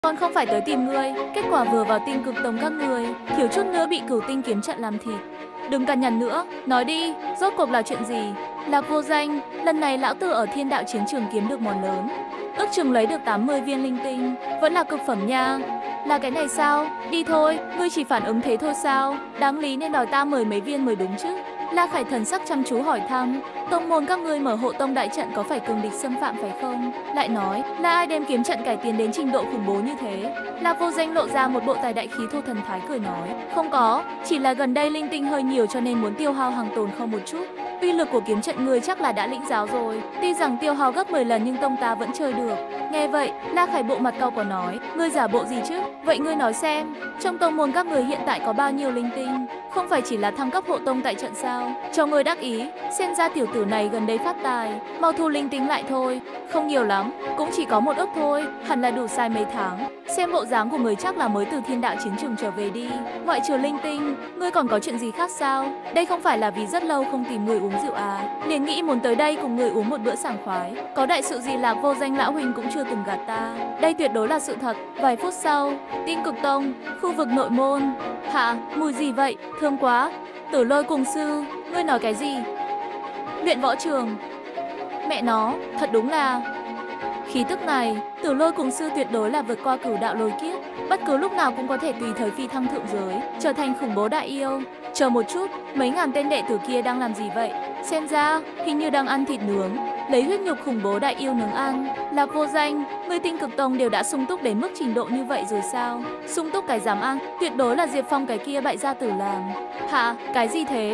Con không phải tới tìm ngươi, kết quả vừa vào tinh cực tông các người, thiếu chút nữa bị Cửu Tinh kiếm trận làm thịt. Đừng cằn nhằn nữa, nói đi, rốt cuộc là chuyện gì? Lạc Vô Danh, lần này lão tử ở Thiên Đạo chiến trường kiếm được món lớn, ước chừng lấy được 80 viên linh tinh, vẫn là cực phẩm nha. Là cái này sao? Đi thôi, ngươi chỉ phản ứng thế thôi sao? Đáng lý nên đòi ta 10 mấy viên mới đúng chứ. La Khải thần sắc chăm chú hỏi thăm, tông môn các ngươi mở hộ tông đại trận có phải cường địch xâm phạm phải không? Lại nói, là ai đem kiếm trận cải tiến đến trình độ khủng bố như thế? Lạc Vô Danh lộ ra một bộ tài đại khí thô thần thái cười nói, không có, chỉ là gần đây linh tinh hơi nhiều cho nên muốn tiêu hao hàng tồn kho một chút. Uy lực của kiếm trận ngươi chắc là đã lĩnh giáo rồi, tuy rằng tiêu hao gấp 10 lần nhưng tông ta vẫn chơi được. Nghe vậy, La Khải bộ mặt cau có nói, ngươi giả bộ gì chứ? Vậy ngươi nói xem, trong tông môn các người hiện tại có bao nhiêu linh tinh? Không phải chỉ là thăng cấp hộ tông tại trận sao? Cho ngươi đắc ý, xem ra tiểu tử này gần đây phát tài, mau thu linh tinh lại thôi. Không nhiều lắm, cũng chỉ có một ức thôi, hẳn là đủ xài mấy tháng. Xem bộ dáng của người chắc là mới từ Thiên Đạo chiến trường trở về đi. Ngoại trừ linh tinh, ngươi còn có chuyện gì khác sao? Đây không phải là vì rất lâu không tìm người uống rượu à? Liền nghĩ muốn tới đây cùng người uống một bữa sảng khoái. Có đại sự gì Lạc Vô Danh lão huynh cũng chưa từng gạt ta. Đây tuyệt đối là sự thật. Vài phút sau, Tinh Cực Tông, khu vực nội môn. Hả? Mùi gì vậy? Thơm quá. Tử Lôi cùng sư, ngươi nói cái gì? Luyện võ trường. Mẹ nó, thật đúng là... Khí tức này, Tử Lôi cùng sư tuyệt đối là vượt qua cửu đạo lôi kiếp, bất cứ lúc nào cũng có thể tùy thời phi thăng thượng giới, trở thành khủng bố đại yêu. Chờ một chút, mấy ngàn tên đệ tử kia đang làm gì vậy? Xem ra, hình như đang ăn thịt nướng, lấy huyết nhục khủng bố đại yêu nướng ăn. Lạc Vô Danh, người Tinh Cực Tông đều đã sung túc đến mức trình độ như vậy rồi sao? Sung túc cái dám ăn, tuyệt đối là Diệp Phong cái kia bại gia tử làm. Hả? Cái gì thế?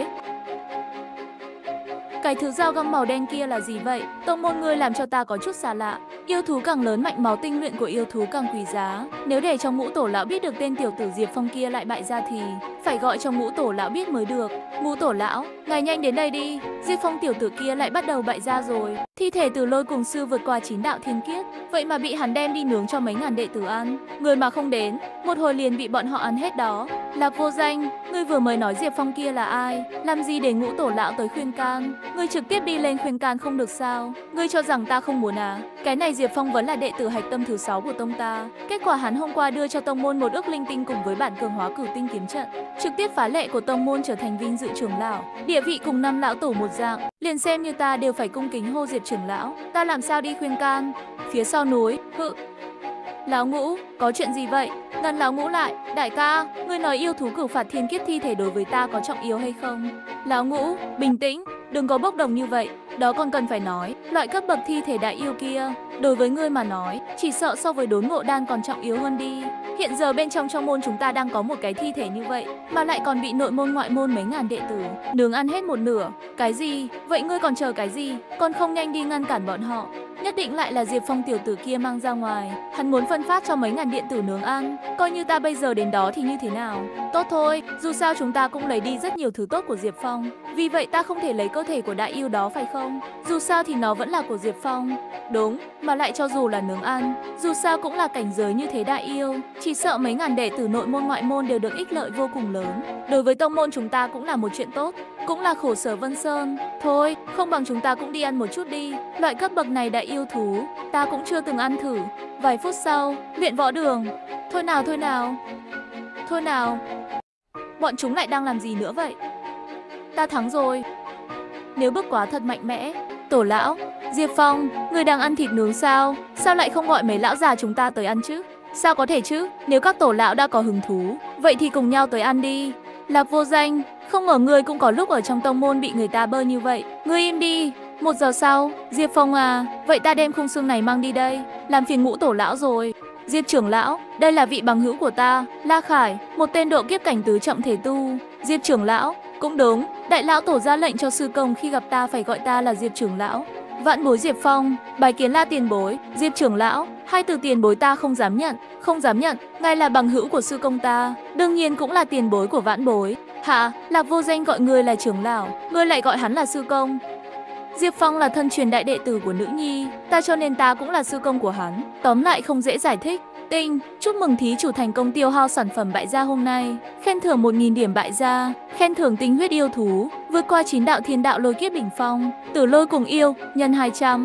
Cái thứ dao găm màu đen kia là gì vậy? Tông môn ngươi làm cho ta có chút xa lạ. Yêu thú càng lớn mạnh máu tinh luyện của yêu thú càng quý giá. Nếu để trong ngũ tổ lão biết được tên tiểu tử Diệp Phong kia lại bại gia thì phải gọi cho ngũ tổ lão biết mới được. Ngũ tổ lão, ngài nhanh đến đây đi. Diệp Phong tiểu tử kia lại bắt đầu bại gia rồi. Thi thể Tử Lôi cùng sư vượt qua 9 đạo thiên kiếp, vậy mà bị hắn đem đi nướng cho mấy ngàn đệ tử ăn. Người mà không đến, một hồi liền bị bọn họ ăn hết đó. Lạc Vô Danh, ngươi vừa mới nói Diệp Phong kia là ai? Làm gì để ngũ tổ lão tới khuyên can? Ngươi trực tiếp đi lên khuyên can không được sao? Ngươi cho rằng ta không muốn à? Cái này Diệp Phong vẫn là đệ tử hạch tâm thứ 6 của tông ta. Kết quả hắn hôm qua đưa cho tông môn một ức linh tinh cùng với bản cường hóa Cửu Tinh kiếm trận, trực tiếp phá lệ của tông môn trở thành vinh dự trưởng lão, địa vị cùng năm lão tổ một dạng. Liền xem như ta đều phải cung kính hô Diệp trưởng lão, ta làm sao đi khuyên can? Phía sau núi, Lão Ngũ, có chuyện gì vậy? Ngăn Lão Ngũ lại, đại ca, ngươi nói yêu thú cửu phạt thiên kiếp thi thể đối với ta có trọng yếu hay không? Lão Ngũ, bình tĩnh, đừng có bốc đồng như vậy, đó còn cần phải nói, loại cấp bậc thi thể đại yêu kia, đối với ngươi mà nói, chỉ sợ so với đốn ngộ đan còn trọng yếu hơn đi. Hiện giờ bên trong môn chúng ta đang có một cái thi thể như vậy, mà lại còn bị nội môn ngoại môn mấy ngàn đệ tử nướng ăn hết một nửa. Cái gì? Vậy ngươi còn chờ cái gì? Còn không nhanh đi ngăn cản bọn họ. Nhất định lại là Diệp Phong tiểu tử kia mang ra ngoài, hắn muốn phân phát cho mấy ngàn điện tử nướng ăn. Coi như ta bây giờ đến đó thì như thế nào? Tốt thôi, dù sao chúng ta cũng lấy đi rất nhiều thứ tốt của Diệp Phong, vì vậy ta không thể lấy cơ thể của đại yêu đó phải không? Dù sao thì nó vẫn là của Diệp Phong. Đúng, mà lại cho dù là nướng ăn, dù sao cũng là cảnh giới như thế đại yêu, chỉ sợ mấy ngàn đệ tử nội môn ngoại môn đều được ích lợi vô cùng lớn. Đối với tông môn chúng ta cũng là một chuyện tốt, cũng là khổ sở Vân Sơn. Thôi, không bằng chúng ta cũng đi ăn một chút đi. Loại cấp bậc này đại yêu thú, ta cũng chưa từng ăn thử. Vài phút sau, luyện võ đường. Thôi nào, thôi nào. Thôi nào. Bọn chúng lại đang làm gì nữa vậy? Ta thắng rồi. Nếu bức quá thật mạnh mẽ. Tổ lão, Diệp Phong, người đang ăn thịt nướng sao? Sao lại không gọi mấy lão già chúng ta tới ăn chứ? Sao có thể chứ? Nếu các tổ lão đã có hứng thú, vậy thì cùng nhau tới ăn đi. Lạc Vô Danh, không ngờ ngươi cũng có lúc ở trong tông môn bị người ta bơ như vậy. Ngươi im đi. 1 giờ sau, Diệp Phong à, vậy ta đem khung xương này mang đi đây, làm phiền ngũ tổ lão rồi. Diệp trưởng lão, đây là vị bằng hữu của ta, La Khải, một tên độ kiếp cảnh tứ trọng thể tu. Diệp trưởng lão, cũng đúng, đại lão tổ ra lệnh cho sư công khi gặp ta phải gọi ta là Diệp trưởng lão. Vạn bối Diệp Phong, bái kiến La tiền bối. Diệp trưởng lão, hai từ tiền bối ta không dám nhận, không dám nhận, ngài là bằng hữu của sư công ta, đương nhiên cũng là tiền bối của vãn bối. Hả? Lạc Vô Danh gọi ngươi là trưởng lão, ngươi lại gọi hắn là sư công. Diệp Phong là thân truyền đại đệ tử của nữ nhi, ta cho nên ta cũng là sư công của hắn. Tóm lại không dễ giải thích. Tinh, chúc mừng thí chủ thành công tiêu hao sản phẩm bại gia hôm nay. Khen thưởng 1000 điểm bại gia, khen thưởng tinh huyết yêu thú, vượt qua 9 đạo thiên đạo lôi kiếp đỉnh phong. Tử Lôi cùng yêu, nhân 200.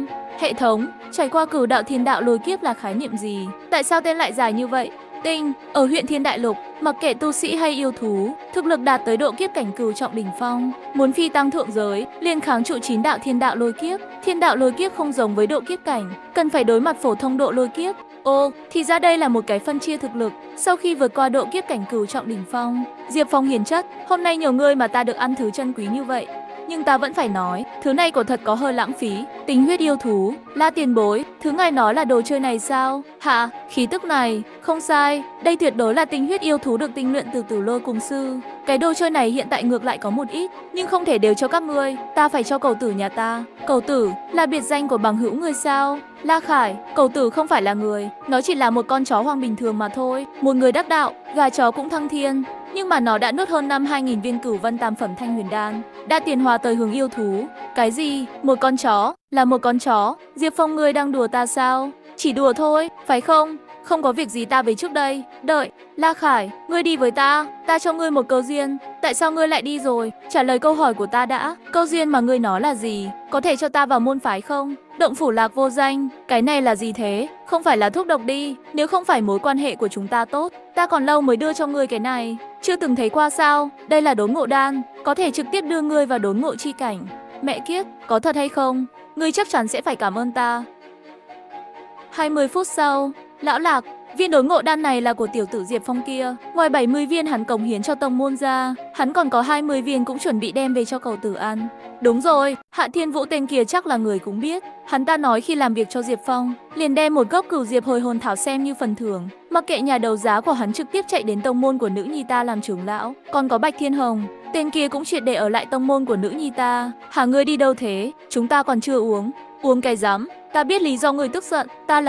Hệ thống, trải qua cửu đạo thiên đạo lôi kiếp là khái niệm gì? Tại sao tên lại dài như vậy? Tinh, ở huyện Thiên Đại Lục, mặc kệ tu sĩ hay yêu thú, thực lực đạt tới độ kiếp cảnh cửu trọng đỉnh phong, muốn phi tăng thượng giới, liền kháng trụ 9 đạo thiên đạo lôi kiếp. Thiên đạo lôi kiếp không giống với độ kiếp cảnh, cần phải đối mặt phổ thông độ lôi kiếp. Ồ, thì ra đây là một cái phân chia thực lực. Sau khi vượt qua độ kiếp cảnh cửu trọng đỉnh phong, Diệp Phong hiền chất, hôm nay nhờ ngươi mà ta được ăn thứ chân quý như vậy. Nhưng ta vẫn phải nói, thứ này quả thật có hơi lãng phí. Tinh huyết yêu thú, La tiền bối, thứ ngài nói là đồ chơi này sao? Hả, khí tức này, không sai, đây tuyệt đối là tinh huyết yêu thú được tinh luyện từ Tử Lôi Cùng Sư. Cái đồ chơi này hiện tại ngược lại có một ít, nhưng không thể đều cho các ngươi, ta phải cho cầu tử nhà ta. Cầu tử là biệt danh của bằng hữu ngươi sao? La Khải, cầu tử không phải là người, nó chỉ là một con chó hoang bình thường mà thôi. Một người đắc đạo, gà chó cũng thăng thiên. Nhưng mà nó đã nuốt hơn 2000 viên cửu vân tam phẩm thanh huyền đan, đã tiến hóa tới hướng yêu thú. Cái gì? Một con chó? Là một con chó? Diệp Phong ngươi đang đùa ta sao? Chỉ đùa thôi, phải không? Không có việc gì ta về trước đây. Đợi, La Khải, ngươi đi với ta cho ngươi một câu duyên. Tại sao ngươi lại đi rồi? Trả lời câu hỏi của ta đã. Câu duyên mà ngươi nói là gì? Có thể cho ta vào môn phái không? Động phủ Lạc Vô Danh, cái này là gì thế? Không phải là thuốc độc đi, nếu không phải mối quan hệ của chúng ta tốt, ta còn lâu mới đưa cho ngươi cái này. Chưa từng thấy qua sao? Đây là đốn ngộ đan, có thể trực tiếp đưa ngươi vào đốn ngộ chi cảnh. Mẹ kiếp, có thật hay không? Ngươi chắc chắn sẽ phải cảm ơn ta. 20 phút sau, lão Lạc, viên đốn ngộ đan này là của tiểu tử Diệp Phong kia. Ngoài 70 viên hắn cống hiến cho tông môn ra, hắn còn có 20 viên cũng chuẩn bị đem về cho cầu tử ăn. Đúng rồi, Hạ Thiên Vũ tên kia chắc là người cũng biết. Hắn ta nói khi làm việc cho Diệp Phong, liền đem một gốc cửu diệp hồi hồn thảo xem như phần thưởng. Mặc kệ nhà đấu giá của hắn trực tiếp chạy đến tông môn của nữ nhi ta làm trưởng lão. Còn có Bạch Thiên Hồng, tên kia cũng triệt để ở lại tông môn của nữ nhi ta. Hả, ngươi đi đâu thế? Chúng ta còn chưa uống. Uống cái rắm, ta biết lý do ngươi tức giận.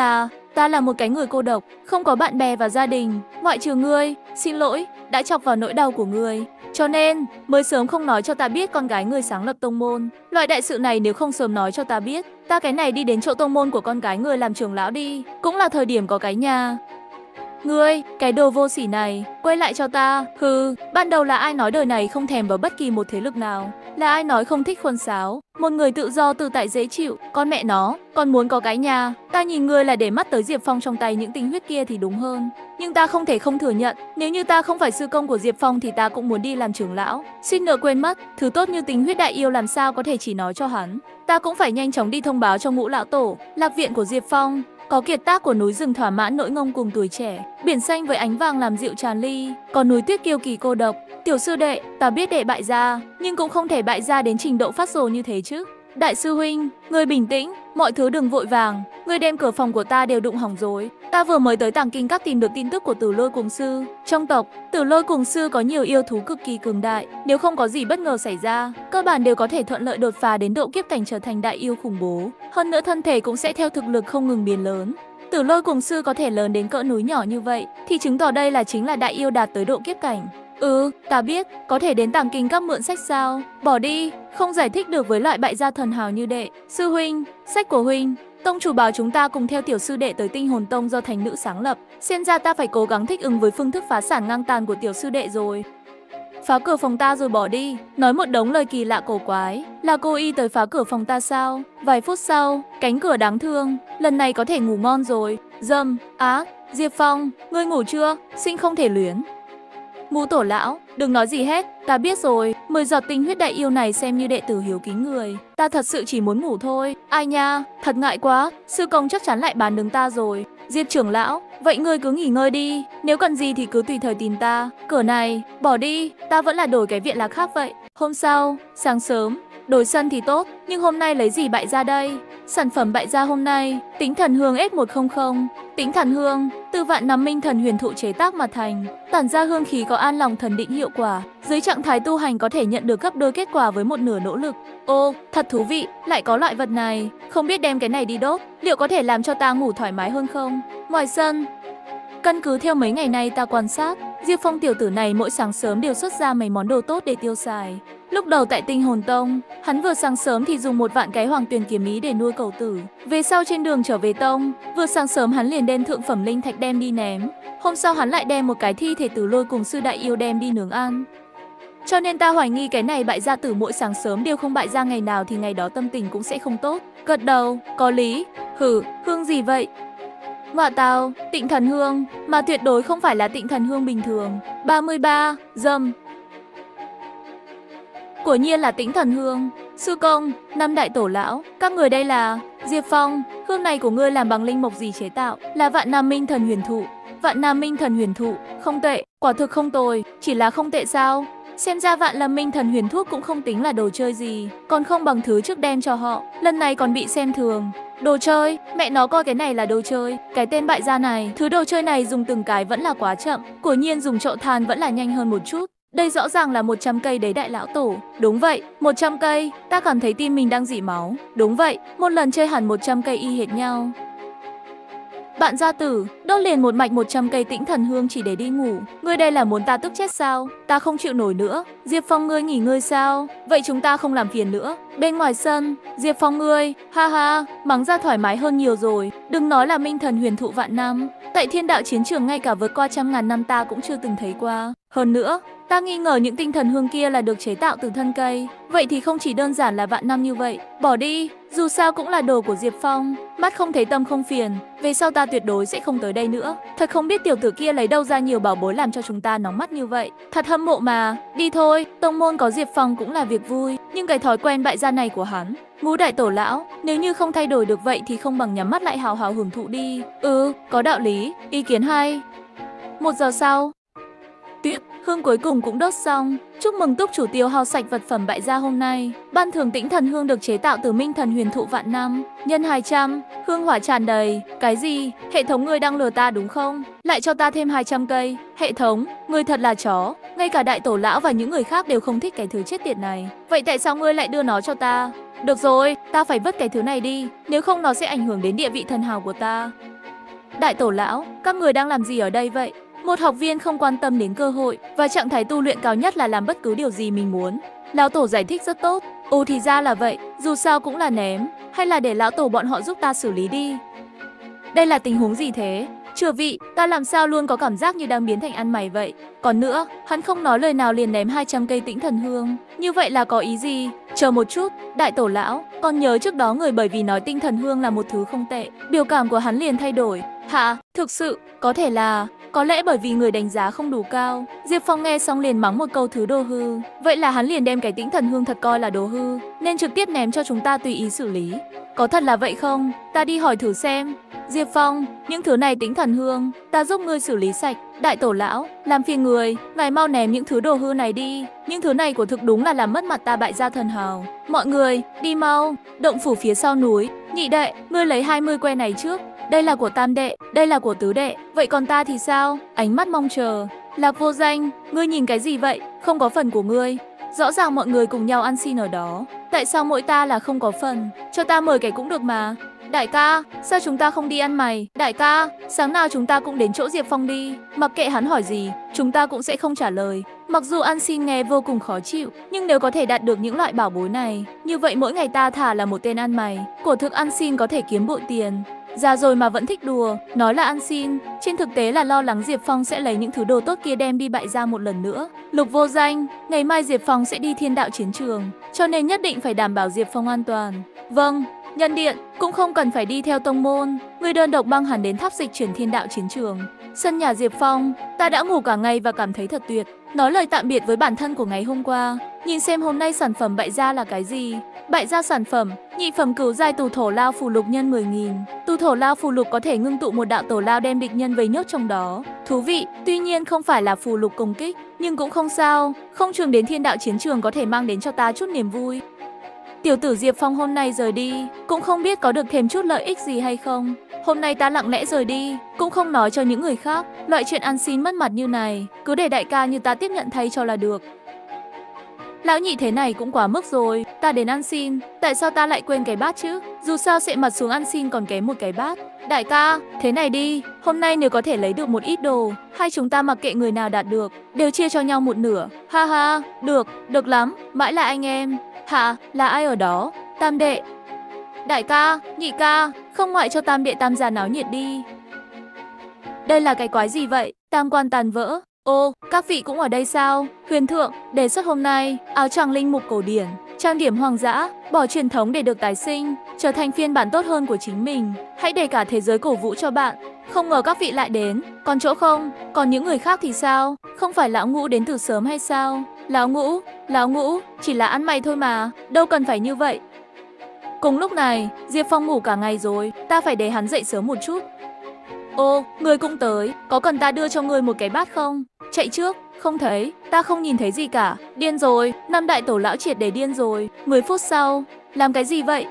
Ta là một cái người cô độc, không có bạn bè và gia đình, ngoại trừ ngươi. Xin lỗi, đã chọc vào nỗi đau của ngươi. Cho nên, mới sớm không nói cho ta biết con gái ngươi sáng lập tông môn. Loại đại sự này nếu không sớm nói cho ta biết, ta cái này đi đến chỗ tông môn của con gái ngươi làm trưởng lão đi. Cũng là thời điểm có cái nhà. Ngươi, cái đồ vô sỉ này, quay lại cho ta. Hừ, ban đầu là ai nói đời này không thèm vào bất kỳ một thế lực nào? Là ai nói không thích khuôn sáo? Một người tự do tự tại dễ chịu, con mẹ nó, còn muốn có cái nhà. Ta nhìn ngươi là để mắt tới Diệp Phong trong tay những tinh huyết kia thì đúng hơn. Nhưng ta không thể không thừa nhận, nếu như ta không phải sư công của Diệp Phong thì ta cũng muốn đi làm trưởng lão. Suýt nữa quên mất, thứ tốt như tinh huyết đại yêu làm sao có thể chỉ nói cho hắn. Ta cũng phải nhanh chóng đi thông báo cho Ngũ lão tổ, Lạc viện của Diệp Phong. Có kiệt tác của núi rừng thỏa mãn nỗi ngông cùng tuổi trẻ, biển xanh với ánh vàng làm dịu tràn ly, còn núi tuyết kiêu kỳ cô độc. Tiểu sư đệ, ta biết đệ bại gia, nhưng cũng không thể bại gia đến trình độ phát rồ như thế chứ. Đại sư huynh, ngươi bình tĩnh, mọi thứ đừng vội vàng, ngươi đem cửa phòng của ta đều đụng hỏng rồi. Ta vừa mới tới Tàng Kinh Các tìm được tin tức của Tử Lôi Cùng Sư. Trong tộc, Tử Lôi Cùng Sư có nhiều yêu thú cực kỳ cường đại, nếu không có gì bất ngờ xảy ra, cơ bản đều có thể thuận lợi đột phá đến độ kiếp cảnh trở thành đại yêu khủng bố. Hơn nữa thân thể cũng sẽ theo thực lực không ngừng biến lớn. Tử Lôi Cùng Sư có thể lớn đến cỡ núi nhỏ như vậy, thì chứng tỏ đây là chính là đại yêu đạt tới độ kiếp cảnh. Ta biết, có thể đến Tàng Kinh Các mượn sách sao? Bỏ đi, không giải thích được với loại bại gia thần hào như đệ. Sư huynh, sách của huynh. Tông chủ bảo chúng ta cùng theo tiểu sư đệ tới Tinh Hồn Tông do thánh nữ sáng lập. Xem ra ta phải cố gắng thích ứng với phương thức phá sản ngang tàn của tiểu sư đệ rồi. Phá cửa phòng ta rồi bỏ đi, nói một đống lời kỳ lạ cổ quái. Là cô y tới phá cửa phòng ta sao? Vài phút sau, cánh cửa đáng thương, lần này có thể ngủ ngon rồi. Diệp Phong, ngươi ngủ chưa? Sinh không thể luyến. Ngũ tổ lão, đừng nói gì hết, ta biết rồi, 10 giọt tinh huyết đại yêu này xem như đệ tử hiếu kính người. Ta thật sự chỉ muốn ngủ thôi. Ai nha, thật ngại quá, sư công chắc chắn lại bán đứng ta rồi. Diệp trưởng lão, vậy ngươi cứ nghỉ ngơi đi, nếu cần gì thì cứ tùy thời tìm ta. Cửa này, bỏ đi, ta vẫn là đổi cái viện lạc khác vậy. Hôm sau, sáng sớm, đổi sân thì tốt, nhưng hôm nay lấy gì bại ra đây? Sản phẩm bại ra hôm nay, Tĩnh Thần Hương S100. Tĩnh Thần Hương, từ vạn năm minh thần huyền thụ chế tác mà thành, tản ra hương khí có an lòng thần định hiệu quả. Dưới trạng thái tu hành có thể nhận được gấp đôi kết quả với một nửa nỗ lực. Ô, thật thú vị, lại có loại vật này, không biết đem cái này đi đốt, liệu có thể làm cho ta ngủ thoải mái hơn không? Ngoài sân, căn cứ theo mấy ngày nay ta quan sát, Diệp Phong tiểu tử này mỗi sáng sớm đều xuất ra mấy món đồ tốt để tiêu xài. Lúc đầu tại Tinh Hồn Tông, hắn vừa sáng sớm thì dùng 1 vạn cái Hoàng Tuyền kiếm ý để nuôi cầu tử. Về sau trên đường trở về tông, vừa sáng sớm hắn liền đem thượng phẩm linh thạch đem đi ném. Hôm sau hắn lại đem một cái thi thể Tử Lôi Cùng Sư đại yêu đem đi nướng ăn. cho nên ta hoài nghi cái này bại gia tử mỗi sáng sớm đều không bại gia ngày nào thì ngày đó tâm tình cũng sẽ không tốt. Gật đầu, có lý. Hương gì vậy? Ngoạ tào, Tịnh Thần Hương, mà tuyệt đối không phải là Tịnh Thần Hương bình thường. 33, dâm. Quả nhiên là Tĩnh Thần Hương. Sư công, năm đại tổ lão, các người đây là... Diệp Phong, hương này của ngươi làm bằng linh mộc gì chế tạo? Là Vạn Nam Minh Thần Huyền Thụ. Vạn Nam Minh Thần Huyền Thụ, không tệ, quả thực không tồi, chỉ là không tệ sao? Xem ra Vạn Nam Minh Thần Huyền Thuốc cũng không tính là đồ chơi gì, còn không bằng thứ trước đem cho họ, lần này còn bị xem thường. Đồ chơi, mẹ nó coi cái này là đồ chơi, cái tên bại gia này, thứ đồ chơi này dùng từng cái vẫn là quá chậm, quả nhiên dùng chậu than vẫn là nhanh hơn một chút. Đây rõ ràng là 100 cây đấy đại lão tổ. Đúng vậy, 100 cây, ta cảm thấy tim mình đang rỉ máu. Đúng vậy, một lần chơi hẳn 100 cây y hệt nhau. Bạn gia tử, đốt liền một mạch 100 cây Tĩnh Thần Hương chỉ để đi ngủ. Ngươi đây là muốn ta tức chết sao? Ta không chịu nổi nữa. Diệp Phong ngươi nghỉ ngơi sao? Vậy chúng ta không làm phiền nữa. Bên ngoài sân, Diệp Phong ngươi, ha ha, mắng ra thoải mái hơn nhiều rồi. Đừng nói là Minh Thần Huyền Thụ vạn năm. Tại thiên đạo chiến trường ngay cả vượt qua 100.000 năm ta cũng chưa từng thấy qua. Hơn nữa, ta nghi ngờ những tinh thần hương kia là được chế tạo từ thân cây. Vậy thì không chỉ đơn giản là vạn năm như vậy. Bỏ đi, dù sao cũng là đồ của Diệp Phong. Mắt không thấy tâm không phiền. Về sau ta tuyệt đối sẽ không tới đây nữa. Thật không biết tiểu tử kia lấy đâu ra nhiều bảo bối làm cho chúng ta nóng mắt như vậy. Thật hâm mộ mà. Đi thôi, tông môn có Diệp Phong cũng là việc vui. Nhưng cái thói quen bại gia này của hắn, Ngũ đại tổ lão, nếu như không thay đổi được vậy thì không bằng nhắm mắt lại hào hào hưởng thụ đi. Có đạo lý, ý kiến hay. 1 giờ sau, tuyết hương cuối cùng cũng đốt xong. Chúc mừng túc chủ tiêu hao sạch vật phẩm bại gia hôm nay. Ban thưởng Tĩnh Thần Hương được chế tạo từ Minh Thần Huyền Thụ vạn năm, nhân 200, hương hỏa tràn đầy. Cái gì? Hệ thống ngươi đang lừa ta đúng không? Lại cho ta thêm 200 cây. Hệ thống, ngươi thật là chó. Ngay cả đại tổ lão và những người khác đều không thích cái thứ chết tiệt này. Vậy tại sao ngươi lại đưa nó cho ta? Được rồi, ta phải vứt cái thứ này đi, nếu không nó sẽ ảnh hưởng đến địa vị thần hào của ta. Đại tổ lão, các người đang làm gì ở đây vậy? Một học viên không quan tâm đến cơ hội và trạng thái tu luyện cao nhất là làm bất cứ điều gì mình muốn. Lão tổ giải thích rất tốt. Thì ra là vậy, dù sao cũng là ném, hay là để lão tổ bọn họ giúp ta xử lý đi. Đây là tình huống gì thế? Chừa vị, ta làm sao luôn có cảm giác như đang biến thành ăn mày vậy. Còn nữa, hắn không nói lời nào liền ném 200 cây Tĩnh Thần Hương. Như vậy là có ý gì? Chờ một chút, đại tổ lão, con nhớ trước đó người bởi vì nói Tinh Thần Hương là một thứ không tệ, biểu cảm của hắn liền thay đổi. Hả? Thực sự, có thể là... Có lẽ bởi vì người đánh giá không đủ cao. Diệp Phong nghe xong liền mắng một câu thứ đồ hư. Vậy là hắn liền đem cái Tĩnh Thần Hương thật coi là đồ hư, nên trực tiếp ném cho chúng ta tùy ý xử lý. Có thật là vậy không? Ta đi hỏi thử xem. Diệp Phong, những thứ này Tĩnh Thần Hương, ta giúp ngươi xử lý sạch. Đại tổ lão, làm phiền người, ngài mau ném những thứ đồ hư này đi. Những thứ này của thực đúng là làm mất mặt ta bại gia thần hào. Mọi người, đi mau. Động phủ phía sau núi. Nhị đệ, ngươi lấy 20 que này trước. Đây là của tam đệ, đây là của tứ đệ. Vậy còn ta thì sao? Ánh mắt mong chờ. Lạc Vô Danh, ngươi nhìn cái gì vậy? Không có phần của ngươi. Rõ ràng mọi người cùng nhau ăn xin ở đó. Tại sao mỗi ta là không có phần? Cho ta mời cái cũng được mà. Đại ca, sao chúng ta không đi ăn mày? Đại ca, sáng nào chúng ta cũng đến chỗ Diệp Phong đi. Mặc kệ hắn hỏi gì, chúng ta cũng sẽ không trả lời. Mặc dù ăn xin nghe vô cùng khó chịu, nhưng nếu có thể đạt được những loại bảo bối này, như vậy mỗi ngày ta thả là một tên ăn mày. Của thực ăn xin có thể kiếm bội tiền. Già rồi mà vẫn thích đùa, nói là ăn xin, trên thực tế là lo lắng Diệp Phong sẽ lấy những thứ đồ tốt kia đem đi bại gia một lần nữa. Lục Vô Danh, ngày mai Diệp Phong sẽ đi thiên đạo chiến trường, cho nên nhất định phải đảm bảo Diệp Phong an toàn. Vâng. Nhân điện, cũng không cần phải đi theo tông môn, người đơn độc băng hẳn đến tháp dịch chuyển thiên đạo chiến trường. Sân nhà Diệp Phong, ta đã ngủ cả ngày và cảm thấy thật tuyệt. Nói lời tạm biệt với bản thân của ngày hôm qua, nhìn xem hôm nay sản phẩm bại gia là cái gì. Bại gia sản phẩm, nhị phẩm cửu giai tù thổ lao phù lục nhân 10.000. Tù thổ lao phù lục có thể ngưng tụ một đạo tổ lao đem địch nhân vây nhốt trong đó. Thú vị, tuy nhiên không phải là phù lục công kích, nhưng cũng không sao, không trường đến thiên đạo chiến trường có thể mang đến cho ta chút niềm vui. Tiểu tử Diệp Phong hôm nay rời đi, cũng không biết có được thêm chút lợi ích gì hay không. Hôm nay ta lặng lẽ rời đi, cũng không nói cho những người khác. Loại chuyện ăn xin mất mặt như này, cứ để đại ca như ta tiếp nhận thay cho là được. Lão nhị thế này cũng quá mức rồi, ta đến ăn xin, tại sao ta lại quên cái bát chứ? Dù sao sệ mặt xuống ăn xin còn kém một cái bát. Đại ca, thế này đi, hôm nay nếu có thể lấy được một ít đồ, hai chúng ta mặc kệ người nào đạt được, đều chia cho nhau một nửa. Ha ha, được lắm, mãi là anh em. Hả, là ai ở đó? Tam đệ. Đại ca, nhị ca, không ngoại cho tam đệ tam gia náo nhiệt đi. Đây là cái quái gì vậy? Tam quan tàn vỡ. Ô, các vị cũng ở đây sao? Huyền thượng, đề xuất hôm nay, áo choàng linh mục cổ điển, trang điểm hoang dã, bỏ truyền thống để được tái sinh, trở thành phiên bản tốt hơn của chính mình. Hãy để cả thế giới cổ vũ cho bạn. Không ngờ các vị lại đến, còn chỗ không? Còn những người khác thì sao? Không phải lão ngũ đến từ sớm hay sao? Lão ngũ, chỉ là ăn mày thôi mà, đâu cần phải như vậy. Cùng lúc này, Diệp Phong ngủ cả ngày rồi, ta phải để hắn dậy sớm một chút. Ô, người cũng tới, có cần ta đưa cho người một cái bát không? Chạy trước, không thấy, ta không nhìn thấy gì cả. Điên rồi, năm đại tổ lão triệt để điên rồi. 10 phút sau, làm cái gì vậy?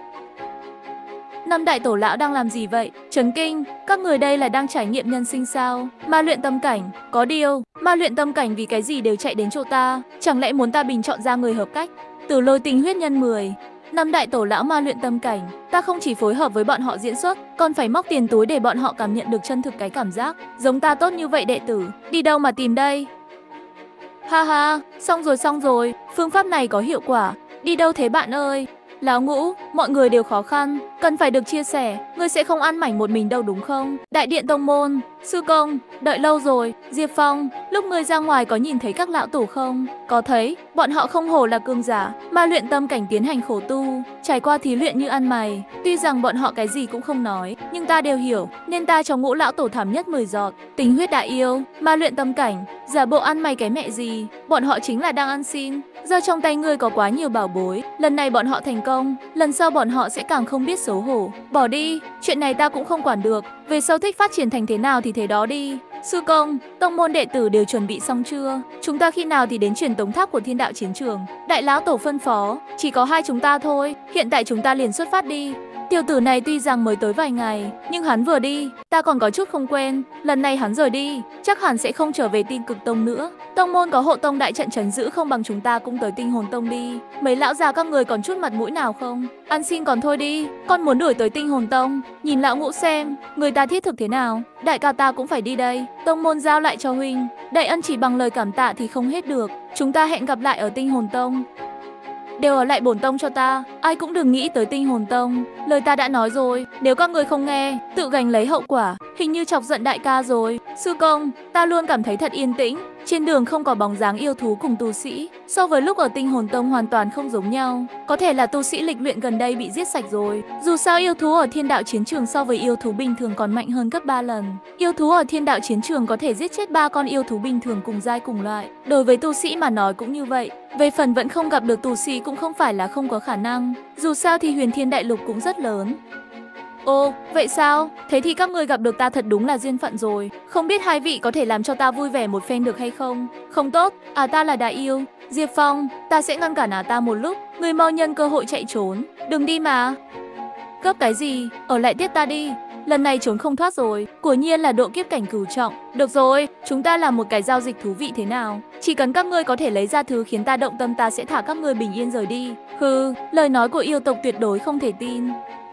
Năm đại tổ lão đang làm gì vậy? Chấn kinh, các người đây là đang trải nghiệm nhân sinh sao? Ma luyện tâm cảnh, có điều, ma luyện tâm cảnh vì cái gì đều chạy đến chỗ ta? Chẳng lẽ muốn ta bình chọn ra người hợp cách? Tử Lôi Tinh huyết nhân 10. Năm đại tổ lão ma luyện tâm cảnh, ta không chỉ phối hợp với bọn họ diễn xuất, còn phải móc tiền túi để bọn họ cảm nhận được chân thực cái cảm giác. Giống ta tốt như vậy đệ tử, đi đâu mà tìm đây? Ha ha, xong rồi, phương pháp này có hiệu quả. Đi đâu thế bạn ơi? Lão ngũ, mọi người đều khó khăn, cần phải được chia sẻ, ngươi sẽ không ăn mảnh một mình đâu đúng không? Đại điện tông môn, sư công, đợi lâu rồi, Diệp Phong, lúc ngươi ra ngoài có nhìn thấy các lão tổ không? Có thấy, bọn họ không hổ là cường giả, ma luyện tâm cảnh tiến hành khổ tu, trải qua thí luyện như ăn mày. Tuy rằng bọn họ cái gì cũng không nói, nhưng ta đều hiểu, nên ta cho ngũ lão tổ thảm nhất 10 giọt. Tình huyết đại yêu, ma luyện tâm cảnh, giả bộ ăn mày cái mẹ gì, bọn họ chính là đang ăn xin. Giờ trong tay ngươi có quá nhiều bảo bối, lần này bọn họ thành công, lần sau bọn họ sẽ càng không biết xấu hổ. Bỏ đi, chuyện này ta cũng không quản được, về sau thích phát triển thành thế nào thì thế đó đi. Sư công, tông môn đệ tử đều chuẩn bị xong chưa? Chúng ta khi nào thì đến truyền tống tháp của Thiên Đạo Chiến Trường? Đại lão tổ phân phó, chỉ có hai chúng ta thôi, hiện tại chúng ta liền xuất phát đi. Tiểu tử này tuy rằng mới tới vài ngày, nhưng hắn vừa đi, ta còn có chút không quen. Lần này hắn rời đi, chắc hẳn sẽ không trở về Tinh Cực Tông nữa. Tông môn có hộ tông đại trận trấn giữ không bằng chúng ta cũng tới Tinh Hồn Tông đi. Mấy lão già các người còn chút mặt mũi nào không? Ăn xin còn thôi đi, con muốn đuổi tới Tinh Hồn Tông. Nhìn lão ngũ xem, người ta thiết thực thế nào. Đại ca ta cũng phải đi đây. Tông môn giao lại cho huynh. Đại ân chỉ bằng lời cảm tạ thì không hết được. Chúng ta hẹn gặp lại ở Tinh Hồn Tông. Đều ở lại bổn tông cho ta, ai cũng đừng nghĩ tới Tinh Hồn Tông. Lời ta đã nói rồi, nếu các người không nghe, tự gánh lấy hậu quả. Hình như chọc giận đại ca rồi. Sư công, ta luôn cảm thấy thật yên tĩnh. Trên đường không có bóng dáng yêu thú cùng tu sĩ, so với lúc ở Tinh Hồn Tông hoàn toàn không giống nhau. Có thể là tu sĩ lịch luyện gần đây bị giết sạch rồi. Dù sao yêu thú ở Thiên Đạo Chiến Trường so với yêu thú bình thường còn mạnh hơn gấp 3 lần. Yêu thú ở Thiên Đạo Chiến Trường có thể giết chết 3 con yêu thú bình thường cùng giai cùng loại. Đối với tu sĩ mà nói cũng như vậy. Về phần vẫn không gặp được tu sĩ cũng không phải là không có khả năng. Dù sao thì Huyền Thiên Đại Lục cũng rất lớn. Ồ, vậy sao? Thế thì các người gặp được ta thật đúng là duyên phận rồi. Không biết hai vị có thể làm cho ta vui vẻ một phen được hay không? Không tốt, ta là đại yêu. Diệp Phong, ta sẽ ngăn cản ta một lúc. Người mau nhân cơ hội chạy trốn. Đừng đi mà. Gấp cái gì? Ở lại tiếp ta đi. Lần này trốn không thoát rồi. Quả nhiên là độ kiếp cảnh cửu trọng. Được rồi, chúng ta làm một cái giao dịch thú vị thế nào? Chỉ cần các ngươi có thể lấy ra thứ khiến ta động tâm, ta sẽ thả các ngươi bình yên rời đi. Hừ, lời nói của yêu tộc tuyệt đối không thể tin.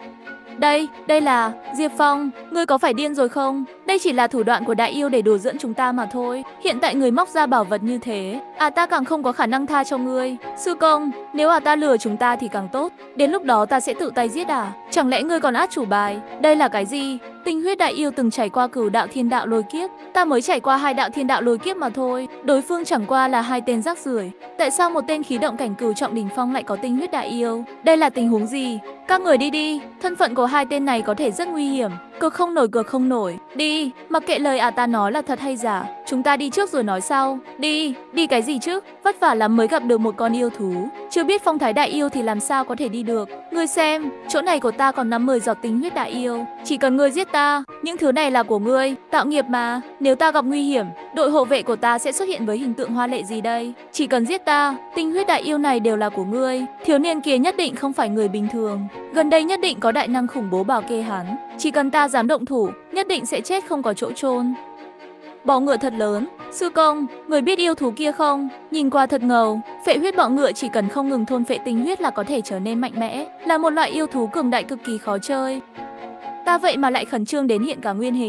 Đây là... Diệp Phong, ngươi có phải điên rồi không? Đây chỉ là thủ đoạn của đại yêu để đùa giỡn chúng ta mà thôi. Hiện tại người móc ra bảo vật như thế, ta càng không có khả năng tha cho ngươi. Sư công, nếu ta lừa chúng ta thì càng tốt. Đến lúc đó ta sẽ tự tay giết Chẳng lẽ ngươi còn át chủ bài? Đây là cái gì? Tinh huyết đại yêu từng trải qua cửu đạo thiên đạo lôi kiếp. Ta mới trải qua 2 đạo thiên đạo lôi kiếp mà thôi. Đối phương chẳng qua là 2 tên rác rưởi. Tại sao một tên khí động cảnh cửu trọng đỉnh phong lại có tinh huyết đại yêu? Đây là tình huống gì? Các người đi đi, thân phận của 2 tên này có thể rất nguy hiểm. Cực không nổi. Đi, mặc kệ lời ta nói là thật hay giả. Chúng ta đi trước rồi nói sau. Đi cái gì chứ? Vất vả lắm mới gặp được một con yêu thú. Chưa biết phong thái đại yêu thì làm sao có thể đi được. Ngươi xem, chỗ này của ta còn nắm 10 giọt tinh huyết đại yêu. Chỉ cần ngươi giết ta, những thứ này là của ngươi. Tạo nghiệp mà, nếu ta gặp nguy hiểm, đội hộ vệ của ta sẽ xuất hiện với hình tượng hoa lệ gì đây? Chỉ cần giết ta, tinh huyết đại yêu này đều là của ngươi. Thiếu niên kia nhất định không phải người bình thường. Gần đây nhất định có đại năng khủng bố bảo kê hắn. Chỉ cần ta dám động thủ, nhất định sẽ chết không có chỗ chôn. Bọ ngựa thật lớn. Sư công, người biết yêu thú kia không? Nhìn qua thật ngầu. Phệ huyết bọ ngựa chỉ cần không ngừng thôn phệ tinh huyết là có thể trở nên mạnh mẽ. Là một loại yêu thú cường đại cực kỳ khó chơi. Ta vậy mà lại khẩn trương đến hiện cả nguyên hình.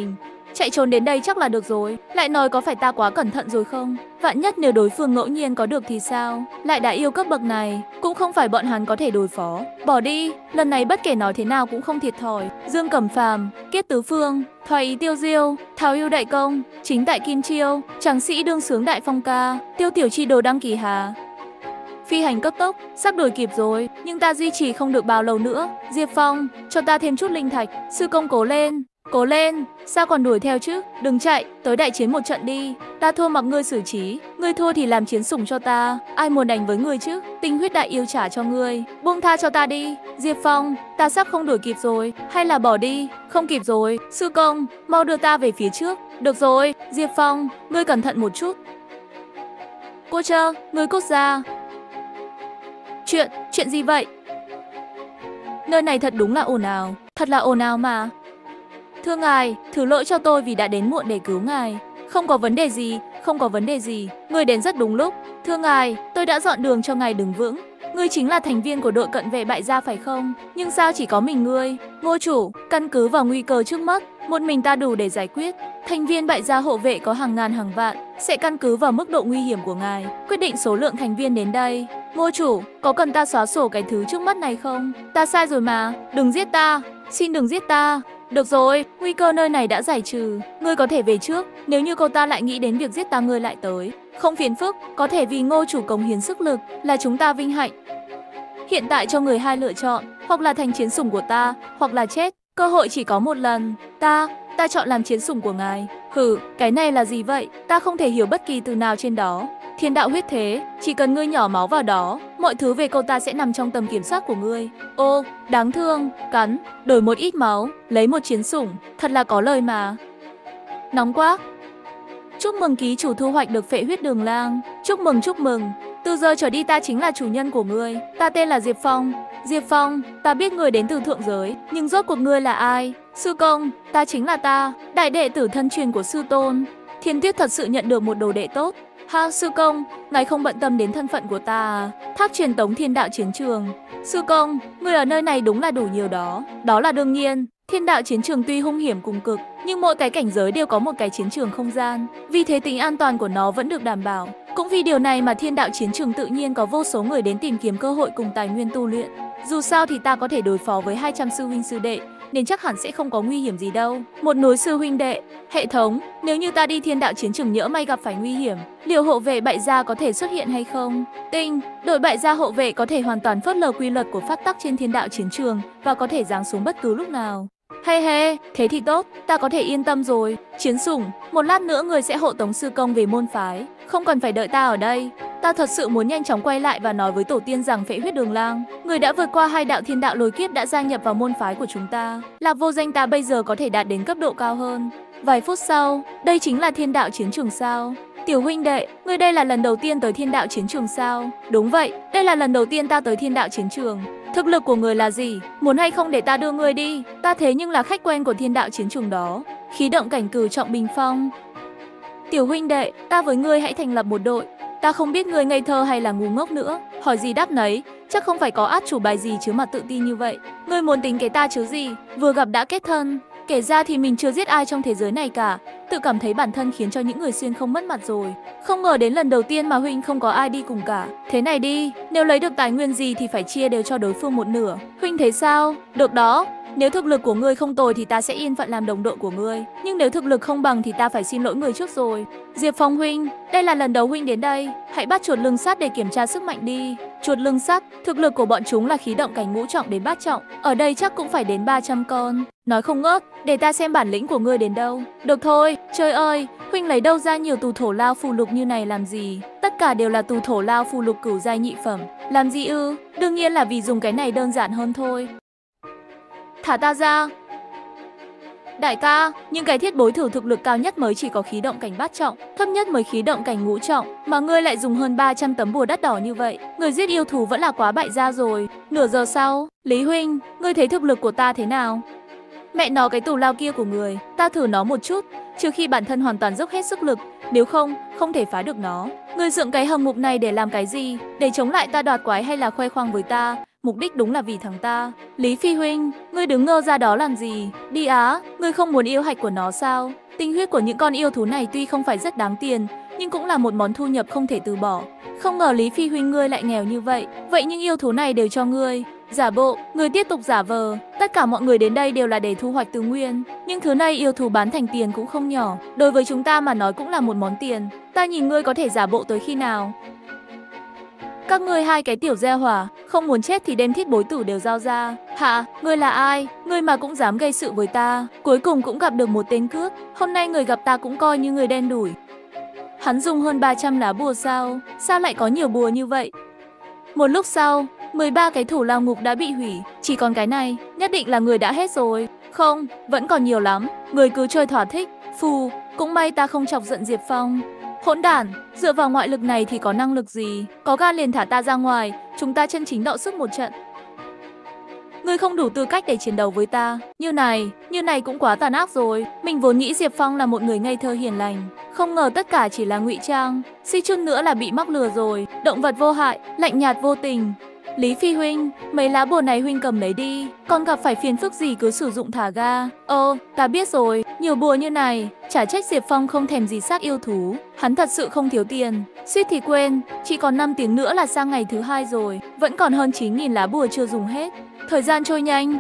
chạy trốn đến đây chắc là được rồi. Lại nói có phải ta quá cẩn thận rồi không? Vạn nhất nếu đối phương ngẫu nhiên có được thì sao? Lại đã yêu cấp bậc này, cũng không phải bọn hắn có thể đối phó. Bỏ đi, lần này bất kể nói thế nào cũng không thiệt thòi. Dương Cẩm Phàm, Kiết Tứ Phương, Thoái Ý Tiêu Diêu, Tháo Ưu Đại Công, Chính Tại Kim Chiêu, Tráng Sĩ Đương Sướng Đại Phong Ca, Tiêu Tiểu Chi Đồ Đăng Kỳ Hà. Phi hành cấp tốc, sắp đuổi kịp rồi, nhưng ta duy trì không được bao lâu nữa. Diệp Phong, cho ta thêm chút linh thạch. Sư công cố lên, cố lên, sao còn đuổi theo chứ? Đừng chạy, tới đại chiến một trận đi. Ta thua mặc ngươi xử trí, ngươi thua thì làm chiến sủng cho ta. Ai muốn đánh với ngươi chứ? Tinh huyết đại yêu trả cho ngươi, buông tha cho ta đi. Diệp Phong, ta sắp không đuổi kịp rồi, hay là bỏ đi? Không kịp rồi, sư công, mau đưa ta về phía trước. Được rồi, Diệp Phong, ngươi cẩn thận một chút. Cô Trơ, ngươi cút ra. Chuyện gì vậy? Nơi này thật đúng là ồn ào, thật là ồn ào mà. Thưa ngài, thứ lỗi cho tôi vì đã đến muộn để cứu ngài. Không có vấn đề gì, không có vấn đề gì, người đến rất đúng lúc. Thưa ngài, tôi đã dọn đường cho ngài đứng vững. Ngươi chính là thành viên của đội cận vệ bại gia phải không? Nhưng sao chỉ có mình ngươi? Ngô chủ, căn cứ vào nguy cơ trước mắt, một mình ta đủ để giải quyết. Thành viên bại gia hộ vệ có hàng ngàn hàng vạn, sẽ căn cứ vào mức độ nguy hiểm của ngài, quyết định số lượng thành viên đến đây. Ngô chủ, có cần ta xóa sổ cái thứ trước mắt này không? Ta sai rồi mà, đừng giết ta, xin đừng giết ta. Được rồi, nguy cơ nơi này đã giải trừ, ngươi có thể về trước. Nếu như cô ta lại nghĩ đến việc giết ta, ngươi lại tới. Không phiền phức, có thể vì Ngô chủ cống hiến sức lực, là chúng ta vinh hạnh. Hiện tại cho người hai lựa chọn, hoặc là thành chiến sủng của ta, hoặc là chết. Cơ hội chỉ có một lần. Ta chọn làm chiến sủng của ngài. Hử, cái này là gì vậy? Ta không thể hiểu bất kỳ từ nào trên đó. Thiên đạo huyết thế, chỉ cần ngươi nhỏ máu vào đó, mọi thứ về cô ta sẽ nằm trong tầm kiểm soát của ngươi. Ô, đáng thương, cắn, đổi một ít máu, lấy một chiến sủng, thật là có lời mà. Nóng quá. Chúc mừng ký chủ thu hoạch được phệ huyết đường lang. Chúc mừng, chúc mừng. Từ giờ trở đi ta chính là chủ nhân của ngươi. Ta tên là Diệp Phong. Diệp Phong, ta biết ngươi đến từ thượng giới, nhưng rốt cuộc ngươi là ai? Sư công, ta chính là ta, đại đệ tử thân truyền của sư tôn. Thiên Tuyết thật sự nhận được một đồ đệ tốt. Ha, sư công, ngài không bận tâm đến thân phận của ta à? Tháp truyền tống thiên đạo chiến trường. Sư công, ngươi ở nơi này đúng là đủ nhiều đó. Đó là đương nhiên. Thiên đạo chiến trường tuy hung hiểm cùng cực, nhưng mỗi cái cảnh giới đều có một cái chiến trường không gian. Vì thế tính an toàn của nó vẫn được đảm bảo. Cũng vì điều này mà thiên đạo chiến trường tự nhiên có vô số người đến tìm kiếm cơ hội cùng tài nguyên tu luyện. Dù sao thì ta có thể đối phó với 200 sư huynh sư đệ, nên chắc hẳn sẽ không có nguy hiểm gì đâu. Một núi sư huynh đệ. Hệ thống, nếu như ta đi thiên đạo chiến trường nhỡ may gặp phải nguy hiểm, liệu hộ vệ bại gia có thể xuất hiện hay không? Tinh, đội bại gia hộ vệ có thể hoàn toàn phớt lờ quy luật của pháp tắc trên thiên đạo chiến trường và có thể giáng xuống bất cứ lúc nào. Hay he, thế thì tốt, ta có thể yên tâm rồi. Chiến sủng, một lát nữa người sẽ hộ tống sư công về môn phái, không cần phải đợi ta ở đây. Ta thật sự muốn nhanh chóng quay lại và nói với tổ tiên rằng phệ huyết đường lang, người đã vượt qua 2 đạo thiên đạo lôi kiếp đã gia nhập vào môn phái của chúng ta. Lạc Vô Danh ta bây giờ có thể đạt đến cấp độ cao hơn. Vài phút sau, đây chính là thiên đạo chiến trường sao? Tiểu huynh đệ, ngươi đây là lần đầu tiên tới thiên đạo chiến trường sao? Đúng vậy, đây là lần đầu tiên ta tới thiên đạo chiến trường. Thực lực của người là gì? Muốn hay không để ta đưa ngươi đi? Ta thế nhưng là khách quen của thiên đạo chiến trường đó. Khí động cảnh cử trọng bình phong. Tiểu huynh đệ, ta với ngươi hãy thành lập một đội. Ta không biết ngươi ngây thơ hay là ngu ngốc nữa. Hỏi gì đáp nấy, chắc không phải có át chủ bài gì chứ mà tự tin như vậy. Ngươi muốn tính kế ta chứ gì? Vừa gặp đã kết thân. Kể ra thì mình chưa giết ai trong thế giới này cả. Tự cảm thấy bản thân khiến cho những người xuyên không mất mặt rồi. Không ngờ đến lần đầu tiên mà huynh không có ai đi cùng cả. Thế này đi, nếu lấy được tài nguyên gì thì phải chia đều cho đối phương một nửa. Huynh thấy sao? Được đó. Nếu thực lực của ngươi không tồi thì ta sẽ yên phận làm đồng đội của ngươi. Nhưng nếu thực lực không bằng thì ta phải xin lỗi người trước rồi. Diệp Phong huynh, đây là lần đầu huynh đến đây. Hãy bắt chuột lưng sắt để kiểm tra sức mạnh đi. Chuột lưng sắt, thực lực của bọn chúng là khí động cảnh ngũ trọng đến bát trọng. Ở đây chắc cũng phải đến 300 con. Nói không ngớt, để ta xem bản lĩnh của ngươi đến đâu. Được thôi, trời ơi, huynh lấy đâu ra nhiều tù thổ lao phù lục như này làm gì? Tất cả đều là tù thổ lao phù lục cửu giai nhị phẩm. Làm gì ư? Đương nhiên là vì dùng cái này đơn giản hơn thôi. Thả ta ra. Đại ca, nhưng cái thiết bối thử thực lực cao nhất mới chỉ có khí động cảnh bát trọng, thấp nhất mới khí động cảnh ngũ trọng, mà ngươi lại dùng hơn 300 tấm bùa đắt đỏ như vậy. Người giết yêu thú vẫn là quá bại gia rồi. Nửa giờ sau, Lý huynh, ngươi thấy thực lực của ta thế nào? Mẹ nó cái tù lao kia của người, ta thử nó một chút, trừ khi bản thân hoàn toàn dốc hết sức lực, nếu không, không thể phá được nó. Ngươi dựng cái hầm ngục này để làm cái gì? Để chống lại ta đoạt quái hay là khoe khoang với ta? Mục đích đúng là vì thằng ta. Lý Phi huynh, ngươi đứng ngơ ra đó làm gì? Đi á, ngươi không muốn yêu hạch của nó sao? Tinh huyết của những con yêu thú này tuy không phải rất đáng tiền, nhưng cũng là một món thu nhập không thể từ bỏ. Không ngờ Lý Phi huynh ngươi lại nghèo như vậy, vậy những yêu thú này đều cho ngươi. Giả bộ, ngươi tiếp tục giả vờ, tất cả mọi người đến đây đều là để thu hoạch tư nguyên. Nhưng thứ này yêu thú bán thành tiền cũng không nhỏ, đối với chúng ta mà nói cũng là một món tiền. Ta nhìn ngươi có thể giả bộ tới khi nào? Các ngươi hai cái tiểu gia hỏa, không muốn chết thì đem thiết bối tử đều giao ra. Hả, ngươi là ai? Ngươi mà cũng dám gây sự với ta. Cuối cùng cũng gặp được một tên cướp. Hôm nay người gặp ta cũng coi như người đen đủi. Hắn dùng hơn 300 lá bùa sao? Sao lại có nhiều bùa như vậy? Một lúc sau, 13 cái thủ lao ngục đã bị hủy. Chỉ còn cái này, nhất định là người đã hết rồi. Không, vẫn còn nhiều lắm. Người cứ chơi thỏa thích. Phù, cũng may ta không chọc giận Diệp Phong. Hỗn đản, dựa vào ngoại lực này thì có năng lực gì? Có gan liền thả ta ra ngoài, chúng ta chân chính đọ sức một trận. Ngươi không đủ tư cách để chiến đấu với ta. Như này cũng quá tàn ác rồi. Mình vốn nghĩ Diệp Phong là một người ngây thơ hiền lành, không ngờ tất cả chỉ là ngụy trang. Suy chút nữa là bị mắc lừa rồi. Động vật vô hại, lạnh nhạt vô tình. Lý Phi huynh, mấy lá bùa này huynh cầm lấy đi. Còn gặp phải phiền phức gì cứ sử dụng thả ga. Ta biết rồi, nhiều bùa như này, chả trách Diệp Phong không thèm gì xác yêu thú. Hắn thật sự không thiếu tiền. Suýt thì quên, chỉ còn 5 tiếng nữa là sang ngày thứ 2 rồi. Vẫn còn hơn 9.000 lá bùa chưa dùng hết. Thời gian trôi nhanh.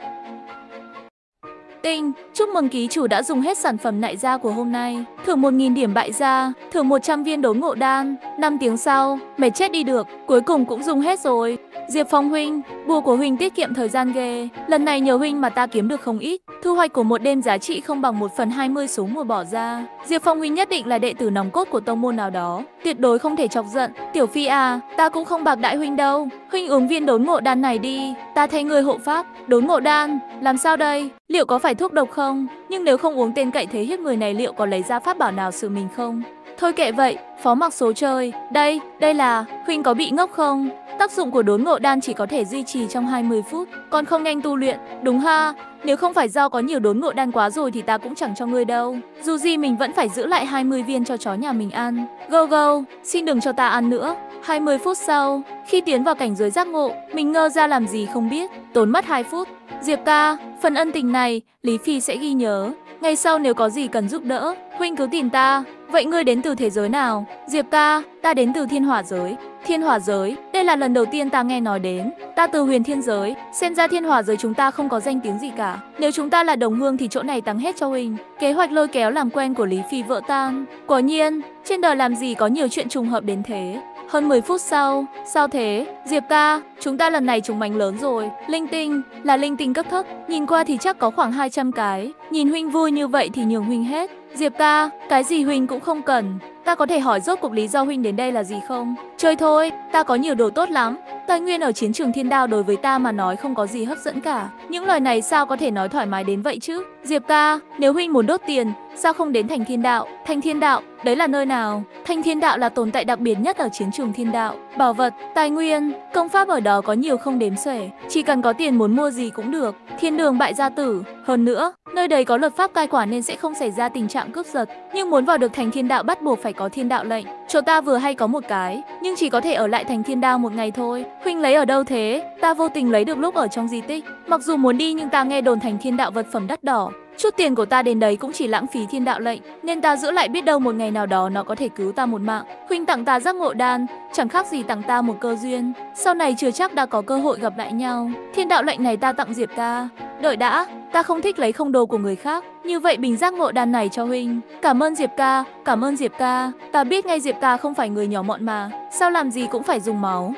Tinh, chúc mừng ký chủ đã dùng hết sản phẩm nại gia của hôm nay. Thưởng 1.000 điểm bại gia, thưởng 100 viên đốn ngộ đan. 5 tiếng sau, mệt chết đi được, cuối cùng cũng dùng hết rồi. Diệp Phong huynh, bùa của huynh tiết kiệm thời gian ghê. Lần này nhờ huynh mà ta kiếm được không ít. Thu hoạch của một đêm giá trị không bằng 1/20 số mùa bỏ ra. Diệp Phong huynh nhất định là đệ tử nòng cốt của tông môn nào đó, tuyệt đối không thể chọc giận. Tiểu Phi à, ta cũng không bạc đại huynh đâu. Huynh uống viên đốn ngộ đan này đi, ta thay người hộ pháp. Đốn ngộ đan, làm sao đây? Liệu có phải thuốc độc không? Nhưng nếu không uống tên cậy thế hiếp người này liệu có lấy ra pháp bảo nào xử mình không? Thôi kệ vậy, phó mặc số chơi. Đây là, huynh có bị ngốc không? Tác dụng của đốn ngộ đan chỉ có thể duy trì trong 20 phút, còn không nhanh tu luyện. Đúng ha, nếu không phải do có nhiều đốn ngộ đan quá rồi thì ta cũng chẳng cho ngươi đâu. Dù gì mình vẫn phải giữ lại 20 viên cho chó nhà mình ăn. Go, xin đừng cho ta ăn nữa. 20 phút sau, khi tiến vào cảnh giới giác ngộ, mình ngơ ra làm gì không biết, tốn mất 2 phút. Diệp ca, phần ân tình này, Lý Phi sẽ ghi nhớ. Ngày sau nếu có gì cần giúp đỡ, huynh cứ tìm ta. Vậy ngươi đến từ thế giới nào? Diệp ca, ta đến từ Thiên Hỏa giới. Thiên Hỏa giới, đây là lần đầu tiên ta nghe nói đến. Ta từ Huyền Thiên giới, xem ra Thiên Hỏa giới chúng ta không có danh tiếng gì cả. Nếu chúng ta là đồng hương thì chỗ này tặng hết cho huynh. Kế hoạch lôi kéo làm quen của Lý Phi vỡ tan. Quả nhiên, trên đời làm gì có nhiều chuyện trùng hợp đến thế. Hơn 10 phút sau, sao thế? Diệp ca, chúng ta lần này trúng mánh lớn rồi. Linh tinh, là linh tinh cấp thấp. Nhìn qua thì chắc có khoảng 200 cái. Nhìn huynh vui như vậy thì nhường huynh hết. Diệp ca, cái gì huynh cũng không cần. Ta có thể hỏi rốt cuộc lý do huynh đến đây là gì không? Chơi thôi, ta có nhiều đồ tốt lắm. Tài nguyên ở chiến trường Thiên Đao đối với ta mà nói không có gì hấp dẫn cả. Những lời này sao có thể nói thoải mái đến vậy chứ? Diệp ca, nếu huynh muốn đốt tiền, sao không đến Thành Thiên Đạo? Thành Thiên Đạo, đấy là nơi nào? Thành Thiên Đạo là tồn tại đặc biệt nhất ở chiến trường Thiên Đạo. Bảo vật, tài nguyên, công pháp ở đó có nhiều không đếm xuể. Chỉ cần có tiền muốn mua gì cũng được. Thiên đường bại gia tử. Hơn nữa, nơi đây có luật pháp cai quản nên sẽ không xảy ra tình trạng cướp giật. Nhưng muốn vào được Thành Thiên Đạo bắt buộc phải có Thiên Đạo lệnh. Chỗ ta vừa hay có một cái, nhưng chỉ có thể ở lại Thành Thiên Đạo một ngày thôi. Huynh lấy ở đâu thế? Ta vô tình lấy được lúc ở trong di tích. Mặc dù muốn đi nhưng ta nghe đồn Thành Thiên Đạo vật phẩm đắt đỏ. Chút tiền của ta đến đấy cũng chỉ lãng phí Thiên Đạo lệnh, nên ta giữ lại biết đâu một ngày nào đó nó có thể cứu ta một mạng. Huynh tặng ta giác ngộ đan, chẳng khác gì tặng ta một cơ duyên. Sau này chưa chắc đã có cơ hội gặp lại nhau. Thiên Đạo lệnh này ta tặng Diệp ca. Đợi đã, ta không thích lấy không đồ của người khác. Như vậy bình giác ngộ đan này cho huynh. Cảm ơn Diệp ca, cảm ơn Diệp ca. Ta biết ngay Diệp ca không phải người nhỏ mọn mà, sao làm gì cũng phải dùng máu.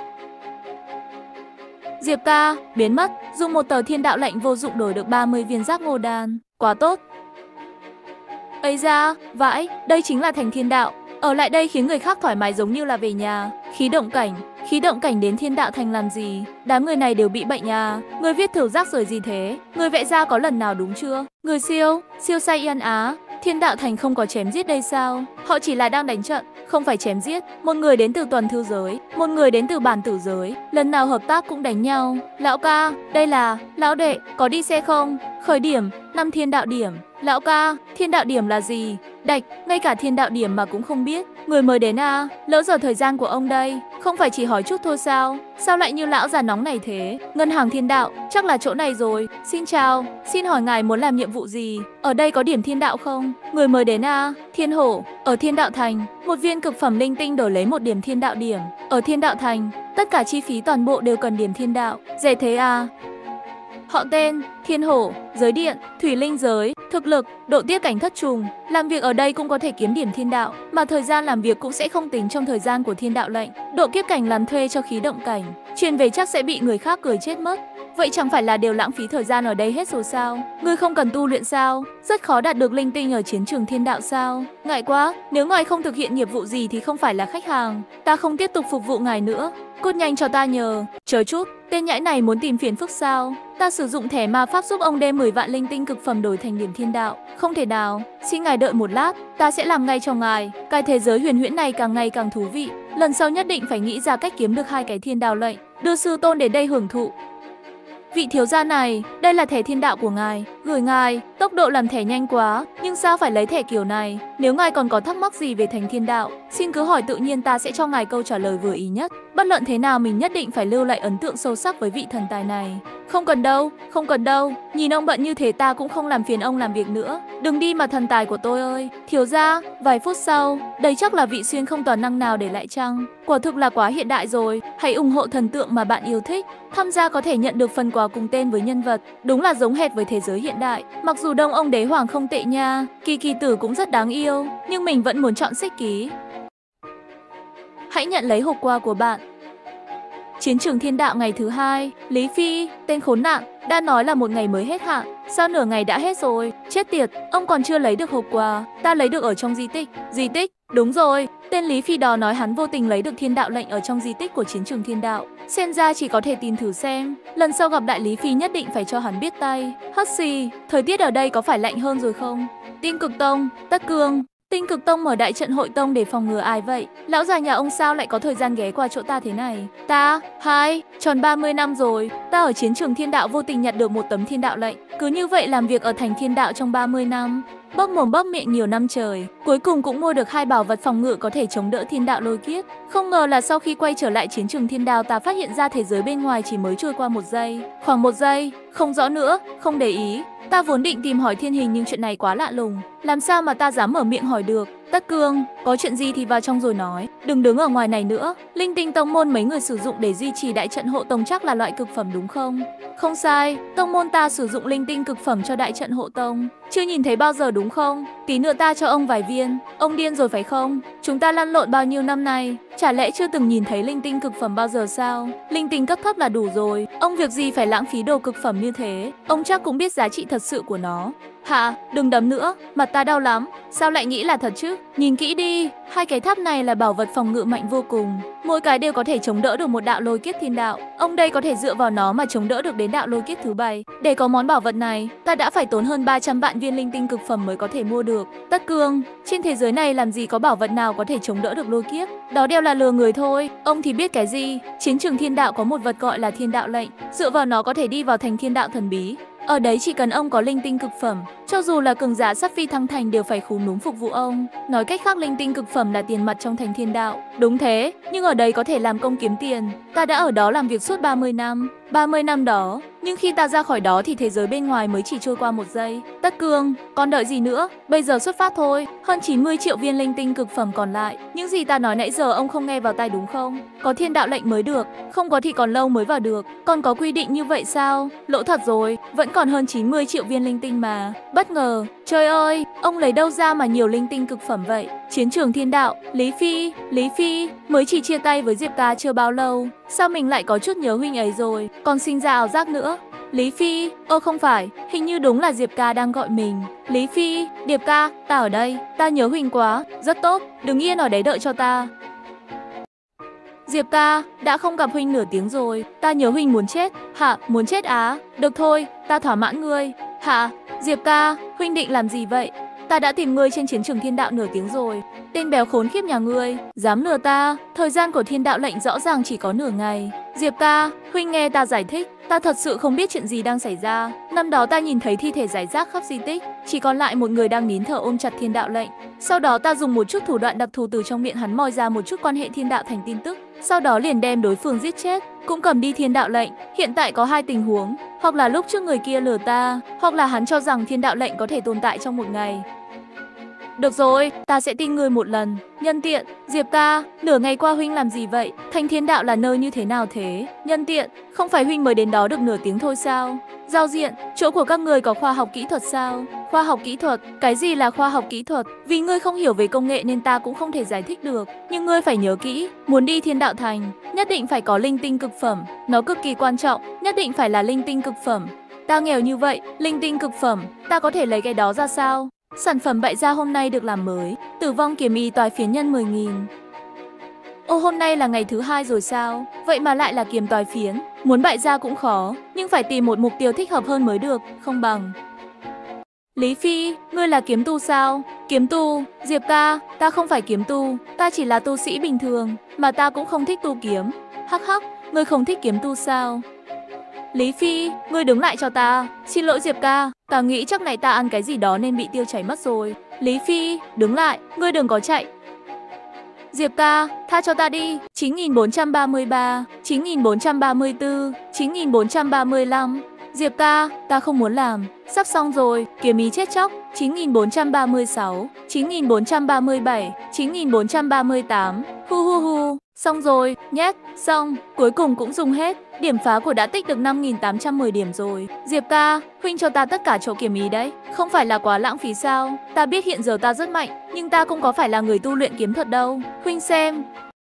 Diệp ca, biến mất, dùng một tờ Thiên Đạo lệnh vô dụng đổi được 30 viên giác ngộ đan. Quá tốt. Ây da, vãi, đây chính là Thành Thiên Đạo. Ở lại đây khiến người khác thoải mái giống như là về nhà. Khí động cảnh đến Thiên Đạo Thành làm gì? Đám người này đều bị bệnh à? Người viết thử rác rời gì thế? Người vẽ ra có lần nào đúng chưa? Người siêu sai Yên Á. Thiên Đạo Thành không có chém giết đây sao? Họ chỉ là đang đánh trận, không phải chém giết. Một người đến từ tuần thư giới, một người đến từ bản tử giới. Lần nào hợp tác cũng đánh nhau. Lão ca, đây là... Lão đệ, có đi xe không? Khởi điểm, 5 Thiên Đạo điểm. Lão ca, Thiên Đạo điểm là gì? Đạch, ngay cả thiên đạo điểm mà cũng không biết. Người mới đến à? Lỡ giờ thời gian của ông đây. Không phải chỉ hỏi chút thôi sao? Sao lại như lão già nóng này thế? Ngân hàng thiên đạo, chắc là chỗ này rồi. Xin chào, xin hỏi ngài muốn làm nhiệm vụ gì? Ở đây có điểm thiên đạo không? Người mới đến à? Thiên hổ, ở thiên đạo thành, một viên cực phẩm linh tinh đổi lấy một điểm thiên đạo điểm. Ở thiên đạo thành, tất cả chi phí toàn bộ đều cần điểm thiên đạo. Rẻ thế à? Họ tên, Thiên Hổ, giới điện, thủy linh giới, thực lực, độ tiết cảnh thất trùng. Làm việc ở đây cũng có thể kiếm điểm thiên đạo, mà thời gian làm việc cũng sẽ không tính trong thời gian của thiên đạo lệnh. Độ kiếp cảnh làm thuê cho khí động cảnh, truyền về chắc sẽ bị người khác cười chết mất. Vậy chẳng phải là đều lãng phí thời gian ở đây hết rồi sao? Ngươi không cần tu luyện sao? Rất khó đạt được linh tinh ở chiến trường thiên đạo sao? Ngại quá, nếu ngài không thực hiện nhiệm vụ gì thì không phải là khách hàng. Ta không tiếp tục phục vụ ngài nữa. Cút nhanh cho ta nhờ. Chờ chút, tên nhãi này muốn tìm phiền phức sao? Ta sử dụng thẻ ma pháp giúp ông đem 10 vạn linh tinh cực phẩm đổi thành điểm thiên đạo. Không thể nào, xin ngài đợi một lát, ta sẽ làm ngay cho ngài. Cái thế giới huyền huyễn này càng ngày càng thú vị. Lần sau nhất định phải nghĩ ra cách kiếm được 2 cái thiên đạo lệnh, đưa sư tôn đến đây hưởng thụ. Vị thiếu gia này, đây là thẻ thiên đạo của ngài, gửi ngài. Tốc độ làm thẻ nhanh quá, nhưng sao phải lấy thẻ kiểu này? Nếu ngài còn có thắc mắc gì về thành thiên đạo, xin cứ hỏi, tự nhiên ta sẽ cho ngài câu trả lời vừa ý nhất. Bất luận thế nào mình nhất định phải lưu lại ấn tượng sâu sắc với vị thần tài này. Không cần đâu, không cần đâu. Nhìn ông bận như thế ta cũng không làm phiền ông làm việc nữa. Đừng đi mà thần tài của tôi ơi. Thiếu gia, vài phút sau, đây chắc là vị xuyên không toàn năng nào để lại chăng? Quả thực là quá hiện đại rồi. Hãy ủng hộ thần tượng mà bạn yêu thích. Tham gia có thể nhận được phần quà cùng tên với nhân vật. Đúng là giống hệt với thế giới hiện đại. Mặc dù Đông ông đế hoàng không tệ nha, Kỳ Kỳ tử cũng rất đáng yêu, nhưng mình vẫn muốn chọn xích ký. Hãy nhận lấy hộp quà của bạn. Chiến trường thiên đạo ngày thứ 2, Lý Phi, tên khốn nạn, đã nói là một ngày mới hết hạn. Sao nửa ngày đã hết rồi? Chết tiệt, ông còn chưa lấy được hộp quà. Ta lấy được ở trong di tích. Di tích? Đúng rồi, tên Lý Phi đó nói hắn vô tình lấy được thiên đạo lệnh ở trong di tích của chiến trường thiên đạo. Xem ra chỉ có thể tìm thử xem. Lần sau gặp đại Lý Phi nhất định phải cho hắn biết tay. Hất xì, thời tiết ở đây có phải lạnh hơn rồi không? Tinh Cực Tông, Tất Cương. Tinh Cực Tông mở đại trận hội tông để phòng ngừa ai vậy? Lão già nhà ông sao lại có thời gian ghé qua chỗ ta thế này? Ta, tròn 30 năm rồi. Ta ở chiến trường thiên đạo vô tình nhặt được một tấm thiên đạo lệnh. Cứ như vậy làm việc ở thành thiên đạo trong 30 năm. Bóp mồm bóp miệng nhiều năm trời, cuối cùng cũng mua được 2 bảo vật phòng ngự có thể chống đỡ thiên đạo lôi kiếp. Không ngờ là sau khi quay trở lại chiến trường thiên đạo, ta phát hiện ra thế giới bên ngoài chỉ mới trôi qua 1 giây. Khoảng 1 giây, không rõ nữa, không để ý. Ta vốn định tìm hỏi thiên hình nhưng chuyện này quá lạ lùng, làm sao mà ta dám mở miệng hỏi được. Tất Cương, có chuyện gì thì vào trong rồi nói, đừng đứng ở ngoài này nữa. Linh tinh tông môn mấy người sử dụng để duy trì đại trận hộ tông chắc là loại cực phẩm đúng không? Không sai, tông môn ta sử dụng linh tinh cực phẩm cho đại trận hộ tông. Chưa nhìn thấy bao giờ đúng không? Tí nữa ta cho ông vài viên. Ông điên rồi phải không? Chúng ta lăn lộn bao nhiêu năm nay, chả lẽ chưa từng nhìn thấy linh tinh cực phẩm bao giờ sao? Linh tinh cấp thấp là đủ rồi, ông việc gì phải lãng phí đồ cực phẩm như thế? Ông chắc cũng biết giá trị thật sự của nó. Hạ, đừng đấm nữa, mặt ta đau lắm. Sao lại nghĩ là thật chứ? Nhìn kỹ đi, 2 cái tháp này là bảo vật phòng ngự mạnh vô cùng. Mỗi cái đều có thể chống đỡ được một đạo lôi kiếp thiên đạo. Ông đây có thể dựa vào nó mà chống đỡ được đến đạo lôi kiếp thứ 7. Để có món bảo vật này, ta đã phải tốn hơn 300 vạn viên linh tinh cực phẩm mới có thể mua được. Tất Cương, trên thế giới này làm gì có bảo vật nào có thể chống đỡ được lôi kiếp? Đó đều là lừa người thôi. Ông thì biết cái gì? Chiến trường thiên đạo có một vật gọi là thiên đạo lệnh. Dựa vào nó có thể đi vào thành thiên đạo thần bí. Ở đấy chỉ cần ông có linh tinh cực phẩm, cho dù là cường giả sắp phi thăng thành đều phải khúm núm phục vụ ông. Nói cách khác, linh tinh cực phẩm là tiền mặt trong thành thiên đạo. Đúng thế, nhưng ở đây có thể làm công kiếm tiền. Ta đã ở đó làm việc suốt 30 năm. 30 năm đó, nhưng khi ta ra khỏi đó thì thế giới bên ngoài mới chỉ trôi qua 1 giây. Tất Cương, còn đợi gì nữa? Bây giờ xuất phát thôi. Hơn 90 triệu viên linh tinh cực phẩm còn lại. Những gì ta nói nãy giờ ông không nghe vào tai đúng không? Có thiên đạo lệnh mới được, không có thì còn lâu mới vào được. Còn có quy định như vậy sao? Lỗ thật rồi, vẫn còn hơn 90 triệu viên linh tinh mà. Bất ngờ, trời ơi, ông lấy đâu ra mà nhiều linh tinh cực phẩm vậy? Chiến trường thiên đạo, Lý Phi, mới chỉ chia tay với Diệp ca chưa bao lâu. Sao mình lại có chút nhớ huynh ấy rồi, còn sinh ra ảo giác nữa. Lý Phi, không phải, hình như đúng là Diệp ca đang gọi mình. Lý Phi, Điệp ca, ta ở đây, ta nhớ huynh quá. Rất tốt, đứng yên ở đấy đợi cho ta. Diệp ca, đã không gặp huynh nửa tiếng rồi, ta nhớ huynh muốn chết. Hả, muốn chết á? Được thôi, ta thỏa mãn ngươi. Hả, Diệp ca, huynh định làm gì vậy? Ta đã tìm ngươi trên chiến trường thiên đạo nửa tiếng rồi. Tên béo khốn khiếp nhà ngươi, dám lừa ta. Thời gian của thiên đạo lệnh rõ ràng chỉ có nửa ngày. Diệp ca, huynh nghe ta giải thích, ta thật sự không biết chuyện gì đang xảy ra. Năm đó ta nhìn thấy thi thể rải rác khắp di tích, chỉ còn lại một người đang nín thở ôm chặt thiên đạo lệnh. Sau đó ta dùng một chút thủ đoạn đặc thù từ trong miệng hắn moi ra một chút quan hệ thiên đạo thành tin tức, sau đó liền đem đối phương giết chết, cũng cầm đi thiên đạo lệnh. Hiện tại có hai tình huống, hoặc là lúc trước người kia lừa ta, hoặc là hắn cho rằng thiên đạo lệnh có thể tồn tại trong một ngày. Được rồi, ta sẽ tin ngươi một lần. Nhân tiện, Diệp ca, nửa ngày qua huynh làm gì vậy? Thanh Thiên Đạo là nơi như thế nào thế? Nhân tiện, không phải huynh mới đến đó được nửa tiếng thôi sao? Giao diện, chỗ của các người có khoa học kỹ thuật sao? Khoa học kỹ thuật? Cái gì là khoa học kỹ thuật? Vì ngươi không hiểu về công nghệ nên ta cũng không thể giải thích được. Nhưng ngươi phải nhớ kỹ, muốn đi Thiên Đạo Thành, nhất định phải có linh tinh cực phẩm. Nó cực kỳ quan trọng, nhất định phải là linh tinh cực phẩm. Ta nghèo như vậy, linh tinh cực phẩm, ta có thể lấy cái đó ra sao? Sản phẩm bại gia hôm nay được làm mới, tử vong kiếm y toái phiến nhân 10.000. Ô, hôm nay là ngày thứ hai rồi sao? Vậy mà lại là kiếm toái phiến. Muốn bại gia cũng khó, nhưng phải tìm một mục tiêu thích hợp hơn mới được, không bằng. Lý Phi, ngươi là kiếm tu sao? Kiếm tu? Diệp ca, ta không phải kiếm tu, ta chỉ là tu sĩ bình thường, mà ta cũng không thích tu kiếm. Hắc hắc, ngươi không thích kiếm tu sao? Lý Phi, ngươi đứng lại cho ta. Xin lỗi Diệp ca, ta nghĩ chắc này ta ăn cái gì đó nên bị tiêu chảy mất rồi. Lý Phi, đứng lại, ngươi đừng có chạy. Diệp ca, tha cho ta đi. 9.433, 9.434, 9.435. Diệp ca, ta không muốn làm. Sắp xong rồi, kiếm ý chết chóc. 9.436, 9.437, 9.438. Hu hu hu. Xong rồi, nhét, xong, cuối cùng cũng dùng hết. Điểm phá của đã tích được 5.810 điểm rồi. Diệp ca, huynh cho ta tất cả chỗ kiếm ý đấy, không phải là quá lãng phí sao? Ta biết hiện giờ ta rất mạnh, nhưng ta cũng có phải là người tu luyện kiếm thuật đâu. Huynh xem.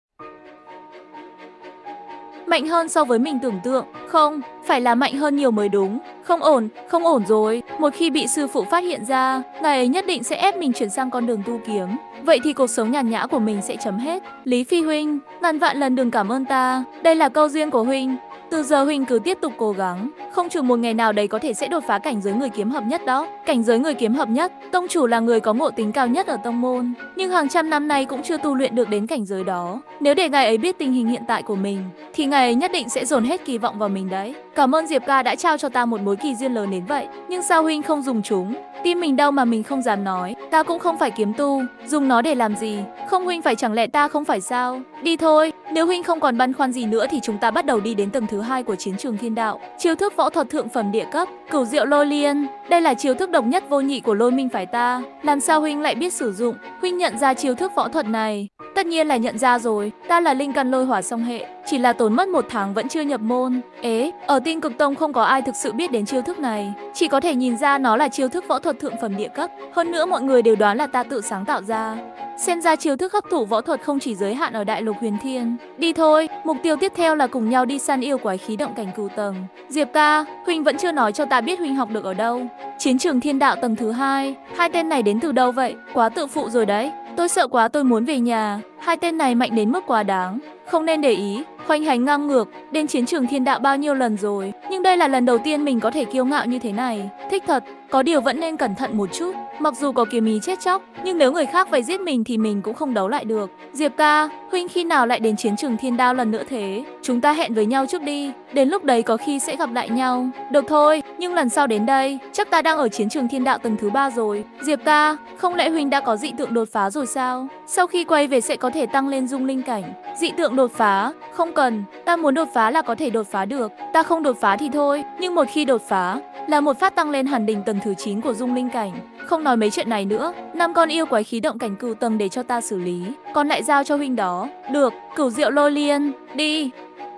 Mạnh hơn so với mình tưởng tượng, không, phải là mạnh hơn nhiều mới đúng. Không ổn rồi, một khi bị sư phụ phát hiện ra, ngài ấy nhất định sẽ ép mình chuyển sang con đường tu kiếm. Vậy thì cuộc sống nhàn nhã của mình sẽ chấm hết. Lý Phi huynh, ngàn vạn lần đừng cảm ơn ta, đây là câu duyên của huynh. Từ giờ huynh cứ tiếp tục cố gắng, không chừng một ngày nào đấy có thể sẽ đột phá cảnh giới người kiếm hợp nhất đó. Cảnh giới người kiếm hợp nhất, tông chủ là người có ngộ tính cao nhất ở tông môn, nhưng hàng trăm năm nay cũng chưa tu luyện được đến cảnh giới đó. Nếu để ngài ấy biết tình hình hiện tại của mình, thì ngài ấy nhất định sẽ dồn hết kỳ vọng vào mình đấy. Cảm ơn Diệp ca đã trao cho ta một mối kỳ duyên lớn đến vậy, nhưng sao huynh không dùng chúng? Tim mình đau mà mình không dám nói, ta cũng không phải kiếm tu, dùng nó để làm gì? Không huynh phải, chẳng lẽ ta không phải sao? Đi thôi, nếu huynh không còn băn khoăn gì nữa thì chúng ta bắt đầu đi đến tầng thứ 2 của chiến trường thiên đạo. Chiêu thức võ thuật thượng phẩm địa cấp, Cửu Diệu Lôi Liên. Đây là chiêu thức độc nhất vô nhị của Lôi Minh phái ta. Làm sao huynh lại biết sử dụng? Huynh nhận ra chiêu thức võ thuật này? Tất nhiên là nhận ra rồi, ta là linh căn lôi hỏa song hệ, chỉ là tốn mất 1 tháng vẫn chưa nhập môn. Ế, ở Tinh Cực Tông không có ai thực sự biết đến chiêu thức này, chỉ có thể nhìn ra nó là chiêu thức võ thuật thượng phẩm địa cấp. Hơn nữa mọi người đều đoán là ta tự sáng tạo ra. Xem ra chiêu thức hấp thụ võ thuật không chỉ giới hạn ở Đại Lục Huyền Thiên. Đi thôi, mục tiêu tiếp theo là cùng nhau đi săn yêu quái khí động cảnh cửu tầng. Diệp ca, huynh vẫn chưa nói cho ta biết huynh học được ở đâu. Chiến trường thiên đạo tầng thứ 2, hai tên này đến từ đâu vậy? Quá tự phụ rồi đấy. Tôi sợ quá, tôi muốn về nhà. Hai tên này mạnh đến mức quá đáng, không nên để ý. Hoành hành ngang ngược, đến chiến trường thiên đạo bao nhiêu lần rồi, nhưng đây là lần đầu tiên mình có thể kiêu ngạo như thế này. Thích thật, có điều vẫn nên cẩn thận một chút. Mặc dù có kiếm ý chết chóc, nhưng nếu người khác vây giết mình thì mình cũng không đấu lại được. Diệp ca, huynh khi nào lại đến chiến trường thiên đao lần nữa thế? Chúng ta hẹn với nhau trước đi, đến lúc đấy có khi sẽ gặp lại nhau. Được thôi, nhưng lần sau đến đây, chắc ta đang ở chiến trường thiên đạo tầng thứ 3 rồi. Diệp ca, không lẽ huynh đã có dị tượng đột phá rồi sao? Sau khi quay về sẽ có thể tăng lên dung linh cảnh. Dị tượng đột phá? Không cần, ta muốn đột phá là có thể đột phá được. Ta không đột phá thì thôi, nhưng một khi đột phá là một phát tăng lên hẳn đỉnh tầng thứ 9 của dung linh cảnh. Không nói mấy chuyện này nữa, 5 con yêu quái khí động cảnh cửu tầng để cho ta xử lý, còn lại giao cho huynh đó. Được, Cửu Diệu Lôi Liên, đi.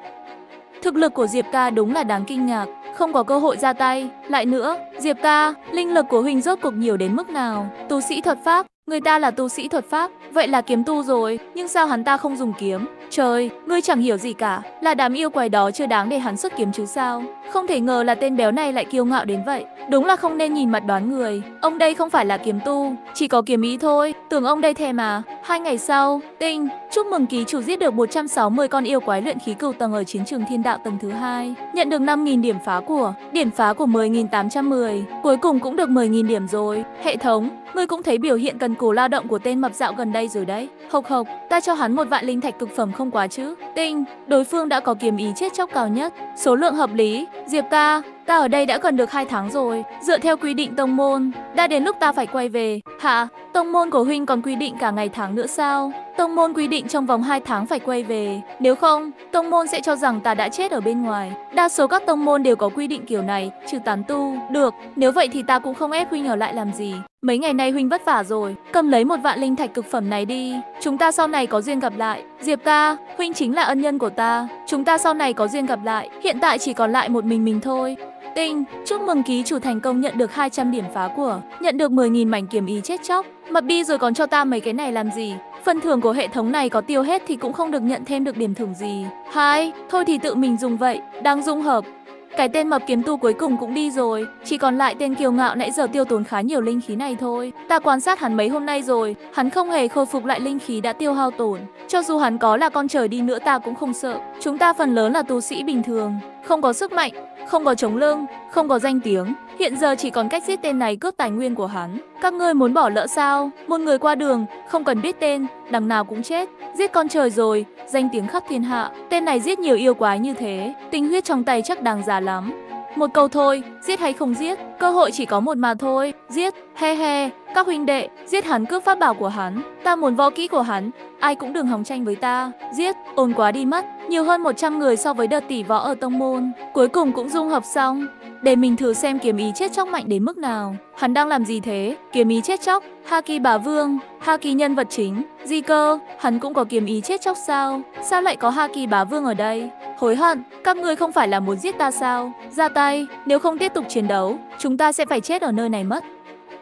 Thực lực của Diệp ca đúng là đáng kinh ngạc, không có cơ hội ra tay. Lại nữa, Diệp ca, linh lực của huynh rốt cuộc nhiều đến mức nào? Tu sĩ thuật pháp, người ta là tu sĩ thuật pháp, vậy là kiếm tu rồi, nhưng sao hắn ta không dùng kiếm? Trời, ngươi chẳng hiểu gì cả, là đám yêu quái đó chưa đáng để hắn xuất kiếm chứ sao? Không thể ngờ là tên béo này lại kiêu ngạo đến vậy. Đúng là không nên nhìn mặt đoán người. Ông đây không phải là kiếm tu, chỉ có kiếm ý thôi. Tưởng ông đây thèm à. 2 ngày sau, Tinh, chúc mừng ký chủ giết được 160 con yêu quái luyện khí cửu tầng ở chiến trường thiên đạo tầng thứ 2. Nhận được 5.000 điểm phá của. Điểm phá của 10.810. Cuối cùng cũng được 10.000 điểm rồi. Hệ thống, ngươi cũng thấy biểu hiện cần cù lao động của tên mập dạo gần đây rồi đấy. Hộc hộc, ta cho hắn 1 vạn linh thạch cực phẩm không quá chứ. Tinh, đối phương đã có kiếm ý chết chóc cao nhất. Số lượng hợp lý. Diệp ca, ta ở đây đã gần được 2 tháng rồi. Dựa theo quy định tông môn, đã đến lúc ta phải quay về. Hả? Tông môn của huynh còn quy định cả ngày tháng nữa sao? Tông môn quy định trong vòng 2 tháng phải quay về. Nếu không, tông môn sẽ cho rằng ta đã chết ở bên ngoài. Đa số các tông môn đều có quy định kiểu này, trừ tán tu. Được, nếu vậy thì ta cũng không ép huynh ở lại làm gì. Mấy ngày nay huynh vất vả rồi, cầm lấy 1 vạn linh thạch cực phẩm này đi. Chúng ta sau này có duyên gặp lại. Diệp ca, huynh chính là ân nhân của ta. Chúng ta sau này có duyên gặp lại. Hiện tại chỉ còn lại một mình thôi. Tinh, chúc mừng ký chủ thành công nhận được 200 điểm phá của, nhận được 10.000 mảnh kiếm ý chết chóc. Mập đi rồi còn cho ta mấy cái này làm gì? Phần thưởng của hệ thống này có tiêu hết thì cũng không được nhận thêm được điểm thưởng gì. Hai, thôi thì tự mình dùng vậy, đang dung hợp. Cái tên mập kiếm tu cuối cùng cũng đi rồi, chỉ còn lại tên kiêu ngạo nãy giờ tiêu tốn khá nhiều linh khí này thôi. Ta quan sát hắn mấy hôm nay rồi, hắn không hề khôi phục lại linh khí đã tiêu hao tổn. Cho dù hắn có là con trời đi nữa ta cũng không sợ. Chúng ta phần lớn là tu sĩ bình thường, không có sức mạnh, không có chống lưng, không có danh tiếng. Hiện giờ chỉ còn cách giết tên này cướp tài nguyên của hắn. Các ngươi muốn bỏ lỡ sao? Một người qua đường, không cần biết tên, đằng nào cũng chết. Giết con trời rồi, danh tiếng khắp thiên hạ. Tên này giết nhiều yêu quái như thế, tinh huyết trong tay chắc đáng giá lắm. Một câu thôi, giết hay không giết, cơ hội chỉ có một mà thôi. Giết, he he, các huynh đệ, giết hắn cướp pháp bảo của hắn. Ta muốn võ kỹ của hắn, ai cũng đừng hòng tranh với ta. Giết, ồn quá đi mất. Nhiều hơn 100 người so với đợt tỷ võ ở tông môn. Cuối cùng cũng dung hợp xong. Để mình thử xem kiếm ý chết chóc mạnh đến mức nào. Hắn đang làm gì thế? Kiếm ý chết chóc, Haki bá vương, Haki nhân vật chính. Gì cơ? Hắn cũng có kiếm ý chết chóc sao? Sao lại có Haki bá vương ở đây? Hối hận, các ngươi không phải là muốn giết ta sao? Ra tay, nếu không tiếp tục chiến đấu, chúng ta sẽ phải chết ở nơi này mất.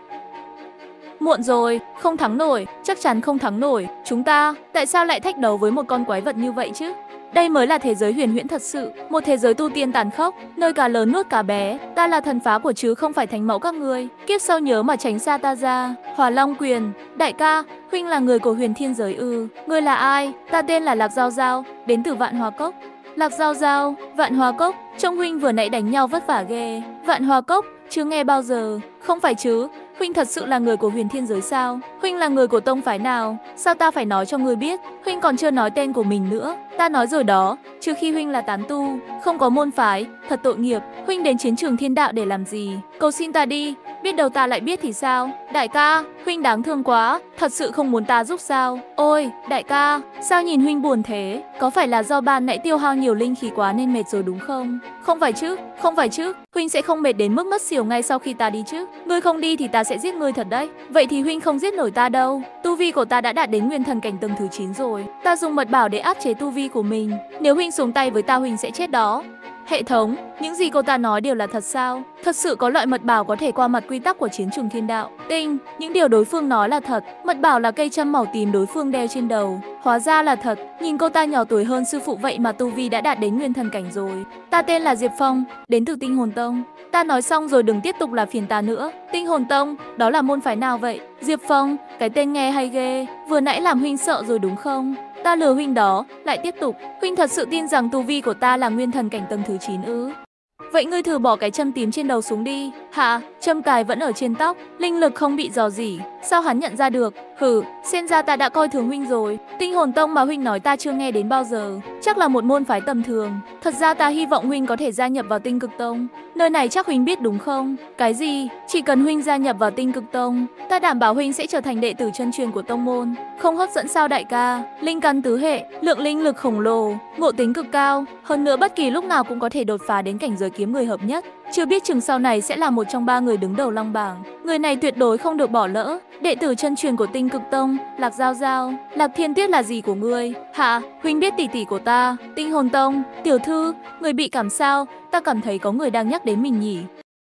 Muộn rồi, không thắng nổi, chắc chắn không thắng nổi. Chúng ta, tại sao lại thách đấu với một con quái vật như vậy chứ? Đây mới là thế giới huyền huyễn thật sự, một thế giới tu tiên tàn khốc, nơi cá lớn nuốt cá bé. Ta là thần phá của chứ không phải thánh mẫu các ngươi. Kiếp sau nhớ mà tránh xa ta ra. Hỏa Long Quyền, đại ca, huynh là người của huyền thiên giới ư? Ngươi là ai? Ta tên là Lạc Giao Giao, đến từ Vạn Hoa Cốc. Lạc Giao Giao, Vạn Hoa Cốc, trông huynh vừa nãy đánh nhau vất vả ghê. Vạn Hoa Cốc, chưa nghe bao giờ. Không phải chứ? Huynh thật sự là người của huyền thiên giới sao? Huynh là người của tông phái nào? Sao ta phải nói cho ngươi biết? Huynh còn chưa nói tên của mình nữa. Ta nói rồi đó, trừ khi huynh là tán tu, không có môn phái, thật tội nghiệp. Huynh đến chiến trường thiên đạo để làm gì? Cầu xin ta đi, biết đâu ta lại biết thì sao? Đại ca, huynh đáng thương quá, thật sự không muốn ta giúp sao? Ôi, đại ca, sao nhìn huynh buồn thế? Có phải là do ban nãy tiêu hao nhiều linh khí quá nên mệt rồi đúng không? Không phải chứ, không phải chứ, huynh sẽ không mệt đến mức mất xỉu ngay sau khi ta đi chứ? Ngươi không đi thì ta sẽ giết ngươi thật đấy. Vậy thì huynh không giết nổi ta đâu. Tu vi của ta đã đạt đến nguyên thần cảnh tầng thứ 9 rồi. Ta dùng mật bảo để áp chế tu vi của mình. Nếu huynh xuống tay với ta huynh sẽ chết đó. Hệ thống, những gì cô ta nói đều là thật sao? Thật sự có loại mật bảo có thể qua mặt quy tắc của chiến trường thiên đạo. Tinh, những điều đối phương nói là thật. Mật bảo là cây châm màu tím đối phương đeo trên đầu. Hóa ra là thật. Nhìn cô ta nhỏ tuổi hơn sư phụ vậy mà tu vi đã đạt đến nguyên thần cảnh rồi. Ta tên là Diệp Phong, đến từ Tinh Hồn Tông. Ta nói xong rồi đừng tiếp tục là phiền ta nữa. Tinh Hồn Tông, đó là môn phái nào vậy? Diệp Phong, cái tên nghe hay ghê. Vừa nãy làm huynh sợ rồi đúng không? Ta lừa huynh đó, lại tiếp tục. Huynh thật sự tin rằng tu vi của ta là nguyên thần cảnh tầng thứ 9 ư? Vậy ngươi thử bỏ cái châm tím trên đầu xuống đi. Hả? Châm cài vẫn ở trên tóc, linh lực không bị rò rỉ. Sao hắn nhận ra được? Hử, xem ra ta đã coi thường huynh rồi. Tinh Hồn Tông mà huynh nói ta chưa nghe đến bao giờ. Chắc là một môn phái tầm thường. Thật ra ta hy vọng huynh có thể gia nhập vào Tinh Cực Tông. Nơi này chắc huynh biết đúng không? Cái gì? Chỉ cần huynh gia nhập vào Tinh Cực Tông, ta đảm bảo huynh sẽ trở thành đệ tử chân truyền của tông môn. Không hấp dẫn sao đại ca? Linh căn tứ hệ, lượng linh lực khổng lồ, ngộ tính cực cao. Hơn nữa bất kỳ lúc nào cũng có thể đột phá đến cảnh giới kiếm người hợp nhất. Chưa biết chừng sau này sẽ là một trong 3 người đứng đầu long bảng. Người này tuyệt đối không được bỏ lỡ. Đệ tử chân truyền của Tinh Cực Tông, Lạc Giao Giao. Lạc Thiên Tuyết là gì của ngươi? Hả? Huynh biết tỷ tỷ của ta, Tinh Hồn Tông. Tiểu thư, người bị cảm sao? Ta cảm thấy có người đang nhắc đến mình nhỉ?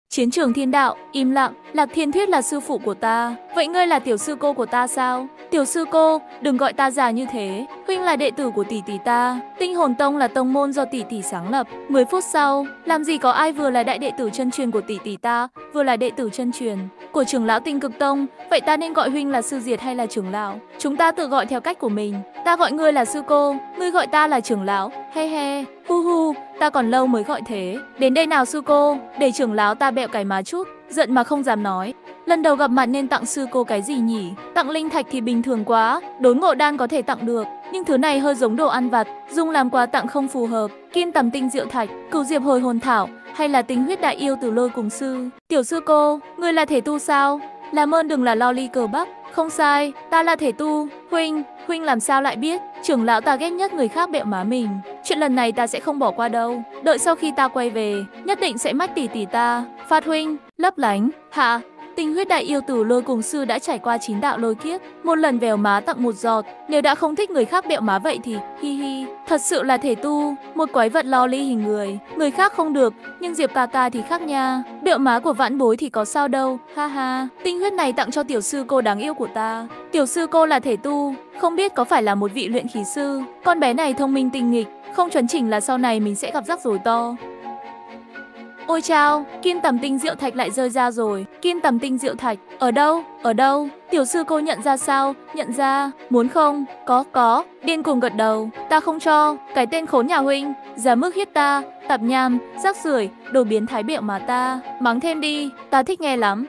Chiến trường thiên đạo, im lặng, Lạc Thiên Thuyết là sư phụ của ta. Vậy ngươi là tiểu sư cô của ta sao? Tiểu sư cô, đừng gọi ta già như thế. Huynh là đệ tử của tỷ tỷ ta. Tinh Hồn Tông là tông môn do tỷ tỷ sáng lập. 10 phút sau, làm gì có ai vừa là đại đệ tử chân truyền của tỷ tỷ ta, vừa là đệ tử chân truyền của trưởng lão Tinh Cực Tông. Vậy ta nên gọi huynh là sư diệt hay là trưởng lão? Chúng ta tự gọi theo cách của mình. Ta gọi ngươi là sư cô, ngươi gọi ta là trưởng lão. He he, hu hu, ta còn lâu mới gọi thế. Đến đây nào sư cô, để trưởng lão ta bẹo cái má chút. Giận mà không dám nói. Lần đầu gặp mặt nên tặng sư cô cái gì nhỉ? Tặng linh thạch thì bình thường quá, đốn ngộ đan có thể tặng được, nhưng thứ này hơi giống đồ ăn vặt, dùng làm quà tặng không phù hợp. Kim tầm tinh diệu thạch, cửu diệp hồi hồn thảo hay là tinh huyết đại yêu từ lôi cùng sư? Tiểu sư cô, ngươi là thể tu sao? Làm ơn đừng là lo ly cờ bắc. Không sai, ta là thể tu. Huynh làm sao lại biết? Trưởng lão ta ghét nhất người khác bẹo má mình. Chuyện lần này ta sẽ không bỏ qua đâu. Đợi sau khi ta quay về, nhất định sẽ mách tỷ tỷ ta. Phạt huynh, lấp lánh, hạ. Tinh huyết đại yêu tử lôi cùng sư đã trải qua 9 đạo lôi kiếp, một lần vèo má tặng một giọt. Nếu đã không thích người khác bẹo má vậy thì hi hi, thật sự là thể tu, một quái vật lo ly hình người khác không được, nhưng Diệp ca ca thì khác nha. Bẹo má của vãn bối thì có sao đâu, ha ha. Tinh huyết này tặng cho tiểu sư cô đáng yêu của ta. Tiểu sư cô là thể tu, không biết có phải là một vị luyện khí sư. Con bé này thông minh tinh nghịch, không chuẩn chỉnh là sau này mình sẽ gặp rắc rối to. Ôi chao, kim tầm tinh diệu thạch lại rơi ra rồi. Kim tầm tinh diệu thạch, ở đâu? Ở đâu? Tiểu sư cô nhận ra sao? Nhận ra, muốn không? Có, điên cuồng gật đầu. Ta không cho, cái tên khốn nhà huynh, giá mức hiếp ta, tạp nham, rác rưởi, đồ biến thái bẹo mà ta. Mắng thêm đi, ta thích nghe lắm.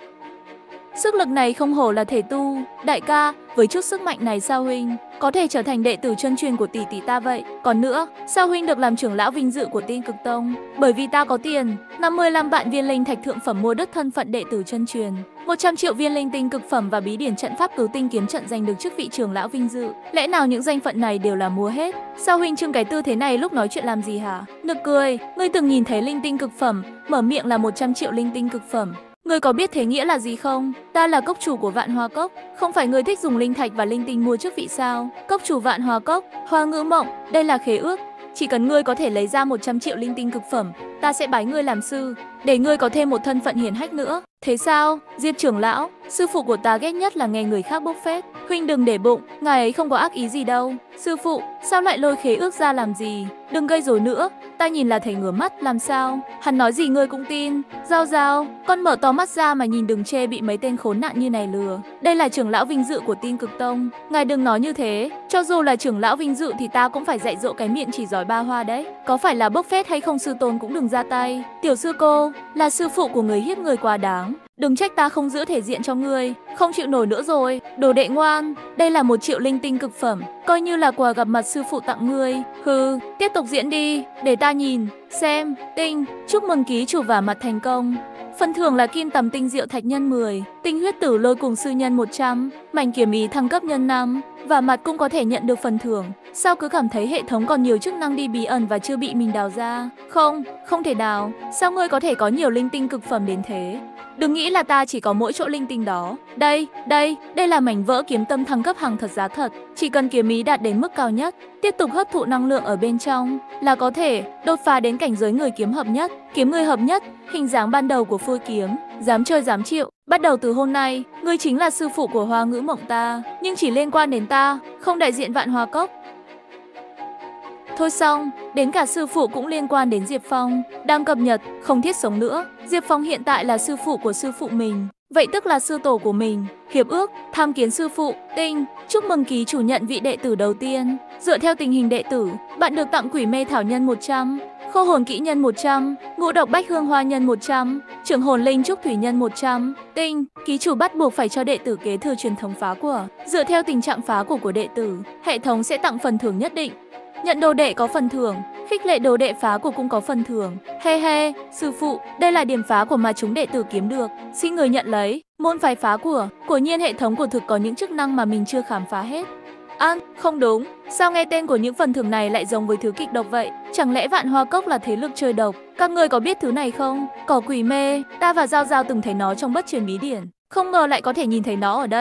Sức lực này không hổ là thể tu. Đại ca, với chút sức mạnh này sao huynh có thể trở thành đệ tử chân truyền của tỷ tỷ ta vậy? Còn nữa, sao huynh được làm trưởng lão vinh dự của Tinh Cực Tông? Bởi vì ta có tiền, 55 vạn viên linh thạch thượng phẩm mua đất thân phận đệ tử chân truyền, 100 triệu viên linh tinh cực phẩm và bí điển trận pháp cứu tinh kiếm trận giành được chức vị trưởng lão vinh dự. Lẽ nào những danh phận này đều là mua hết? Sao huynh trưng cái tư thế này lúc nói chuyện làm gì hả? Nực cười, ngươi từng nhìn thấy linh tinh cực phẩm, mở miệng là 100 triệu linh tinh cực phẩm. Ngươi có biết thế nghĩa là gì không? Ta là cốc chủ của Vạn Hoa Cốc. Không phải ngươi thích dùng linh thạch và linh tinh mua chức vị sao? Cốc chủ Vạn Hoa Cốc, Hoa Ngữ Mộng, đây là khế ước. Chỉ cần ngươi có thể lấy ra 100 triệu linh tinh cực phẩm, ta sẽ bái ngươi làm sư, để ngươi có thêm một thân phận hiển hách nữa. Thế sao? Diệp trưởng lão, sư phụ của ta ghét nhất là nghe người khác bốc phét. Huynh đừng để bụng, ngài ấy không có ác ý gì đâu. Sư phụ, sao lại lôi khế ước ra làm gì? Đừng gây rối nữa, ta nhìn là thấy ngửa mắt, làm sao? Hắn nói gì ngươi cũng tin. Giao, con mở to mắt ra mà nhìn, đừng chê bị mấy tên khốn nạn như này lừa. Đây là trưởng lão vinh dự của Tinh Cực Tông, ngài đừng nói như thế. Cho dù là trưởng lão vinh dự thì ta cũng phải dạy dỗ cái miệng chỉ giỏi ba hoa đấy. Có phải là bốc phét hay không sư tôn cũng đừng ra tay. Tiểu sư cô, là sư phụ của người hiếp người quá đáng. Đừng trách ta không giữ thể diện cho ngươi, không chịu nổi nữa rồi. Đồ đệ ngoan, đây là 1 triệu linh tinh cực phẩm, coi như là quà gặp mặt sư phụ tặng ngươi. Hừ, tiếp tục diễn đi, để ta nhìn, xem. Tinh, chúc mừng ký chủ vả mặt thành công. Phần thưởng là kim tầm tinh diệu thạch nhân 10, tinh huyết tử lôi cùng sư nhân 100, mảnh kiếm ý thăng cấp nhân 5. Và mặt cũng có thể nhận được phần thưởng. Sao cứ cảm thấy hệ thống còn nhiều chức năng đi bí ẩn và chưa bị mình đào ra? Không thể đào. Sao ngươi có thể có nhiều linh tinh cực phẩm đến thế? Đừng nghĩ là ta chỉ có mỗi chỗ linh tinh đó. Đây là mảnh vỡ kiếm tâm thăng cấp hàng thật giá thật. Chỉ cần kiếm ý đạt đến mức cao nhất, tiếp tục hấp thụ năng lượng ở bên trong là có thể đột phá đến cảnh giới người kiếm hợp nhất. Kiếm người hợp nhất, hình dáng ban đầu của phôi kiếm. Dám chơi dám chịu. Bắt đầu từ hôm nay, ngươi chính là sư phụ của Hoa Ngữ Mộng ta, nhưng chỉ liên quan đến ta, không đại diện Vạn Hoa Cốc. Thôi xong, đến cả sư phụ cũng liên quan đến Diệp Phong. Đang cập nhật, không thiết sống nữa. Diệp Phong hiện tại là sư phụ của sư phụ mình, vậy tức là sư tổ của mình. Hiệp ước, tham kiến sư phụ. Tinh, chúc mừng ký chủ nhận vị đệ tử đầu tiên. Dựa theo tình hình đệ tử, bạn được tặng quỷ mê thảo nhân 100, khô hồn kỹ nhân 100, ngũ độc bách hương hoa nhân 100, trưởng hồn linh trúc thủy nhân 100. Tinh, ký chủ bắt buộc phải cho đệ tử kế thừa truyền thống phá của. Dựa theo tình trạng phá của đệ tử, hệ thống sẽ tặng phần thưởng nhất định. Nhận đồ đệ có phần thưởng, khích lệ đồ đệ phá của cũng có phần thưởng. He, sư phụ, đây là điểm phá của mà chúng đệ tử kiếm được, xin người nhận lấy. Môn phái phá của nhiên hệ thống của thực có những chức năng mà mình chưa khám phá hết. Không đúng, sao nghe tên của những phần thưởng này lại giống với thứ kịch độc vậy? Chẳng lẽ Vạn Hoa Cốc là thế lực chơi độc? Các người có biết thứ này không? Cỏ quỷ mê, ta và Giao từng thấy nó trong bất truyền bí điển. Không ngờ lại có thể nhìn thấy nó ở đây.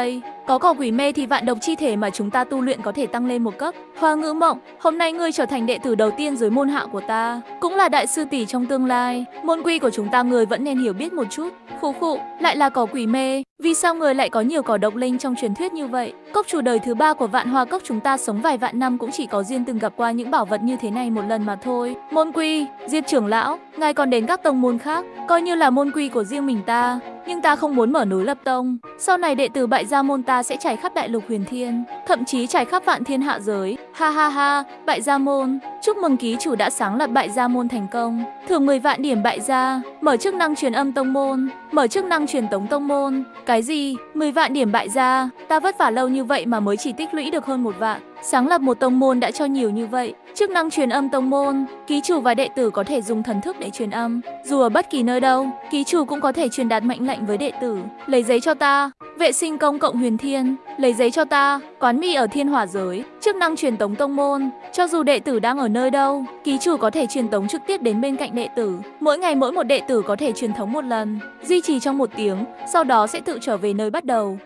Có cỏ quỷ mê thì vạn độc chi thể mà chúng ta tu luyện có thể tăng lên một cấp. Hoa Ngữ Mộng, hôm nay ngươi trở thành đệ tử đầu tiên dưới môn hạ của ta, cũng là đại sư tỷ trong tương lai. Môn quy của chúng ta người vẫn nên hiểu biết một chút. Khụ khụ, lại là cỏ quỷ mê. Vì sao người lại có nhiều cỏ độc linh trong truyền thuyết như vậy? Cốc chủ đời thứ 3 của Vạn Hoa Cốc chúng ta sống vài vạn năm cũng chỉ có duyên từng gặp qua những bảo vật như thế này một lần mà thôi. Môn quy, Diệt trưởng lão, ngài còn đến các tông môn khác, coi như là môn quy của riêng mình ta. Nhưng ta không muốn mở núi lập tông. Sau này đệ tử Bại Gia môn ta sẽ trải khắp đại lục huyền thiên, thậm chí trải khắp vạn thiên hạ giới. Ha ha ha, Bại Gia môn, chúc mừng ký chủ đã sáng lập Bại Gia môn thành công. Thưởng 10 vạn điểm Bại Gia, mở chức năng truyền âm tông môn, mở chức năng truyền tống tông môn. Cái gì? 10 vạn điểm Bại Gia? Ta vất vả lâu như vậy mà mới chỉ tích lũy được hơn 1 vạn. Sáng lập một tông môn đã cho nhiều như vậy. Chức năng truyền âm tông môn, ký chủ và đệ tử có thể dùng thần thức để truyền âm. Dù ở bất kỳ nơi đâu, ký chủ cũng có thể truyền đạt mệnh lệnh với đệ tử. Lấy giấy cho ta, vệ sinh công cộng huyền thiên. Lấy giấy cho ta, quán mì ở thiên hỏa giới. Chức năng truyền tống tông môn, cho dù đệ tử đang ở nơi đâu, ký chủ có thể truyền tống trực tiếp đến bên cạnh đệ tử. Mỗi ngày mỗi một đệ tử có thể truyền thống một lần, duy trì trong 1 tiếng, sau đó sẽ tự trở về nơi bắt đầu.